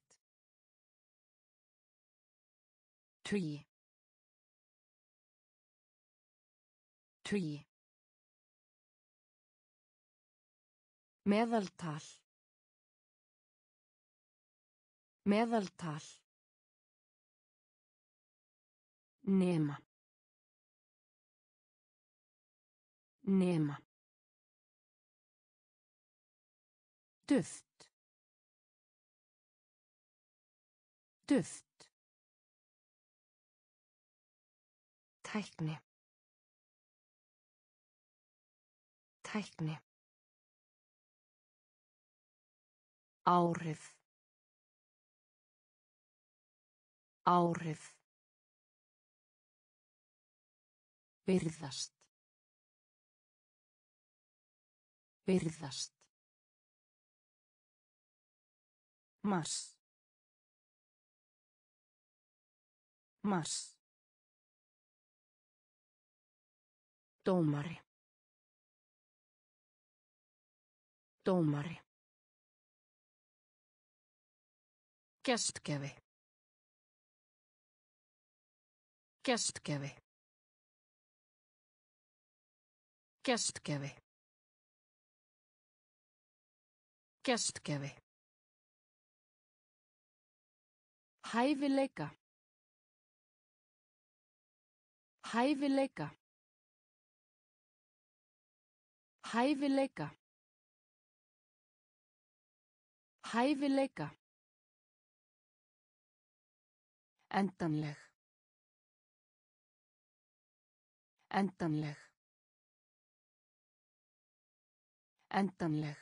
Tugi. Tugi. Meðaltal. Meðaltal. Nema. Nema. Duft. Duft. Tækni. Tækni. Áhrif. Áhrif. Virðast. Virðast. Mars. Mars. Dómari. Dómari. Gestgjafi. Gestgjafi. Gestgjafi. Gestgjafi. Hæfileika. Hæfileika. Hæfileika. Hæfileika. Endanleg. Endanleg. Endanleg.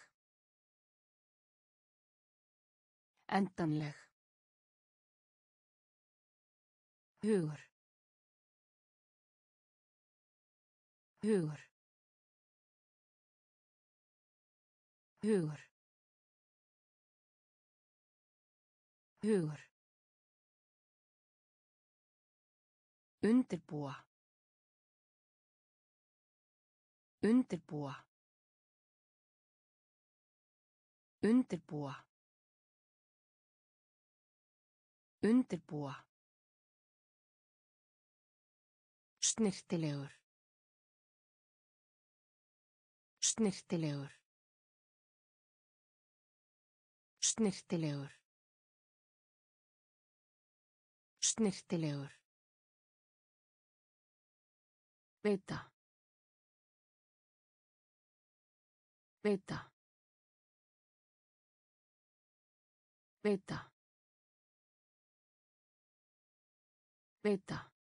Endanleg. Hugur. Hugur. Hugur. Hugur. Undirbúa. Undirbúa. Undirbúa. Undirbúa. Snyrtilegur. Snyrtilegur. Snyrtilegur. Snyrtilegur. Veita. Veita. Veita. Veita.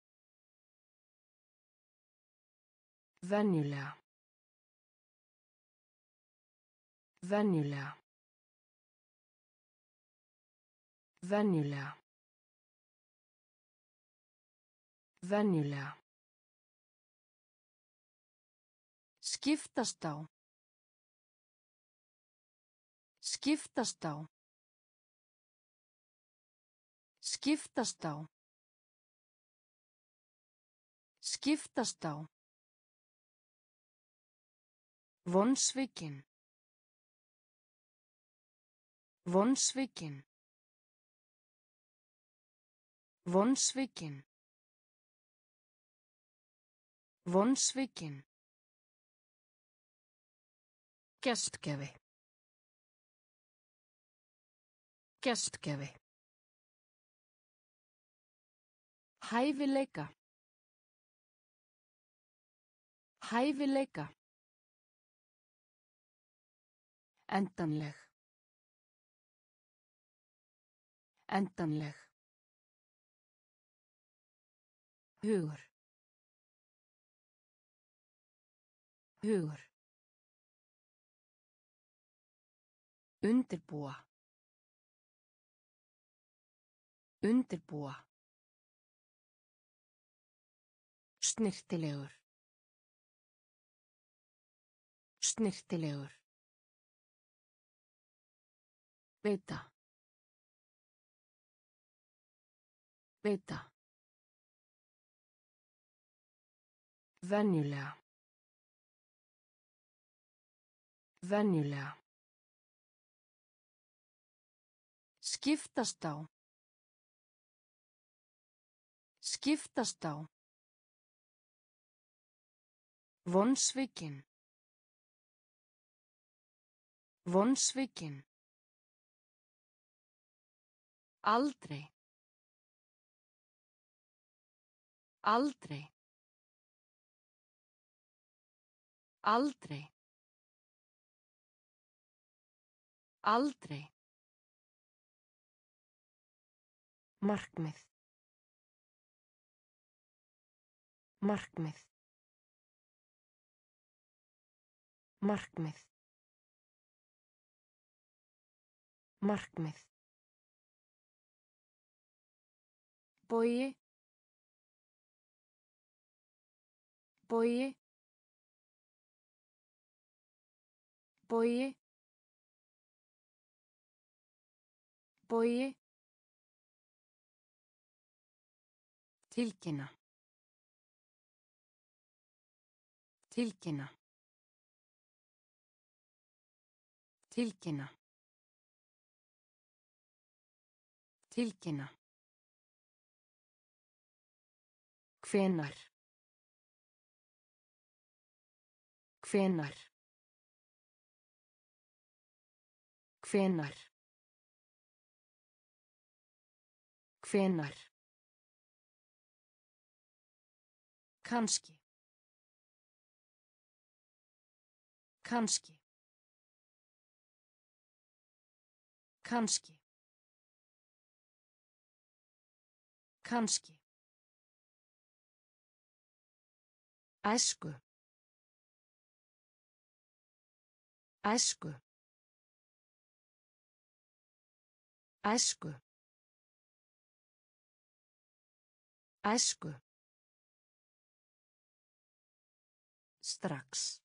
Venjulega. Venjulega. Venjulega. Venjulega. Skiptast á. Skiptast á. Skiptast á. Skiptast á. Vonsvikinn. Vonsvikinn. Vonsvikinn. Vonsvikinn. Gestgjafi. Gestgjafi. Hæfileika. Hæfileika. Endanleg. Endanleg. Hugur. Hugur. Undirbúa. Undirbúa. Snyrtilegur. Snyrtilegur. Veita. Veita. Venjulega. Venjulega. Skiptast á. Skiptast á. Vonsvikinn. Vonsvikinn. Aldrei. Aldrei. Aldrei. Aldrei. Markmið. Markmið. Markmið. Markmið. Bogi. Bogi. Bogi. Bogi. Tilkynna. Tilkynna. Tilkynna. Tilkynna. Hvenær. Hvenær. Hvenær. Hvenær. Kannski. Kannski. Kannski. Kannski. Æsku. Æsku. Æsku. Æsku. Strax.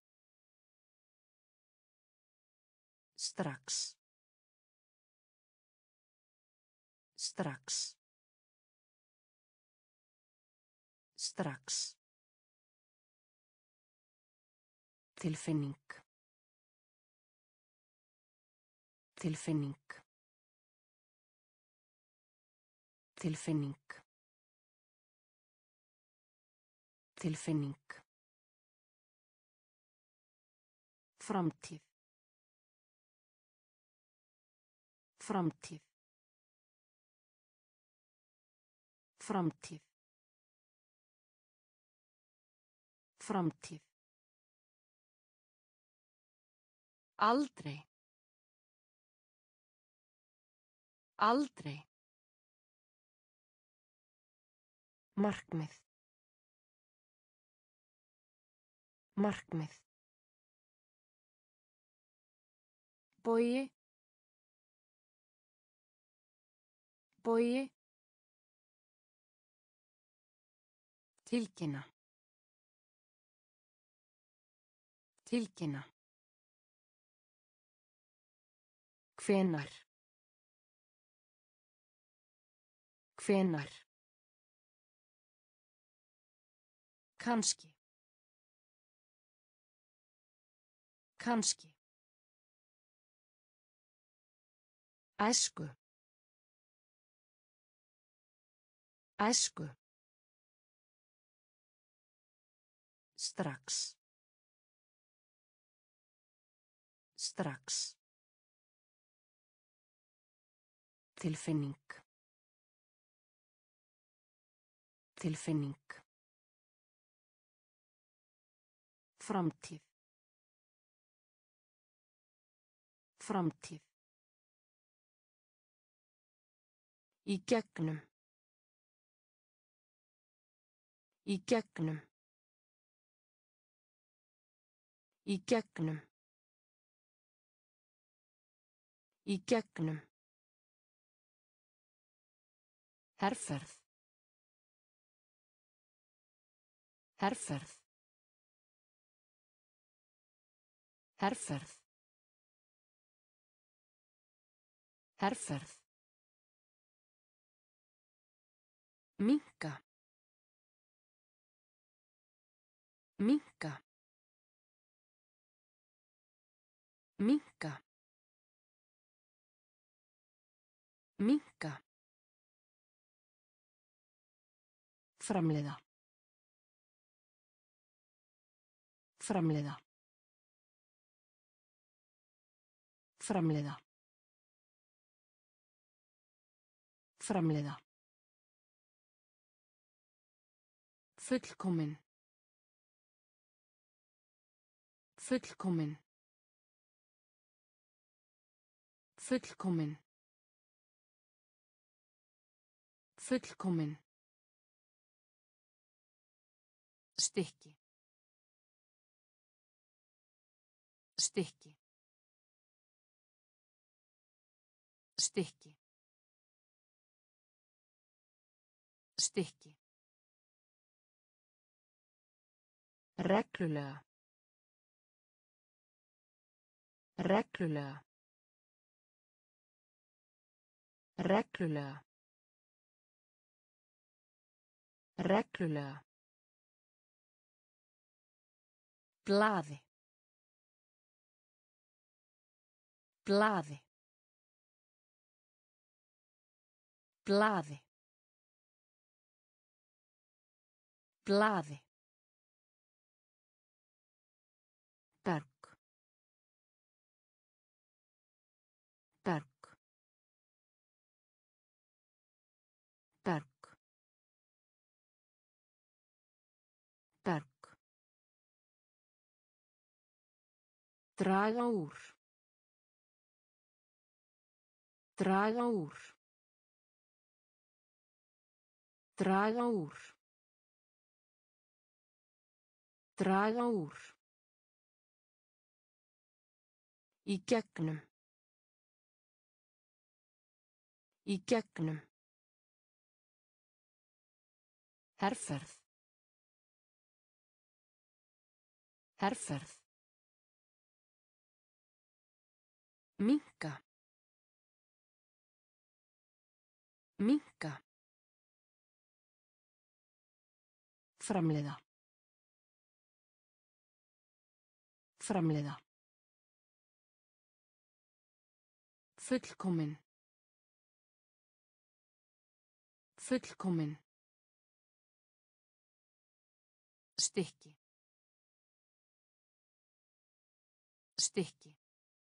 Strax. Strax. Strax. Tilfinning. Tilfinning. Tilfinning. Tilfinning. Framtíð. Framtíð. Framtíð. Framtíð. Aldrei. Aldrei. Markmið. Markmið. Bogi. Bogi. Tilkynna. Tilkynna. Hvenær. Hvenær. Kannski. Kannski. Æsku. Æsku. Strax. Strax. Tilfinning. Tilfinning. Framtíð. Framtíð. Í gegnum. Í gegnum. Í gegnum. Í gegnum. Herferð. Herferð. Herferð. Herferð. Minnka. Minnka. Minnka. Minnka. Framleiða. Framleiða. Framleiða. Framleiða. Fullkomin. Fullkomin. Fullkomin. Fullkomin. Stykki. Stykki. Stykki. Stykki. Reglulega. Reglulega. Reglulega. Reglulega. Blaði. Blaði. Blaði. Blaði. Berg. Berg. Berg. Berg. Draga úr. Draga úr. Draga úr. Draga úr. Í gegnum. Í gegnum. Herferð. Herferð. Minnka. Minnka. Framleiða. Framleiða. Fullkomin. Fullkomin. Stykki. Stykki.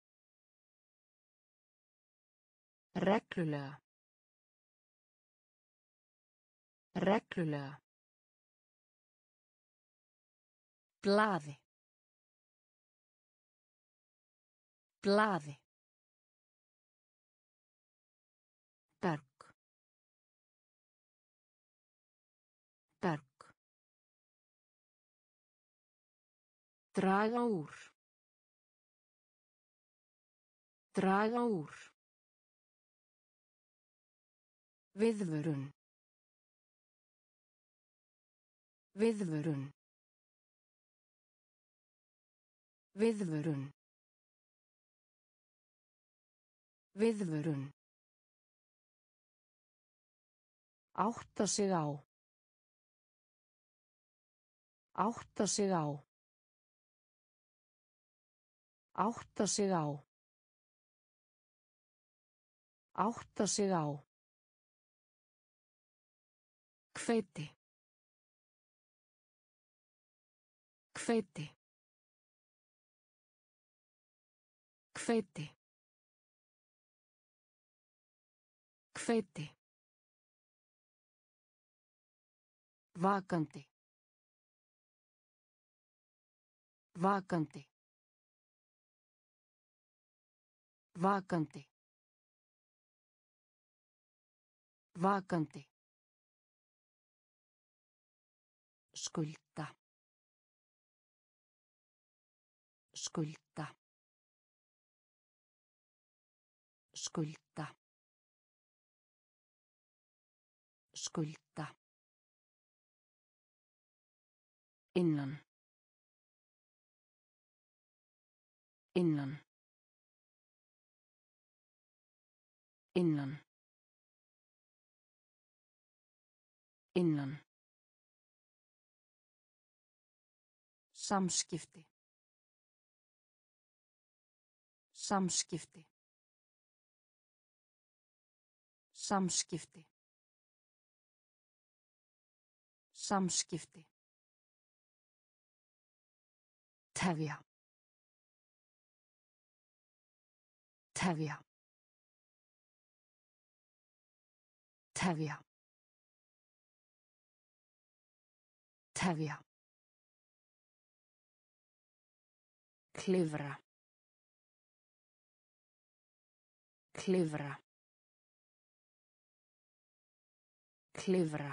Reglulega. Reglulega. Blaði. Blaði. Berg. Berg. Draga úr. Draga úr. Viðvörun. Viðvörun. Viðvörun. Viðvörun. Átta sig á. Átta sig á. Átta sig á. Átta sig á. Hveiti. Hveiti. Hveiti. Hveiti. Vakandi. Vakandi. Vakandi. Vakandi. Skulda. Skulda. Skulda. Skulda. Innan. Innan. Innan. Innan. Samskipti. Samskipti. Samskipti. Samskipti. Tefja. Tefja. Tefja. Tefja. Klifra. Klifra. Klifra.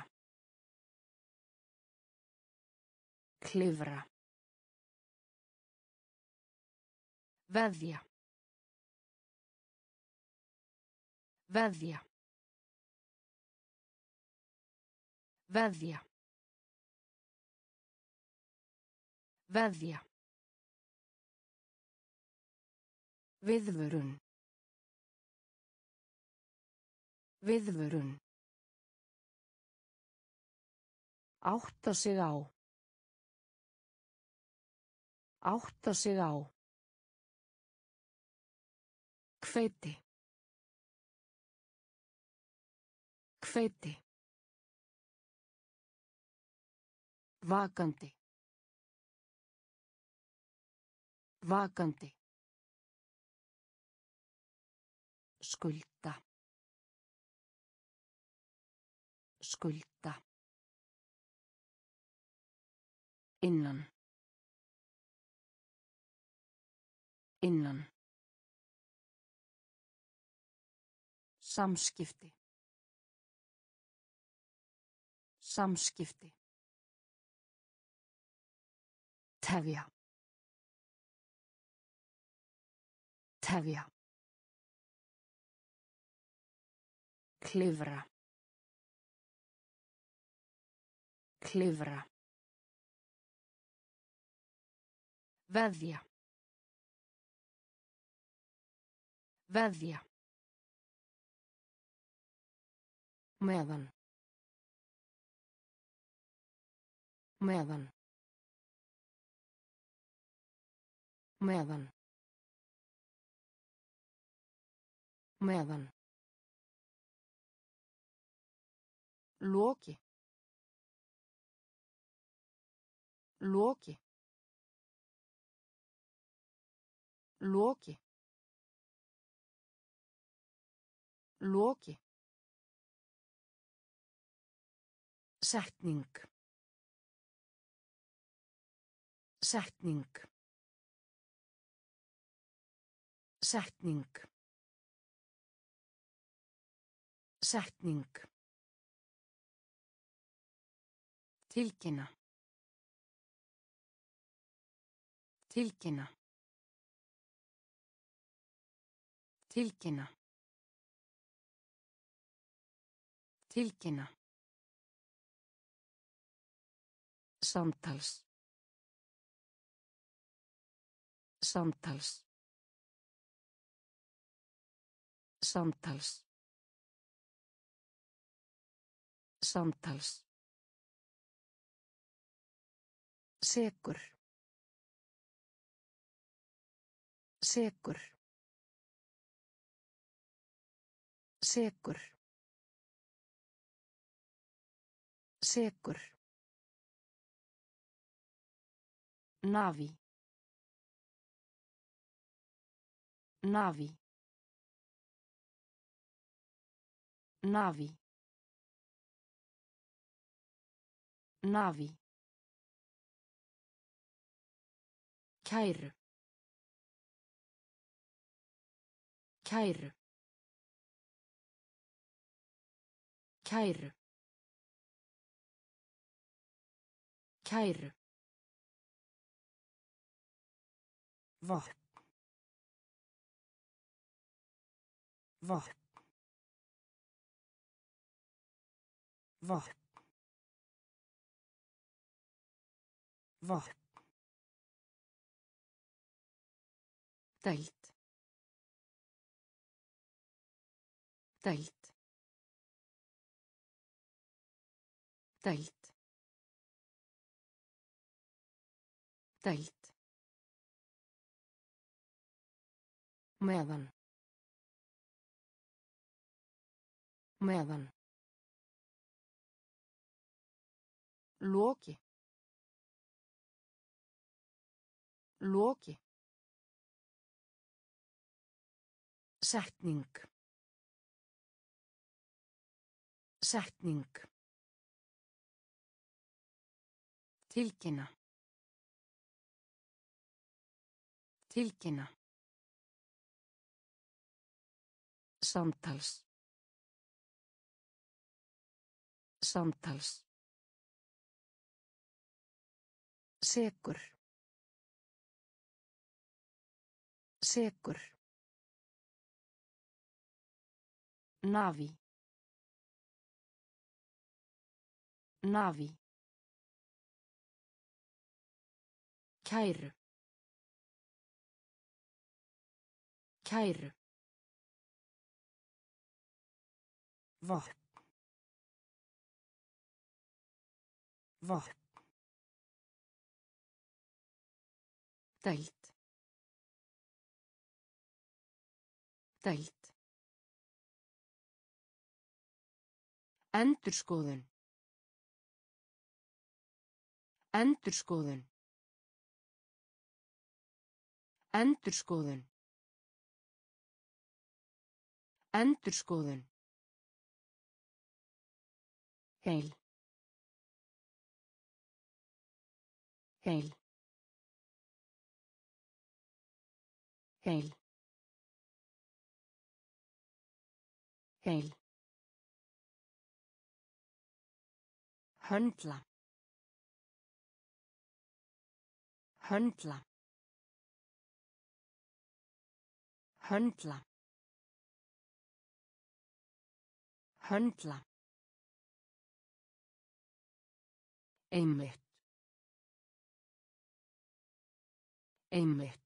Klifra. Veðja. Veðja. Veðja. Veðja. Viðvörun. Viðvörun. Átta sig á. Átta sig á. Hveiti. Hveiti. Vakandi. Vakandi. Skulda. Skulda. Innan. Innan. Samskipti. Samskipti. Tefja. Tefja. Klifra. Klifra. Veðja. Veðja. Meðan. Meðan. Meðan. Meðan. Loki. Loki. Loki. Loki. Setning. Setning. Setning. Setning. Tilkynna. Tilkynna. Tilkynna. Tilkynna. Samtals. Samtals. Samtals. Samtals. Sekur. Sekur. Sekur. Sekur. Navi. Navi. Navi. Navi. Kæru. Kæru. Kæru. Kæru. Vopn. Vopn. Vopn. Vopn. Deild. Deild. Deild. Deild. Meðan. Meðan. Loki. Loki. Setning. Setning. Tilkynna. Tilkynna. Samtals. Samtals. Sekur. Sekur. Navi. Navi. Kæru. Kæru. Vopn. Vopn. Deild. Deild. Endurskoðun. Endurskoðun. Endurskoðun. Endurskoðun. Heil. Heil. Heil. Heil. Höndla. Höndla. Höndla. Höndla. Einmitt. Einmitt.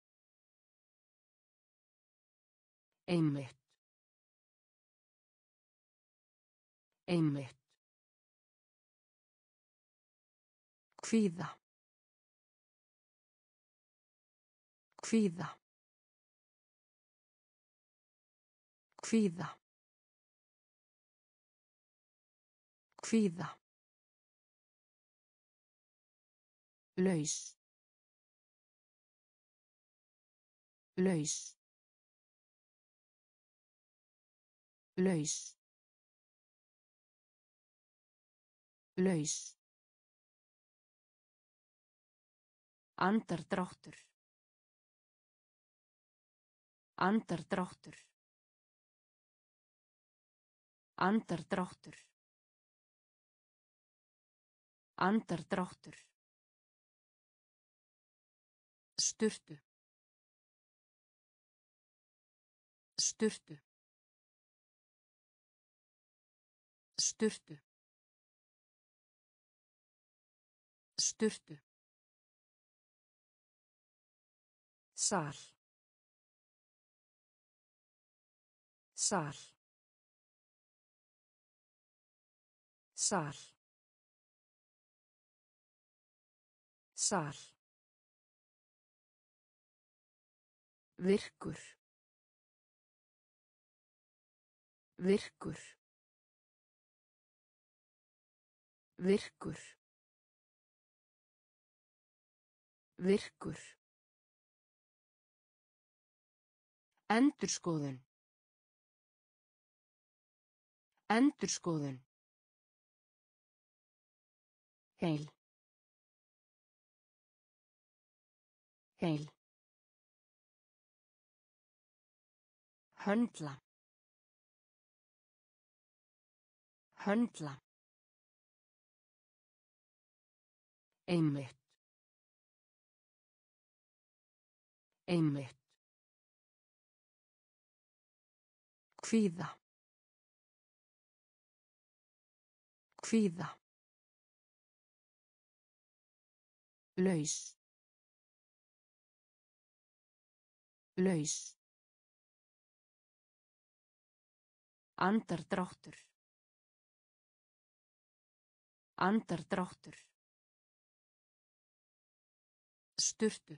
Einmitt. Einmitt. Kvíða. Kvíða. Kvíða. Kvíða. Laus. Laus. Laus. Laus. Andardráttur. Andardráttur. Andardráttur. Andardráttur. Sturtu. Sturtu. Sturtu. Sturtu. Sal. Sal. Sal. Sal. Virkur. Virkur. Virkur. Virkur. Endurskoðun. Endurskoðun. Heil. Heil. Höndla. Höndla. Einmitt. Einmitt. Kvíða. Kvíða. Laus. Laus. Andardráttur. Andardráttur. Sturtu.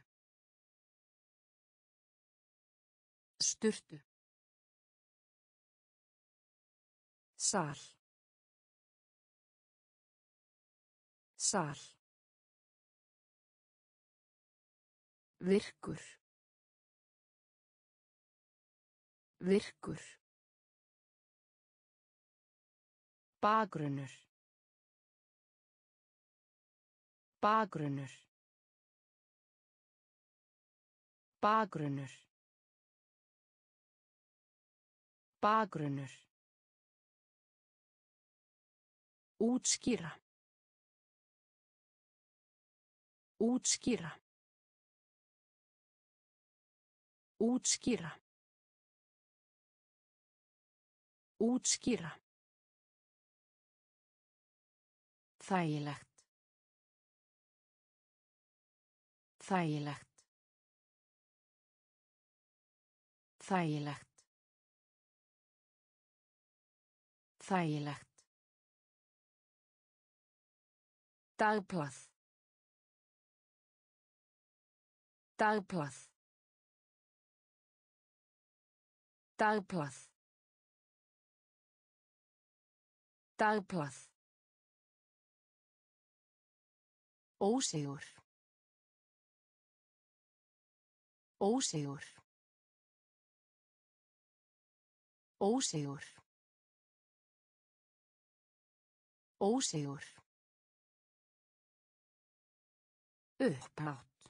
Sturtu. Sal. Sal. Virkur. Virkur. Bakgrunnur. Bakgrunnur. Bakgrunnur. Bakgrunnur. Útskýra. Útskýra. Útskýra. Útskýra. Þægilegt. Þægilegt. Þægilegt. Þægilegt. Dagblað. Dagblað. Dagblað. Dagblað. Ósigur. Ósigur. Ósigur. Ósigur. Upphátt.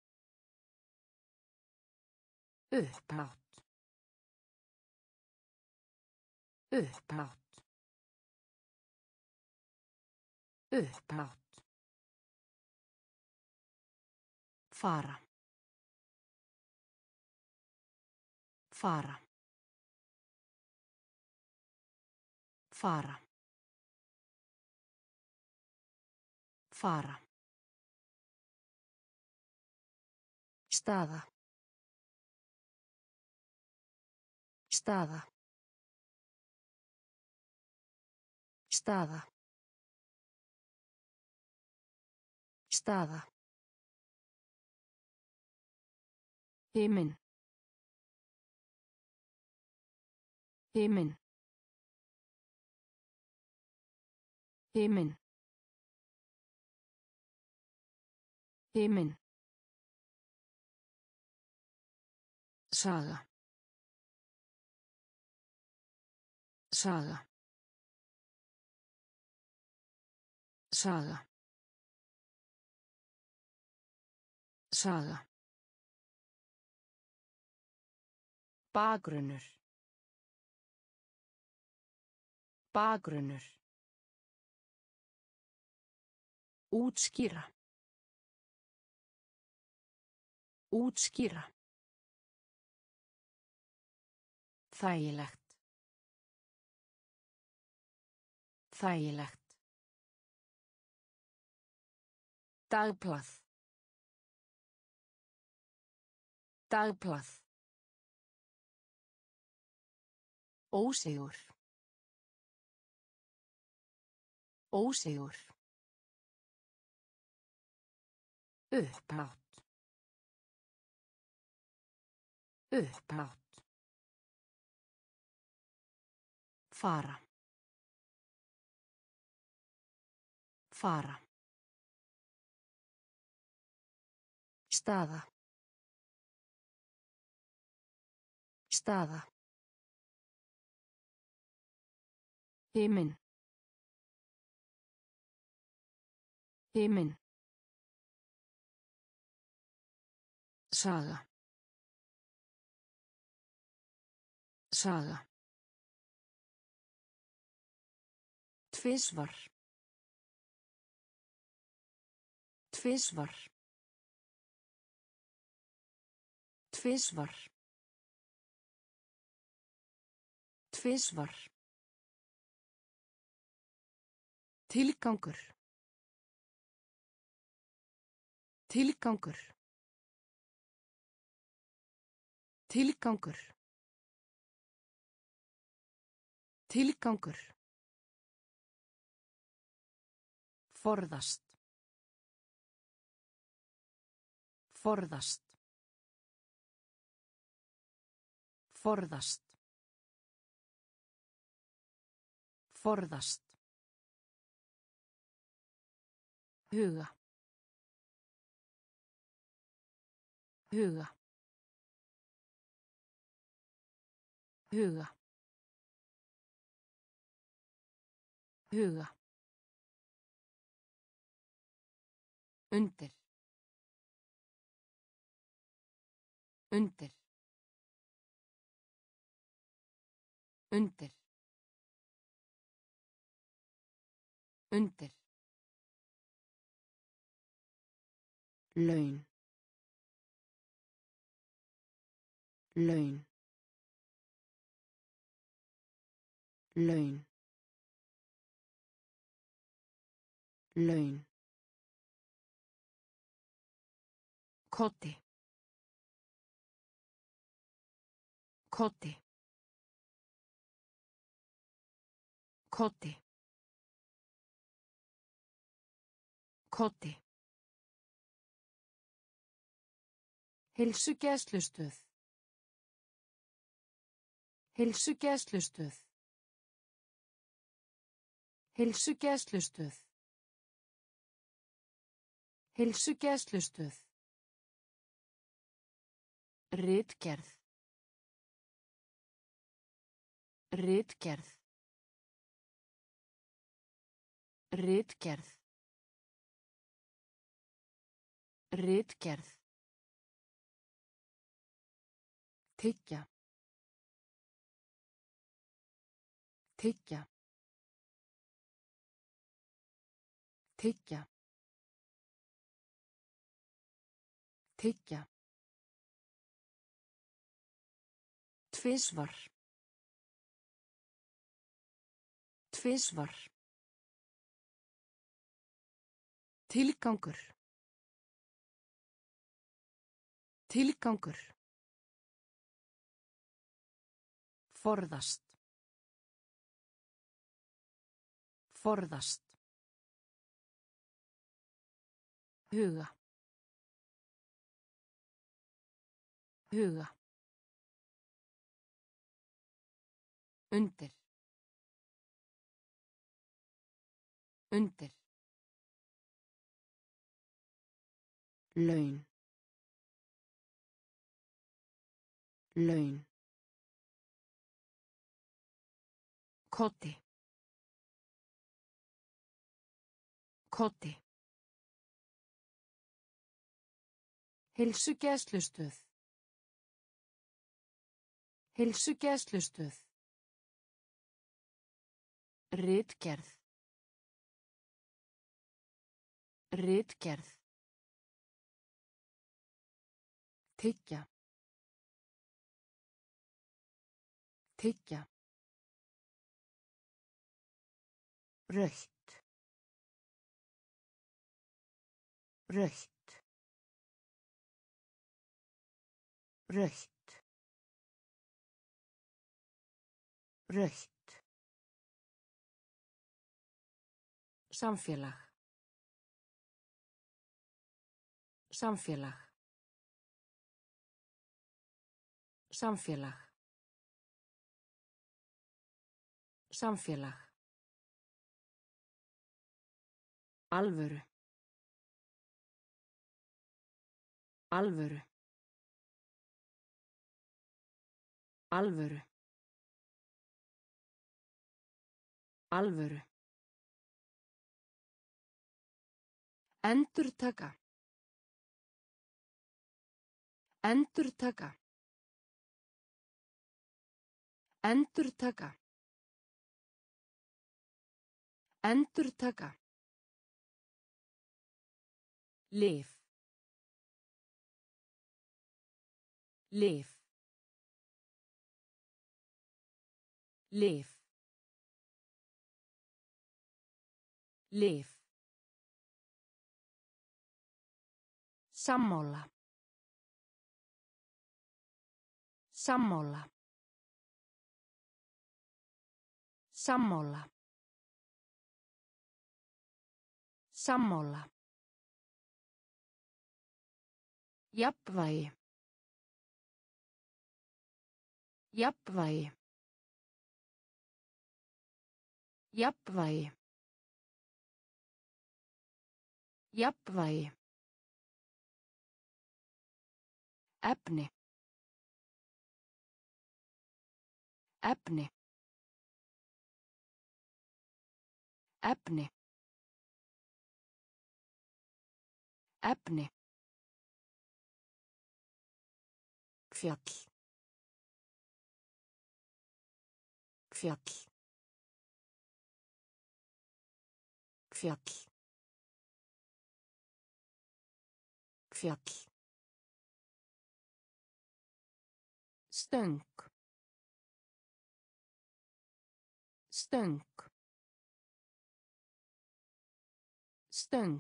Upphátt. Upphátt. Upphátt. Fara. Fara. Fara. Fara. Staða. Staða. Staða. Staða. Himinn. Himinn. Himinn. Himinn. Saga. Saga. Saga. Saga. Bakgrunnur. Bakgrunnur. Útskýra. Útskýra. Þægilegt. Þægilegt. Dagblað. Dagblað. Ósigur. Ósigur. Upphátt. Upphátt. Fara. Fara. Staða. Staða. Himinn. Himinn. Saga. Saga. Tvisvar. Tvisvar. Tvisvar. Tvisvar. Tilgangur. Tilgangur. Tilgangur. Tilgangur. Forðast. Forðast. Forðast. Forðast. Huga. Huga. Huga. Huga. Undir. Undir. Undir. Undir. Laun. Laun. Laun. Laun. Koti. Koti. Koti. Koti. Heilsugæslustöð. Heilsugæslustöð. Heilsugæslustöð. Heilsugæslustöð. Ritgerð. Ritgerð. Ritgerð. Ritgerð. Tyggja. Tyggja. Tyggja. Tyggja. Tvisvar. Tvisvar. Tilgangur. Tilgangur. Forðast. Forðast. Huga. Huga. Undir. Undir. Laun. Laun. Koti. Koti. Heilsugæslustöð. Heilsugæslustöð. Ritgerð. Ritgerð. Tyggja. Tyggja. Rautt. Rautt. Rautt. Rautt. Samfélag. Samfélag. Samfélag. Samfélag. Alvöru. Alvöru. Alvöru. Alvöru. Endurtaka. Endurtaka. Endurtaka. Endurtaka. Lyf. Lyf. Lyf. Lyf. Sammála. Sammála. Sammála. Sammála. Jafnvægi. Jafnvægi. Jafnvægi. Jafnvægi. Efni. Efni. Efni. Efni. Fjall. Fjall. Fjall. Fjall. Stöng. Stöng. Stöng.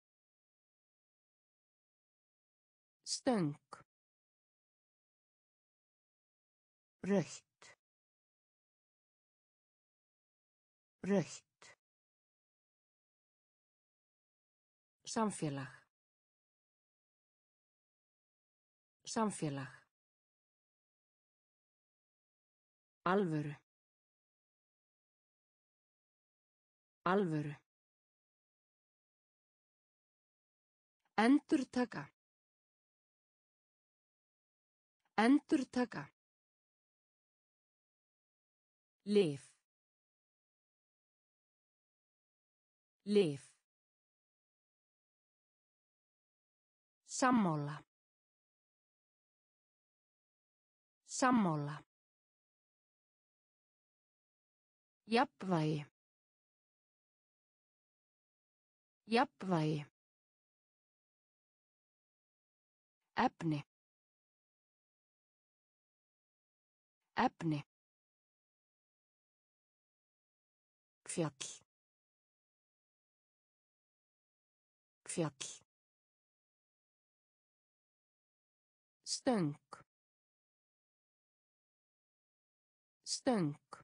Stöng. Rautt. Rautt. Samfélag. Samfélag. Alvöru. Alvöru. Endurtaka. Endurtaka. Lyf. Lyf. Sammála. Sammála. Jafnvægi. Jafnvægi. Efni. Efni. Fjall. Fjall. Stöng. Stöng.